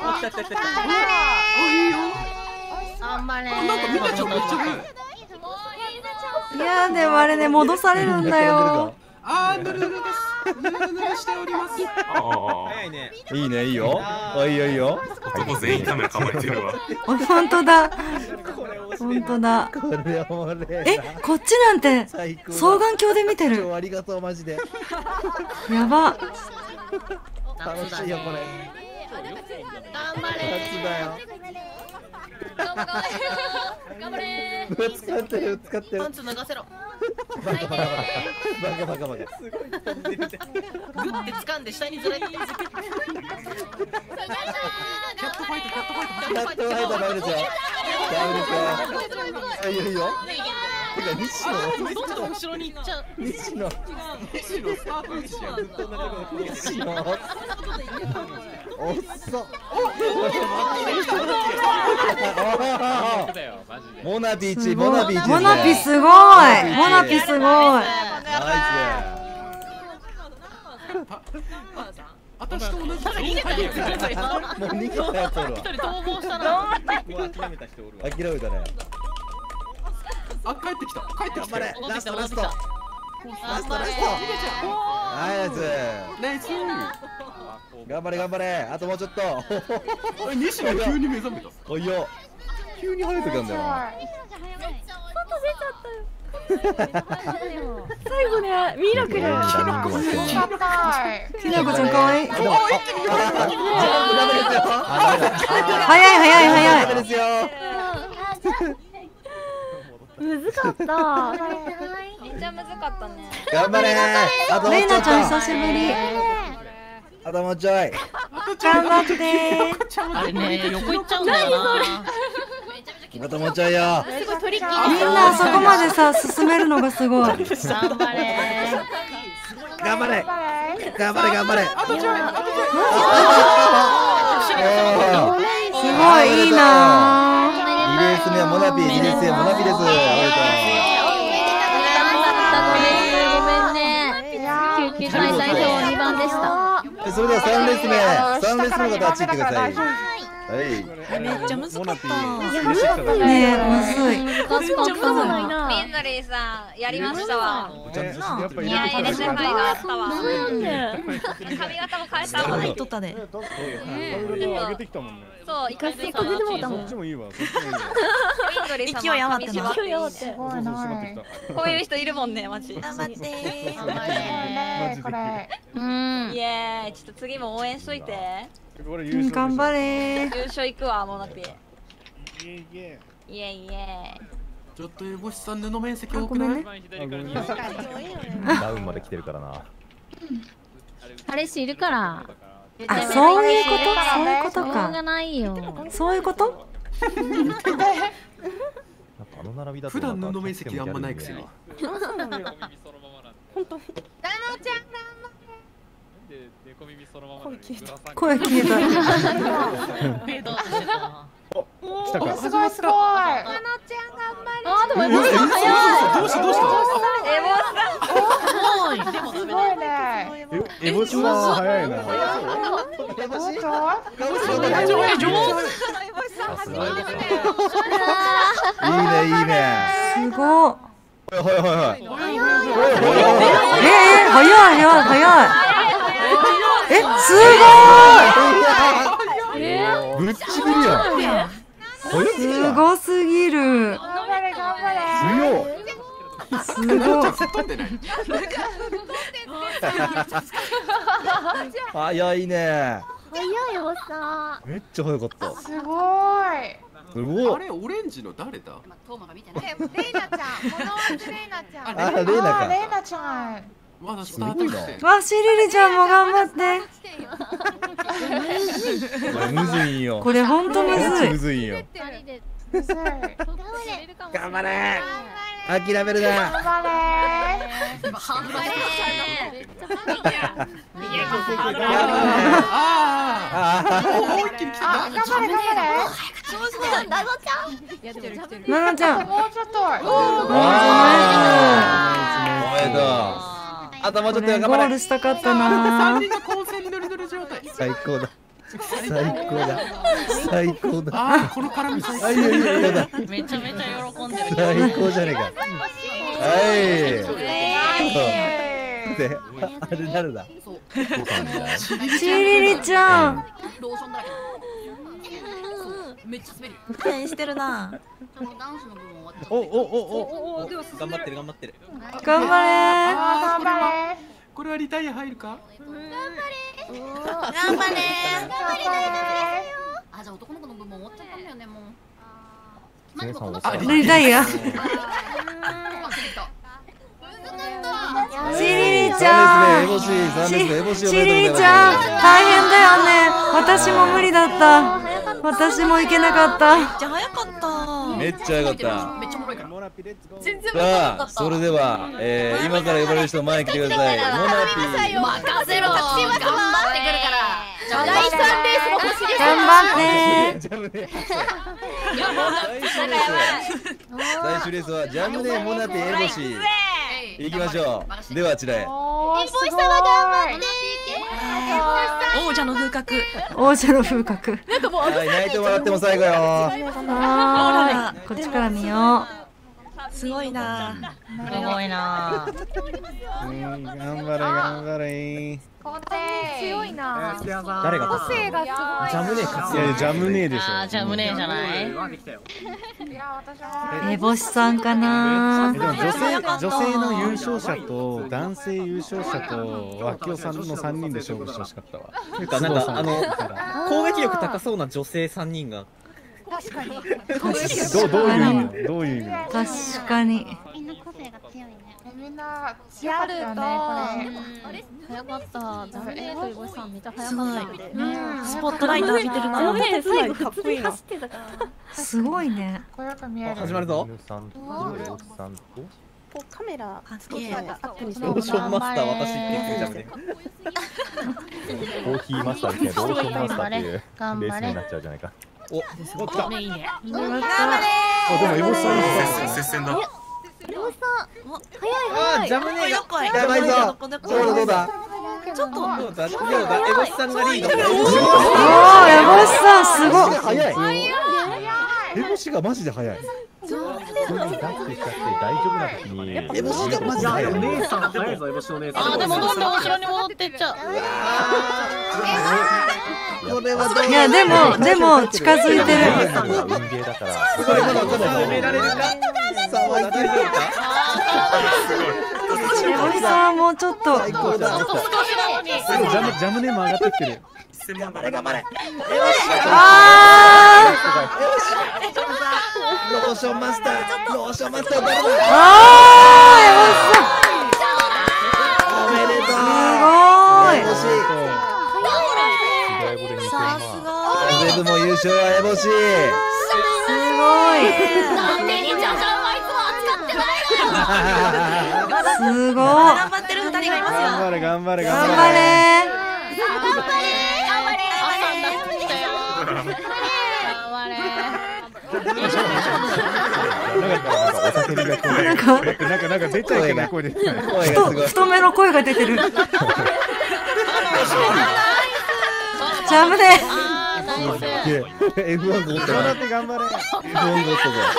頑張れなんかみんなちょっといやでもあれね戻されるんだよぬるぬるですぬるぬるしております早いねいいねいいよいいよ男全員カメラ構えてるわ本当だこっちなんて双眼鏡で見てるありがとうマジでやば楽しいよこれ頑張れ夏だよ頑張れ使ってるパンツ脱がせろバカグッて掴んで下にずらいキャットファイトダメですよいいよ西野どんどん後ろに行っちゃう。 西野スタート位置やん。 西野おっそモナピーチモナピーチモナピすごいモナピすごいナイ私と同じ。 逃げたやつ。 スもう逃げたやつおるわ一人逃亡したな。 もう諦めた人おるわ諦めたねあ、帰ってきた。帰ってきた。 頑張れラストラストラストラストナイスナイス。 頑張れ頑張れあともうちょっと西野急に目覚めた。 おいよ急に晴れてくんだよな最後ねミラクル。 きなこちゃん可愛い。早い早い早い。 むずかった。 めっちゃむずかったね。 頑張れあともうちょっとレイナちゃん久しぶり。 あともうちょい頑張ってあれね横行っちゃうんだよな。 あともうちょいよすごいトリッキー。 みんなあそこまでさ進めるのがすごい。 頑張れ。 頑張れ頑張れ頑張れすごいいいな 2レース目はモナピー2レース目はモナピですごめんね。救急隊代表2番でした。 それでは3レース目3レース目の方はついてくださいはいめっちゃ難かった。 ねえむずい。 ミンドリーさんやりましたわ。いや入れてはいがあったわ。髪型も変えたわ。 入っとったね。 上げてきたもんね。 そう、一回出てもうたもん。 そっちもいいわ。 ミンドリーさん勢い余ってな。 勢い余って。こういう人いるもんね、マジ。 頑張って。 これ。 イエーイ、ちょっと次も応援しといて。 頑張れ優勝行くわ、モナピ。 イエイエイエイイエイ。 ちょっとエボシさん布面積多くない？ ダウンまで来てるからな。 彼氏いるから。 あ、そういうことそういうことしょうかがないよ。 そういうことあの並びだと普段布面積あんまないくせに。 本当。 声消えた。 来たか。 すごいすごい。 あ、でもエボさん早い。 どうしたどうした？ エボさん。 すごいね。 エボシは早いな。 いいねいいねすごい。 はいはいはい早い早い早い。すごい。 ぶっちぎりやんすごすぎる。 頑張れ頑張れ。 すごい。 早いね早いおさ。 めっちゃ早かったすごい。 すごいあれオレンジの誰だ？ レイナちゃん。このレイナちゃん。 あレイナかレイナちゃん。 まだスタートして。 わ、シリリちゃんも頑張って。 むずいよこれほんとむずい。 むずいよ頑張れ諦めるな頑張れ。 ナナちゃん。 もうちょっと。 おめでとうあともうちょっと頑張れゴールしたかったな。 最高だ最高だ最高だあ、この絡み最高だめちゃめちゃ喜んでる。 最高じゃねえかで、あれ誰だシリリちゃんめっちゃ滑る。苦戦してるな。 お頑張ってる頑張ってる頑張れ頑張れ。 これはリタイア入るか？ 頑張れ。あ、じゃあ男の子の部分終わっちゃったんだよねもう。 リタイア。シリリちゃん。シリリちゃん大変だよね。私も無理だった。 私も行けなかった。 めっちゃ早かった。 めっちゃ早かった。 めっちゃおもろいから。 全然さあ、それでは、今から呼ばれる人前に来てください。モナピー。 任せろ。頑張ってくるから。第3レースの星です。 頑張って最終レースはジャムネモナピエボシ。行きましょう。ではあちらへ。 エボシ様頑張って。王者の風格。 王者の風格。 なんかもうはい、泣いてもらっても最後よ。 あー、こっちから見よう。 すごいな。 すごいな。 頑張れ頑張れ。 強いな。 誰が個性がすごい。 ジャムネ勝つ。いやジャムネでしょ。 ジャムネじゃない。 エボシさんかな。 でも女性の優勝者と男性優勝者と脇尾さんの3人で勝負してほしかったわ。 なんか攻撃力高そうな女性3人が。 確かに。 どういう意味？どういう意味？ 確かに。 みんな個性が強いね。みんな強かったよね。 早かった。ジャムネとエボシさんめっちゃ早すごい。 かった。 スポットライト浴びてるな。 最後かっこいいな。 すごいね。 これよく見える。 始まるぞ。 カメラすげえ。 アップにしてローションマスター私って言ってるジャムネ。 コーヒーマスターみたいなローションマスターっていうレースになっちゃうじゃないか。 お、来た。 いいね。 頑張れ。 でもエボシさん接戦だ。 エボさん、早い。 ジャムネが。 やばいぞ。どうだ。 ちょっと。 どうだ。エボシさんがリード。 おー、エボシさんすごい。 早い。エボシがマジで早い。 それにダックしちゃって大丈夫な時にエボシがマジで早い。 姉さん早いぞ、エボシの姉さん。 あ、でもどんどん後ろに戻ってっちゃう。 これはどう？ いやでも近づいてる。 運ゲーだから。 これまだ攻められるか？さあ、いけるか？ エボシさんもうちょっと。 最高だ。 ジャムネも上がってきてる。 頑張れ頑張れ。 あローションマスター。ローションマスター。 あー、エボシさん。 おめでとう。 すごい。 さすが。 ゼブも優勝はエボシ。 すごい。 なんでにちゃんあいつは扱ってないのよ。 すごい。 頑張ってる2人がいますよ。 頑張れ頑張れ頑張れ。 なんか出ちゃいけない声で。 太めの声が出てる。ジャムネ。 F1 ゴッド。 頑張って頑張れ。 F1 ゴッドぞ。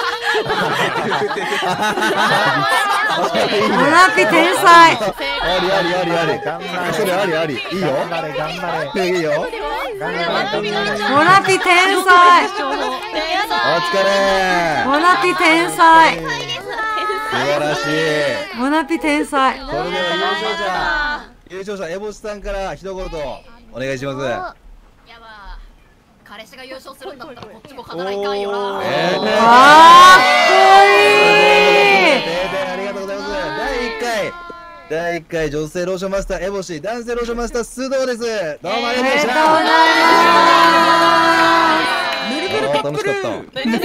モナピ天才。 あり。それあり。いいよ。頑張れ。いいよ。 モナピ天才。 お疲れ。 モナピ天才。 素晴らしい。 モナピ天才。 それでは優勝者エボシさんから一言お願いします。 やば。彼氏が優勝するんだったらこっちも勝たないかんよな。 かっこいい。 ありがとうございます。第1回女性ローションマスターエボシ、男性ローションマスター須藤です。どうもありがとうございました。楽しかった。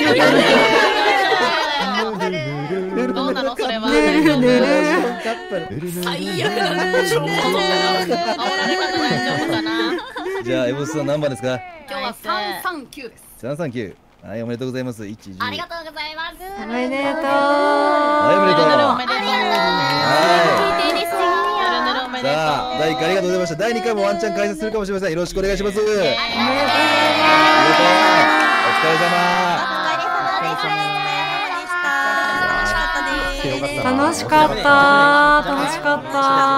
どうなのそれは。 最悪だ。 じゃあエボシさん何番ですか？ 今日は339です。 339。はい、おめでとうございます。1、10。 ありがとうございます。 おめでとう。 はい、おめでとう。 おめでとう。 さあ、第1回ありがとうございました。第2回もワンチャン開催するかもしれません。よろしくお願いします。おめでとう。お疲れ様。楽しかった。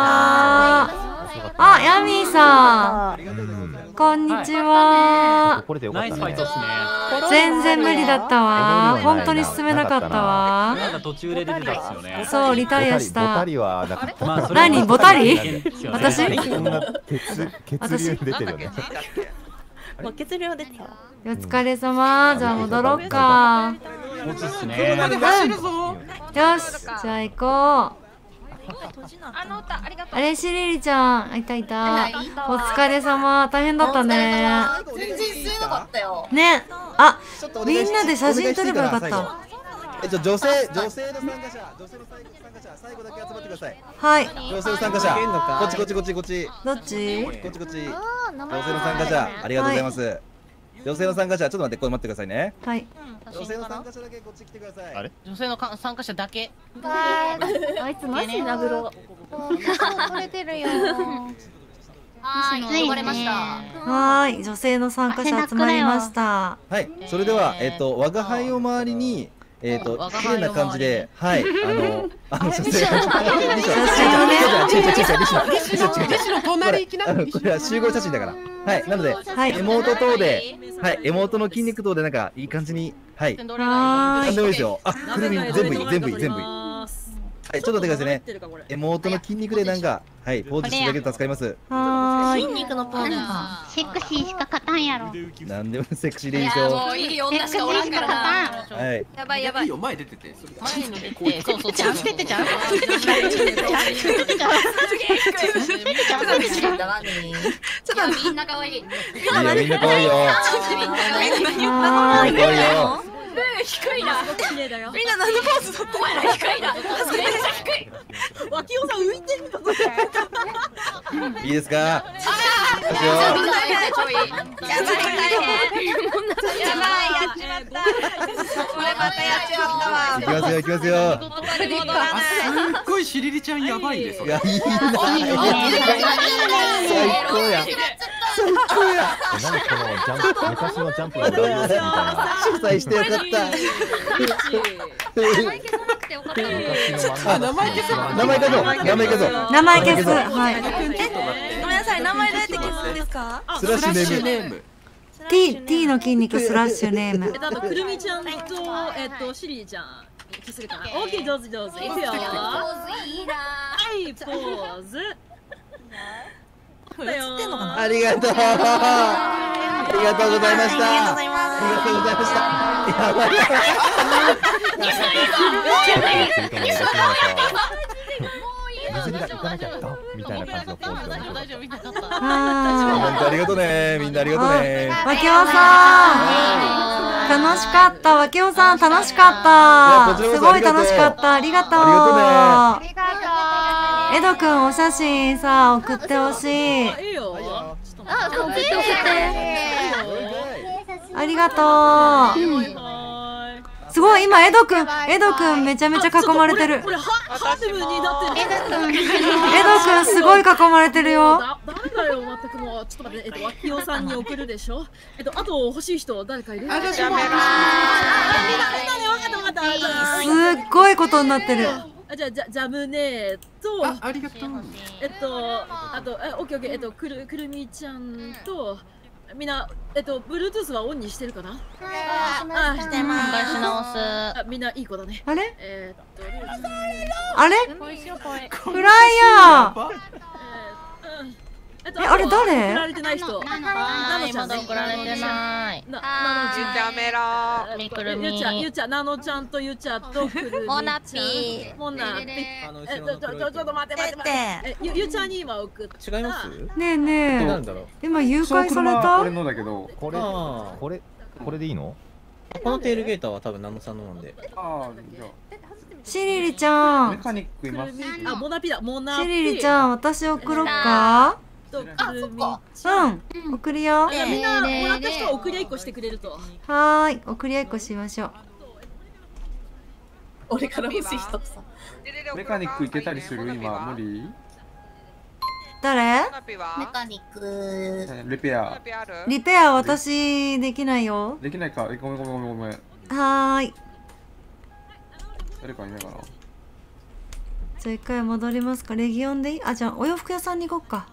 あ、ヤミーさん。こんにちは。 ナイスファイトっすね。 全然無理だったわ。本当に進めなかったわ。 なんか途中で出てたっすよね。 そう、リタイアした。 ボタリはなかった。 何ボタリ？私？ そんな血流出てるよね。 血流出てた。 お疲れ様。じゃあ戻ろっか。 落ちっすね。 よし、じゃあ行こう。 あの歌ありがとう。 あれシリリちゃんいたいた。お疲れ様。大変だったね。 全然吸えなかったよ。 ね。あ、みんなで写真撮ればよかった。 女性の参加者、最後だけ集まってください。 はい。 女性の参加者、こっち。 どっち？ こっち。女性の参加者、ありがとうございます。女性の参加者、ちょっと待って、これ待ってくださいね。 はい。 女性の参加者だけこっち来てください。 あれ？ 女性の参加者だけ。 あいつマジ殴ろう。取れてるよ。 はい、呼ばれました。 はい、女性の参加者集まりました。 はい、それでは我が輩を周りに綺麗な感じで、はい、写真をね、これは集合写真だから、はい、なので、妹等で、はい、妹の筋肉等でなんかいい感じに、はい、なんでもいいですよ。あ、くるみ全部いい。はい、ちょっと待ってくださいね。妹の筋肉でなんか、はい、ポーズしていただけると助かります。 筋肉のポーズか。セクシーしか勝たんやろ。 なんでもセクシーでいいでしょ。 もういい女しかおらんからな。 はい。 やばいやばい。 前出てて。 前に出て、そう。ちゃん出てちゃん。 ちょっとみんな可愛い。 みんな可愛いよ。 はい。 低いな。 みんな何のポーズ取ってないの？低いな。めっちゃ低い。 脇尾さん浮いてるの。 いいですか？ やばいやっちまった。俺またやっちまったわ。 行きますよ。 すっごいしりりちゃんやばいです。 いや、いいな。最高や。 何このジャンプ、昔のジャンプの裏表みたいな。 取材してよかった。名前消そう。 はい。 ごめんなさい、名前どうやって消すんですか？ スラッシュネーム。 T の筋肉スラッシュネーム。 くるみちゃんとシリーちゃん消せるかな。オッケー、上手。いくよ。 ポーズいいな。 はい、ポーズ。 映ってんのかな？ ありがとうございました。やばい。 水着が行かなきゃみたいな感じのポーズで面白かった。 本当ありがとうね。みんなありがとうね。 わきおさん、楽しかった。わきおさん楽しかった。すごい楽しかった。ありがとう。 ありがとう。 エドくんお写真さ送ってほしい。 あ、送って。 ありがとう。すごい今エドくんめちゃめちゃ囲まれてる。エドくんすごい囲まれてるよ。 誰だよ、全くもう。ちょっと待って、脇尾さんに送るでしょ。あと欲しい人誰かいる？ 私も。 すっごいことになってる。 じゃあジャムネとありがとう。 あとオッケーくるみちゃんとみんなBluetooth はオンにしてるかな？ してます。し直す。 みんないい子だね。 あれ？フライヤー。あれ誰？ 送られてない人。 まだ送られてない。 ゆちゃめら。 ゆちゃ、なのちゃんとゆちゃとくるみちゃん。 モナピー。 ちょっと待って。ゆちゃんに今送った。 違います？ ねえ。今誘拐された？ 俺のだけど、これでいいの？ このテールゲーターは多分ナノさんのなんで。 シリリちゃん。 メカニックいます。 あ、モナピだ。 シリリちゃん、私送ろっか？ うん、 送るよ。 みんなもらった人は送り合いっこしてくれると。 はーい、送り合いっこしましょう。 俺から欲しい人さ。 メカニックいけたりする？今無理？ 誰？ メカニック。 リペア。 リペア私できないよ。 できないか。ごめん。 はーい。 誰かいないかな。 じゃあ一回戻りますか。レギオンでいい？あ、じゃあお洋服屋さんに行こっか。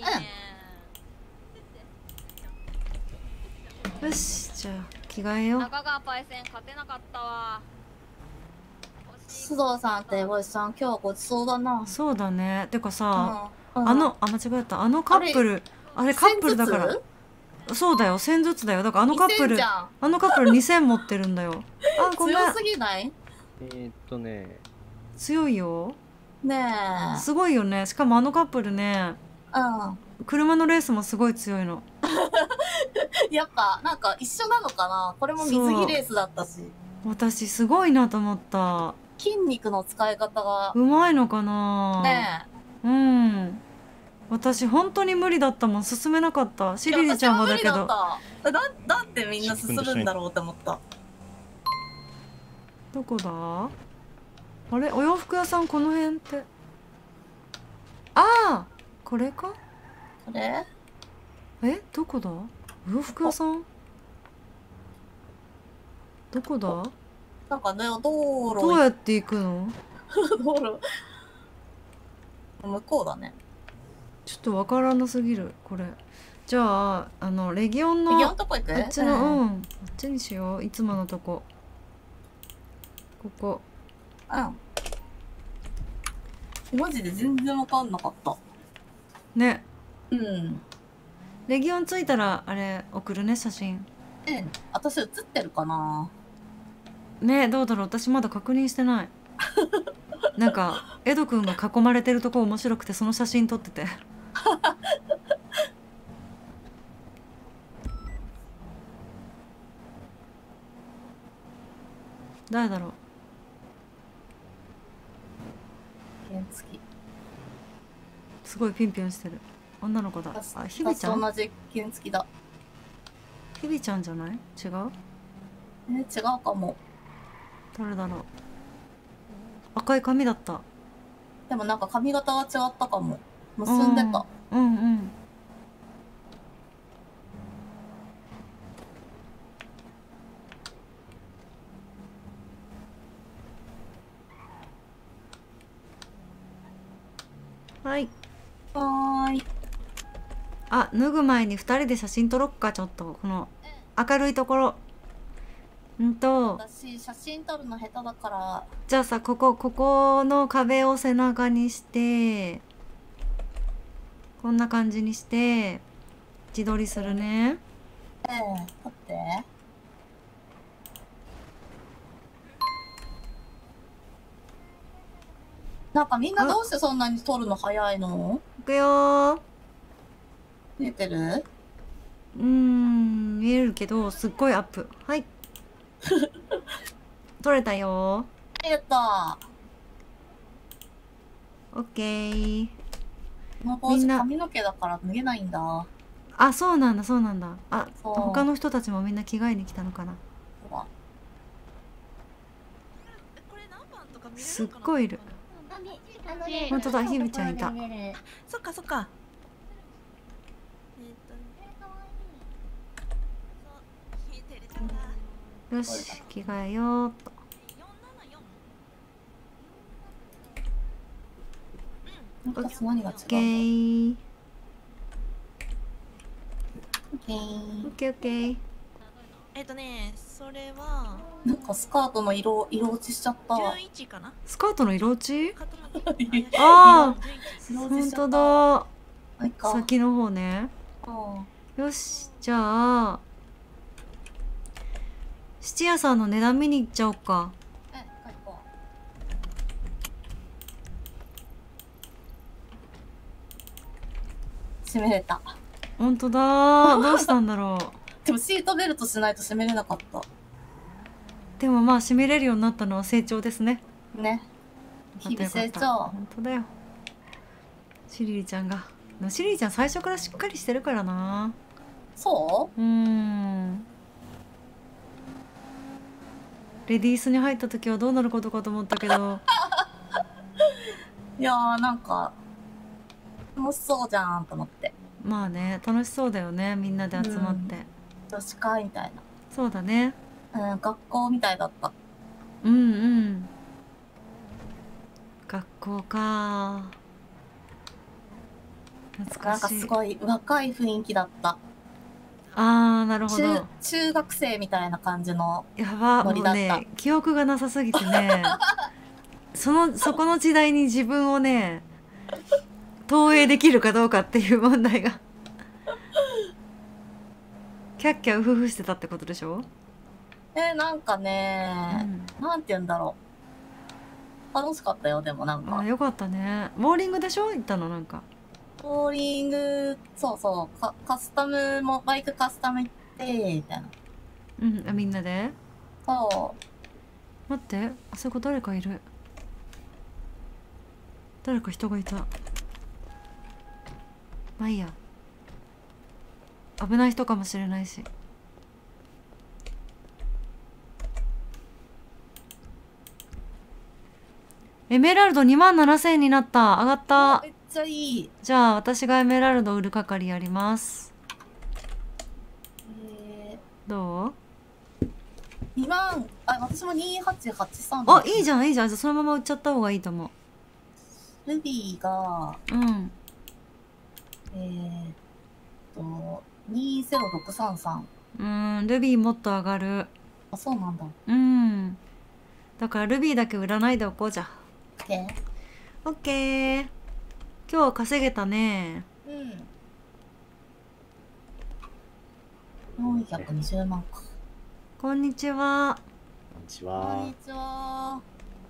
よし、じゃあ着替えよう。 中川パイセン勝てなかったわ。 須藤さんっておじさん今日ごちそうだな。 そうだね。てかさ、間違えた。あのカップル、あれカップルだから。そうだよ、1000ずつだよ。だからあのカップル2000持ってるんだよ。あ、ごめん。 強すぎない？ ね。 強いよ。 ねえ。 すごいよね。しかもあのカップルね、車のレースもすごい強いの。 やっぱなんか一緒なのかな。これも水着レースだったし。 私すごいなと思った。 筋肉の使い方がうまいのかな。 ねえ。うん。私本当に無理だったもん。進めなかった。シリリちゃんはだけど。 だってみんな進むんだろうって思った。 どこだ。あれ、お洋服屋さんこの辺って。ああ、これか。 これ。 え、どこだ。お洋服屋さん。どこだ。 なんかね、道路。 どうやって行くの。 道路。向こうだね。 ちょっとわからなすぎる、これ。じゃあ、レギオンの。 レギオンとこ行く。 あっちの、うん、あっちにしよう、いつものとこ。ここ。 マジで全然わかんなかった。 ね。 うん。 レギオンついたら、あれ、送るね、写真。 私写ってるかな。 ね、どうだろう、私まだ確認してない。なんか、エドくんが囲まれてるとこ面白くて、その写真撮ってて。誰だろう。 原付。 すごいピンピンしてる。女の子だ。あ、ひびちゃん。 同じ原付だ。 ひびちゃんじゃない？違う？ 違うかも。 誰だろう。赤い髪だった。 でもなんか髪型は違ったかも。結んでた。 うんうん。はい。 はーい。 あ、脱ぐ前に2人で写真撮ろっか、ちょっと。この明るいところ。 私、写真撮るの下手だから。 じゃあさ、ここの壁を背中にして、こんな感じにして、自撮りするね。 撮って。なんかみんなどうしてそんなに撮るの早いの？ いくよー。 見えてる？ 見えるけど、すっごいアップ。はい。撮れたよー。やったー。オッケー。 この帽子髪の毛だから脱げないんだ。 あ、そうなんだ、そうなんだ。あ、他の人たちもみんな着替えに来たのかな。すっごいいる。本当だ、ひびちゃんいた。 そっかそっか。 よし、着替えようっと。 何が違う？ オッケー。 オッケー。 オッケーオッケー。 それはなんかスカートの色落ちしちゃった。 11かな。 スカートの色落ち？ああ、本当だ。先の方ね。よし、じゃあ質屋さんの値段見に行っちゃおうか。 閉めれた。 本当だ。どうしたんだろう。 でもシートベルトしないと閉めれなかった。 でもまあ閉めれるようになったのは成長ですね。 ね。日々成長。 本当だよ。シリリちゃんが。シリリちゃん最初からしっかりしてるからな。 そう？ レディースに入った時はどうなることかと思ったけど。 いやーなんか楽しそうじゃんと思って。 まあね、楽しそうだよね、みんなで集まって。 女子会みたいな。 そうだね。 学校みたいだった。 うんうん。学校か。懐かしい。 なんかすごい若い雰囲気だった。 あー、なるほど。 中学生みたいな感じのやば、もうね、記憶がなさすぎてね。そこの時代に自分をね、投影できるかどうかっていう問題が。キャッキャウフフしてたってことでしょ？ なんかね、なんて言うんだろう。 楽しかったよ、でもなんか。 あ、よかったね。ボーリングでしょ、行ったのなんか。 ボーリング、そうそう、カスタムも、バイクカスタム行って、みたいな。 うん、あ、みんなで。 そう。 待って、あそこ誰かいる。誰か人がいた。まあいいや。危ない人かもしれないし。エメラルド27,000円になった。上がった。 めっちゃいい。 じゃあ私がエメラルド売る係やります。どう ？2万、あ、私も2883。 あ、いいじゃんいいじゃん。じゃあそのまま売っちゃった方がいいと思う。 ルビーが、 うん。 20633。 ルビーもっと上がる。 あ、そうなんだ。 だからルビーだけ売らないでおこうじゃ。オッケー。今日は稼げたね。 420万か。 こんにちは。 こんにちこんはに。ちは。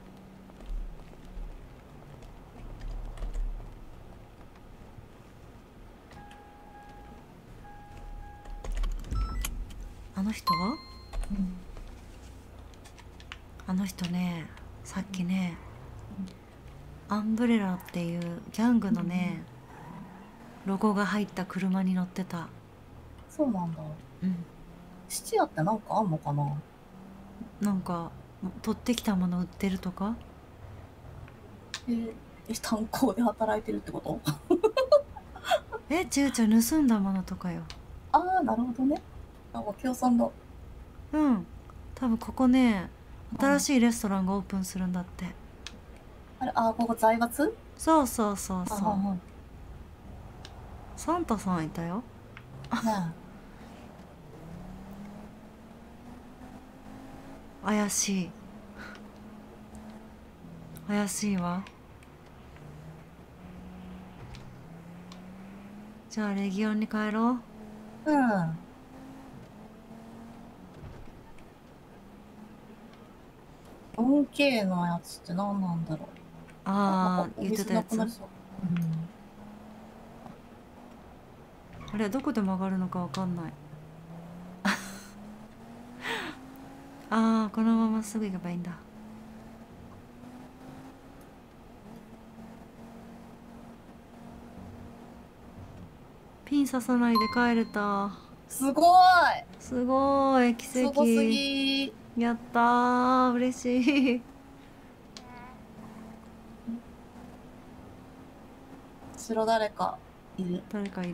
あの人は、あの人ね、さっきね、アンブレラっていうギャングのね、ロゴが入った車に乗ってた。 そうなんだ。質屋ってなんかあんのかな？ なんか取ってきたもの売ってるとか？ 炭鉱で働いてるってこと？ 違う盗んだものとかよ。 ああ、なるほどね。あ、お客さんだ。 多分ここね、新しいレストランがオープンするんだって。 あれ、ここ財閥？ そう。サンタさんいたよ。怪しいわ。じゃあレギオンに帰ろう。 4K のやつって何なんだろう。 言ってたやつ。あれ、どこで曲がるのかわかんない。このまますぐ行けばいいんだ。ピン刺さないで帰れた。 すごい奇跡。 すごすぎ。 やったー、嬉しい。 後ろ誰かいる？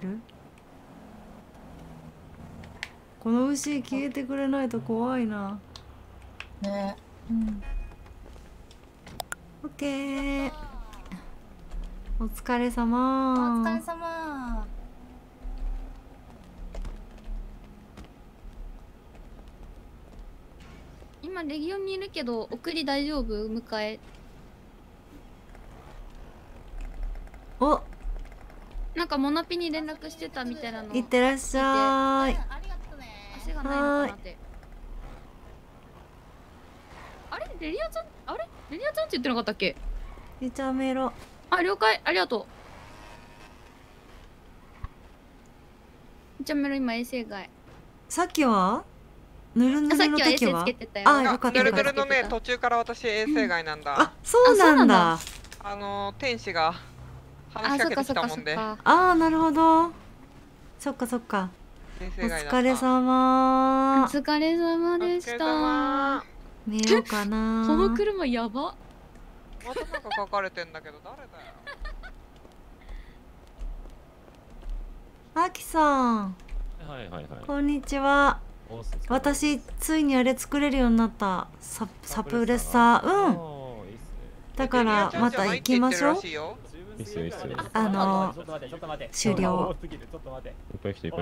この牛消えてくれないと怖いな。 ね。 オッケー。お疲れ様。 お疲れ様。 今レギオンにいるけど送り大丈夫？迎え。 お、 なんかモナピに連絡してたみたいなの。 いってらっしゃい。 足がないのかなって。あれレリアちゃん、レリアちゃんって言ってなかったっけ？ リチャメロ。 了解、ありがとう。リチャメロ今衛星外。 さっきはぬるぬるの時は？ よかった。 ぬるぬるのね、途中から私衛星外なんだ。 そうなんだ。 天使が話しかけてきたもんで。 なるほど。そっか。お疲れ様。 お疲れ様でした。 寝ようかな。 この車やば。 またなんか書かれてんだけど誰だよ。 あきさん。こんにちは。私ついにあれ作れるようになった。サプレッサー。だからまた行きましょう。終了。 いっぱい人。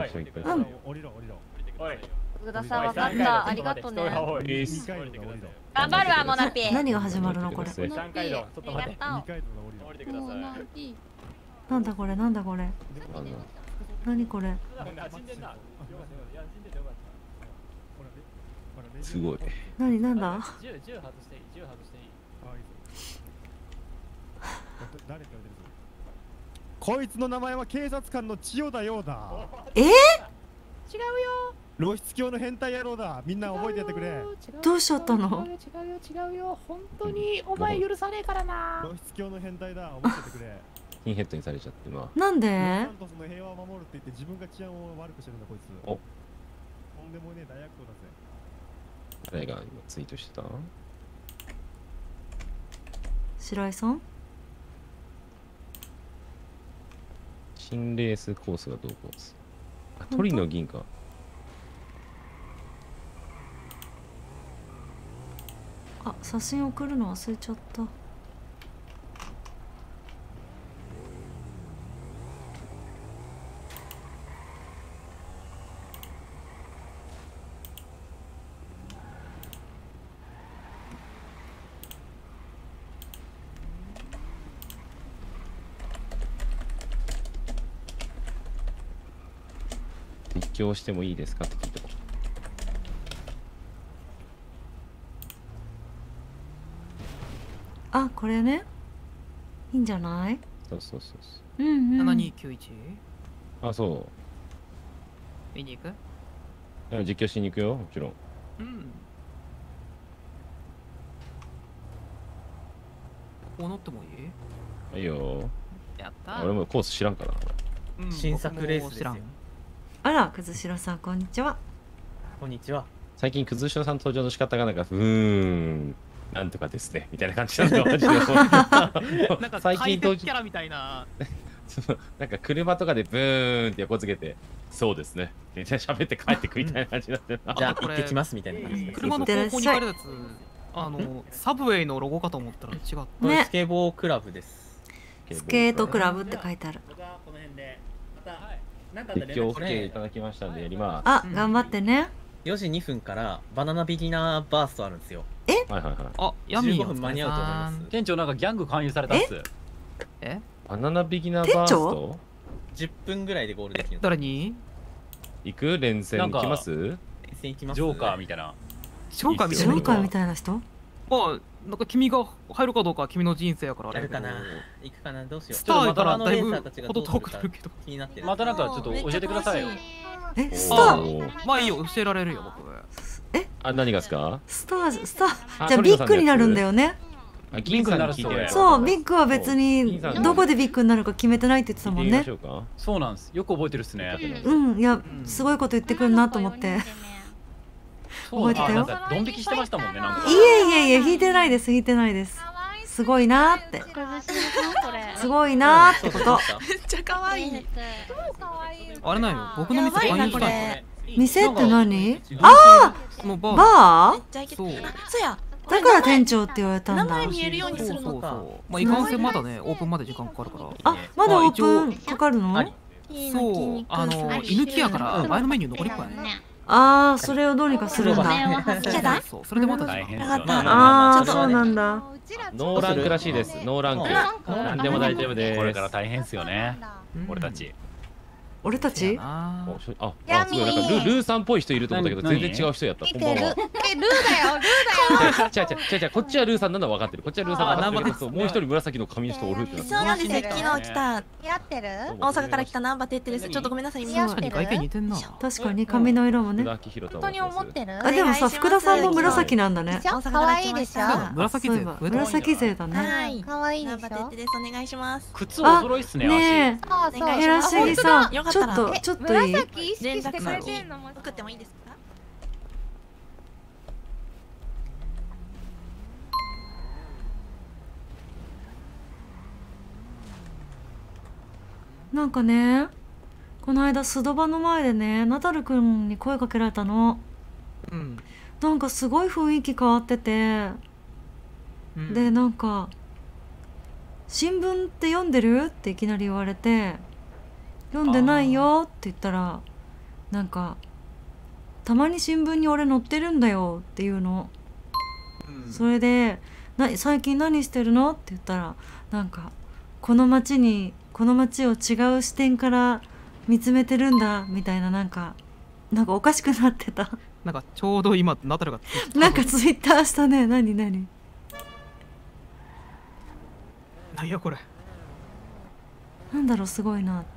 福田さん、わかった。ありがとうね。頑張るわ、モナピー。 何が始まるのこれ。なんだこれ。何これ。 すごい。 なんだ。 誰って言われてるぞ。こいつの名前は警察官の千代田陽だ。 違うよ。 露出狂の変態野郎だ。みんな覚えてやってくれ。 どうしちゃったの？ 違うよ。本当にお前許さねえからな。 露出狂の変態だ。覚えてやってくれ。 ピンヘッドにされちゃってまあ。 なんで？ サントスの平和を守るって言って自分が治安を悪くしてるんだこいつ。 お。 とんでもねえ大悪党だぜ。 誰が今ツイートしてた？ 白井さん？ 新レースコースがどうこうです。あ、鳥の銀か。 あ、写真送るの忘れちゃった。 実況してもいいですかって聞いても。 あ、これね。いいんじゃない？ そうそうそうそうんうん。 7291？ う。あ、そう。 見に行く？ 実況しに行くよ、もちろん。 うん。こう乗ってもいい？ いいよ。 やったー。 俺もコース知らんから。 新作レースですよ。 あら、くずしろさん、こんにちは。 こんにちは。 最近くずしろさん登場の仕方がなんかなんとかですねみたいな感じなのマジで。 なんか最近登キャラみたいな。 なんか車とかでブーンって横付けてそうですねって喋って帰ってくみたいな感じになってる。 じゃあ行ってきますみたいな感じで。 車の方向に帰るやつ、サブウェイのロゴかと思ったら違った。 ね。 スケボークラブです。 スケートクラブって書いてある。 この辺でまた実況 OK いただきましたんでやります。 あ、頑張ってね。 4時2分からバナナビギナーバーストあるんですよ。 はいはいはい。 あ、ヤミー 15分間に合うと思います。 店長なんかギャング勧誘されたっす。 え？ バナナビギナーバースト ？10分ぐらいでゴールできる。 誰に？ 行く連戦行きます？ 連戦行きます。 ジョーカーみたいな。 ジョーカーみたいな人？ あ、なんか君が入るかどうかは君の人生やから。 やるかな。行くかな。どうしよう。 スターからだいぶほど遠くなるけど。 気になってる。 またなんかちょっと教えてくださいよ。 スター？ まあいいよ、教えられるよ僕。 あ、何がですか？ スターじゃあビッグになるんだよね。 あ、銀さんに聞いてる。 そう、ビッグは別にどこでビッグになるか決めてないって言ってたもんね。 そうなんです。よく覚えてるっすね。 うん、いや、すごいこと言ってくるなと思って。覚えてたよ。 ドン引きしてましたもんね。なんか。 いえ、引いてないです、引いてないです。すごいなーって。すごいなーってこと。 めっちゃ可愛い。あれなんよ、僕の店勧誘したい。 店って何？ああ、バー？ そう。 だから店長って言われたんだ。 名前見えるようにするのか。まあいかんせんまだね、オープンまで時間かかるから。 あ、まだオープンかかるの？ そう、居抜きやから前のメニュー残りっぱいね。 ああ、それをどうにかするんだ。 そう、それでまた大変ですよ。 ああ、そうなんだ。 ノーランクらしいです。ノーランク。何でも大丈夫です。 これから大変ですよね。俺たち。 俺たち？ あ、すごいなんかルーさんっぽい人いると思ったけど全然違う人やった。こんばんは。 ルーだよ。 違うこっちはルーさんなのは分かってる。こっちはルーさん分かってるけど、もう一人紫の髪の人おるってなって。 そうなんですよ。昨日来た。やってる？大阪から来たナンバテッテです。ちょっとごめんなさい。 確かに外見似てんな。 確かに髪の色もね。 本当に思ってる？ あ、でもさ、福田さんも紫なんだね。 可愛いでしょ。 紫勢。 紫勢だね。 はい。可愛いでしょ。ナンバテッテです。お願いします。 靴お揃いっすね。 ねえ。寺重さん、ちょっといい？ 紫意識してくれてんのも送ってもいいですか？ なんかね、この間スドバの前でね、ナダルくんに声かけられたの。なんかすごい雰囲気変わってて、でなんか新聞って読んでるっていきなり言われて、読んでないよって言ったら、なんかたまに新聞に俺載ってるんだよっていうの。それで最近何してるのって言ったら、なんかこの街を違う視点から見つめてるんだみたいな、なんかおかしくなってた。 なんかちょうど今ナダルがなんかツイッターしたね。何なんやこれ。 なんだろう、すごいなって。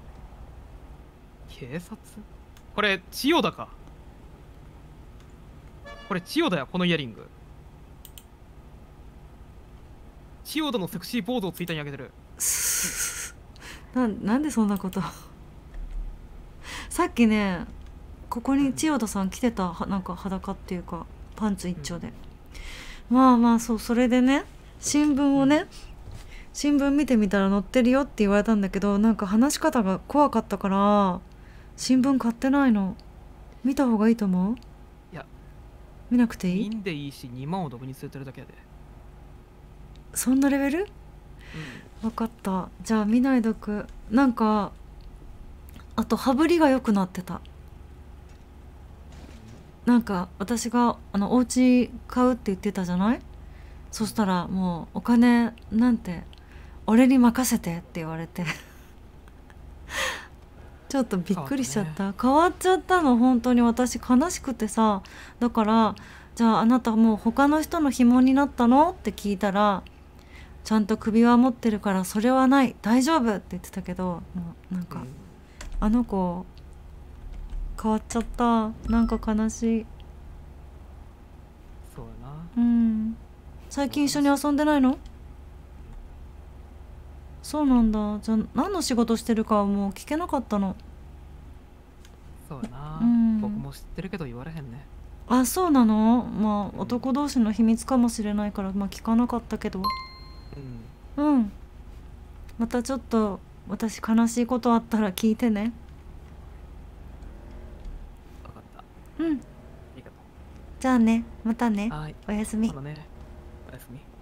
警察？これ千代田か。これ千代田や、このイヤリング。千代田のセクシーポーズをツイッターに上げてる。 なんでそんなことさっきね、ここに千代田さん着てた、なんか裸っていうかパンツ一丁で、まあまあ、そう、それでね、新聞をね、新聞見てみたら載ってるよって言われたんだけど、なんか話し方が怖かったから新聞買ってないの。見た方がいいと思う？ いや、 見なくていい？ いいんでいいし、2万をドブに据えてるだけやで。 そんなレベル？分かった。じゃあ見ないどく。なんかあと羽振りが良くなってた。なんか私がお家買うって言ってたじゃない？そしたらもうお金なんて俺に任せてって言われてちょっとびっくりしちゃった。変わっちゃったの、本当に。私悲しくてさ。だからじゃああなたもう他の人の紐になったのって聞いたら、ちゃんと首輪持ってるからそれはない、大丈夫って言ってたけど、もうなんか、あの子変わっちゃった。なんか悲しい。 そうやな。 うん。最近一緒に遊んでないの？そうなんだ。じゃあ何の仕事してるかはもう聞けなかったの。 そうやな、僕も知ってるけど言われへんね。 あ、そうなの？まあ男同士の秘密かもしれないから、まあ聞かなかったけど。うん。またちょっと私悲しいことあったら聞いてね。 分かった。 うん。 ありがとう。 じゃあね、またね。 はい。 おやすみ。 そうだね。おやすみ。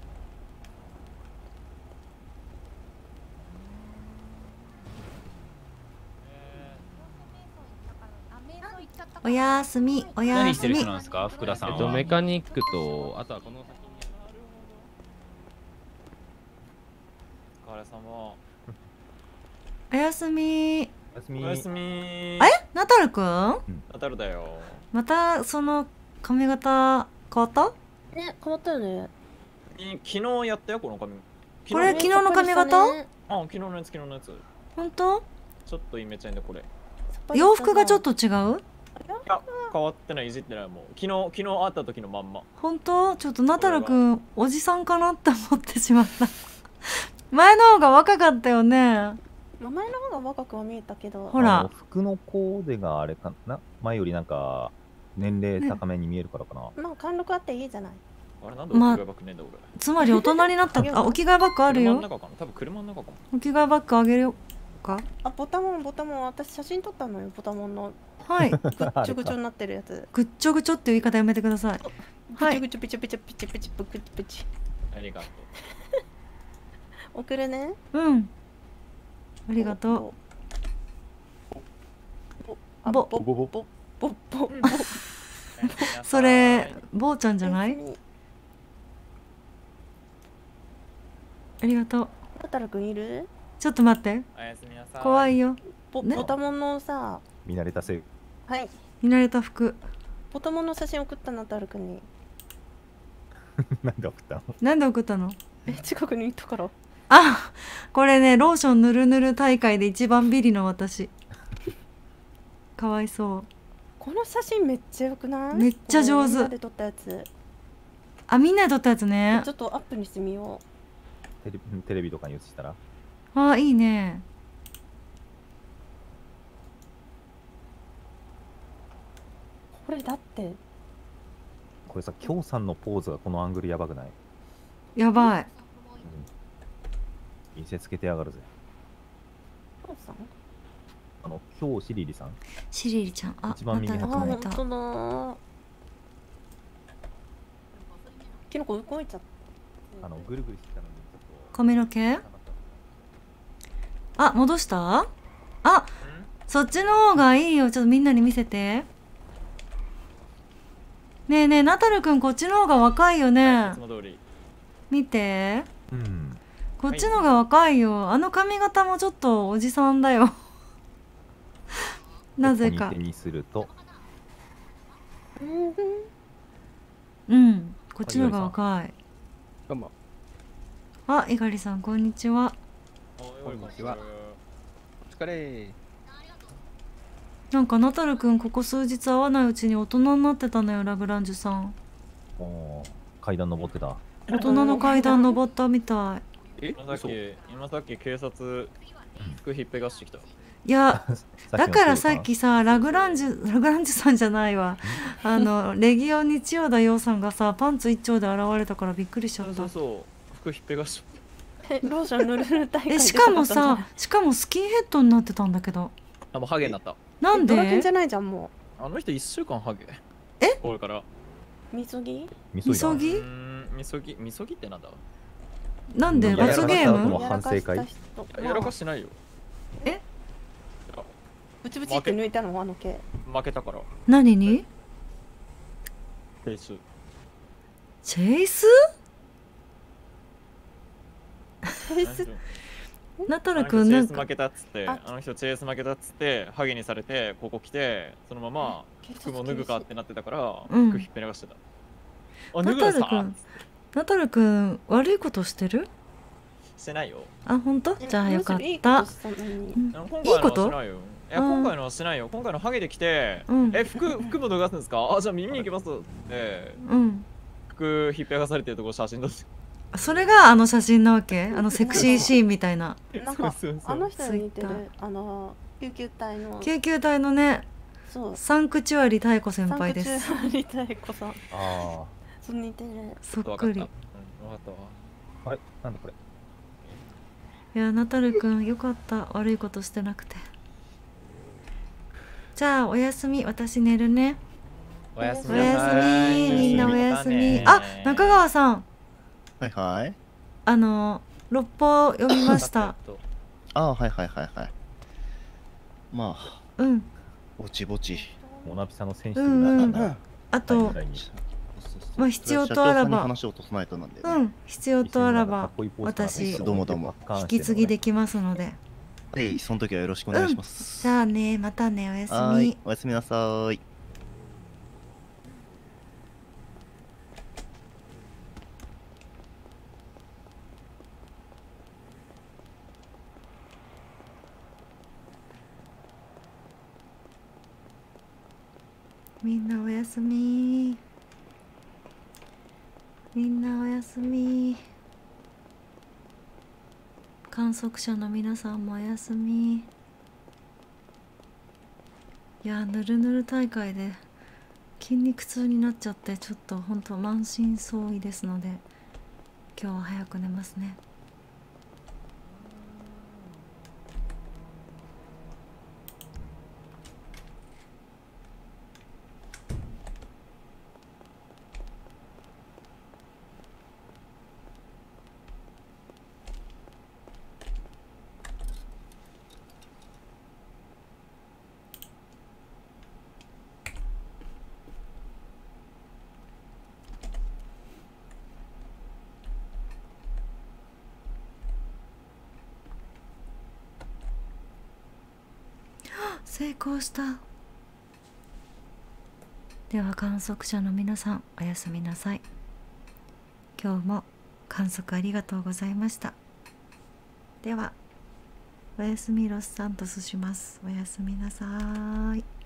おやすみ、おやすみ。 何してる人なんですか、福田さんは。 メカニックと、あとはこの先に。 お疲れ様。 おやすみ。 おやすみ。 ナタルくん？ ナタルだよ。 またその髪型変わった？ ね、変わったよね。 昨日やったよ、この髪。 これ昨日の髪型？ あ、昨日のやつ、昨日のやつ。 本当？ ちょっとイメチェンでこれ。 洋服がちょっと違う？ いや、変わってない、いじってない。もう昨日会った時のまんま。 本当？ちょっとナタルくんおじさんかなって思ってしまった前の方が若かったよね。 名前の方が若くは見えたけど、 ほら服のコーデがあれかな、前よりなんか年齢高めに見えるからかな。 まあ貫禄あっていいじゃない。 あれなんでお着替えバッグねえんだ俺。 つまり大人になったあ、お着替えバッグあるよ。 車の中かな、多分車の中かも。 お着替えバッグあげるよか。 あ、ボタモン私写真撮ったのよ、ボタモンの。 はいぐっちょぐちょになってるやつ。 ぐっちょぐちょっていう言い方やめてください。 はい。ぐちょぐちょぐちょぐちょぐちょぐちょぐちょぐちょ。 ありがとう。 送るね。 うん。ありがとう。ぼそれぼうちゃんじゃない？ありがとう。 ナタルくんいる？ ちょっと待って。 おやすみなさい。 怖いよ。 ボタモンのさ。 見慣れたせい。 はい。 見慣れた服。 ボタモンの写真送ったナタルくんに。 なんで送ったの？ なんで送ったの？ 近くにいたから。 あ、これね、ローションぬるぬる大会で一番ビリの私。かわいそう。 この写真めっちゃ良くない？ めっちゃ上手。 みんなで撮ったやつ。 あ、みんなで撮ったやつね。 ちょっとアップにしてみよう。テレビとかに映したら。 あ、いいね。 これだって。 これさ、きょうさんのポーズがこのアングルやばくない？ やばい。 見せつけてやがるぜ。 きょうさん？ きょうシリリさん。 シリリちゃん。あ、 一番右のまた。あ、本当だ。キノコ動いちゃった。 ぐるぐるしてたのに。 髪の毛？あ、戻した？あ、そっちの方がいいよ。ちょっとみんなに見せて。ねえねえ、ナタルくんこっちの方が若いよね。見て。 うん。 こっちの方が若いよ。あの髪型もちょっとおじさんだよ。なぜか。 にすると。 うん、こっちの方が若い。 あ、猪狩さんこんにちは。 こんにちは。 お疲れ。 なんかナタルくんここ数日会わないうちに大人になってたのよ、ラグランジュさん。 階段登ってた。 大人の階段登ったみたい。 今さっき警察服ひっぺがしてきた。 いやだからさっきさ、ラグランジュさんじゃないわ、レギオンに千代田洋さんがさパンツ一丁で現れたからびっくりしちゃった。 そう服ひっぺがしローション塗る大会しかもさ、しかもスキンヘッドになってたんだけど。 もうハゲになった。 なんで？ ドラケンじゃないじゃんもう。あの人1週間ハゲ。これから。 みそぎ？ みそぎ？ みそぎってなんだ？ なんで罰ゲーム？ 反省会？ やらかしてないよ。 ブチブチって抜いたのあの毛。 負けたから。 何に？ チェイス。 チェイス？ チェイス？ ナタルくんなんかチェイス負けたっつって、あの人チェイス負けたっつってハゲにされてここ来てそのまま服も脱ぐかってなってたから服引っぺがしてた。あ、脱ぐんすか？ ナタルくん悪いことしてる？ してないよ。 あ、本当？じゃあよかった。いいこと？ いや今回のはしないよ。今回のハゲで来て、服も脱がすんですか？あ、じゃあ耳に行きますって。服引っぺがされてるとこ写真撮って。 それがあの写真なわけ？セクシーシーンみたいな。 なんかあの人に似てる。救急隊のね。サンクチュアリ太子先輩です。 サンクチュアリ太子さん。そう似てる。 そっくり。 わかったわ。 あれ、なんだこれ。 いや、ナタルくんよかった、悪いことしてなくて。じゃあおやすみ、私寝るね。 おやすみ。 みんなおやすみ。あ、中川さん。 はいはい。 六法読みました。 はいはいはいはい。まあ。ぼちぼち。 モナピさんの選手になった。 あと、まあ必要とあらば。必要とあらば、私引き継ぎできますので。 はい、その時はよろしくお願いします。 じゃあね、またね、おやすみ。 おやすみなさい。 みんなおやすみ。みんなおやすみ。観測者の皆さんもおやすみ。いや、ぬるぬる大会で筋肉痛になっちゃってちょっとほんと満身創痍ですので今日は早く寝ますね。成功した。では観測者の皆さんおやすみなさい。今日も観測ありがとうございました。ではおやすみロスサントスします。おやすみなさい。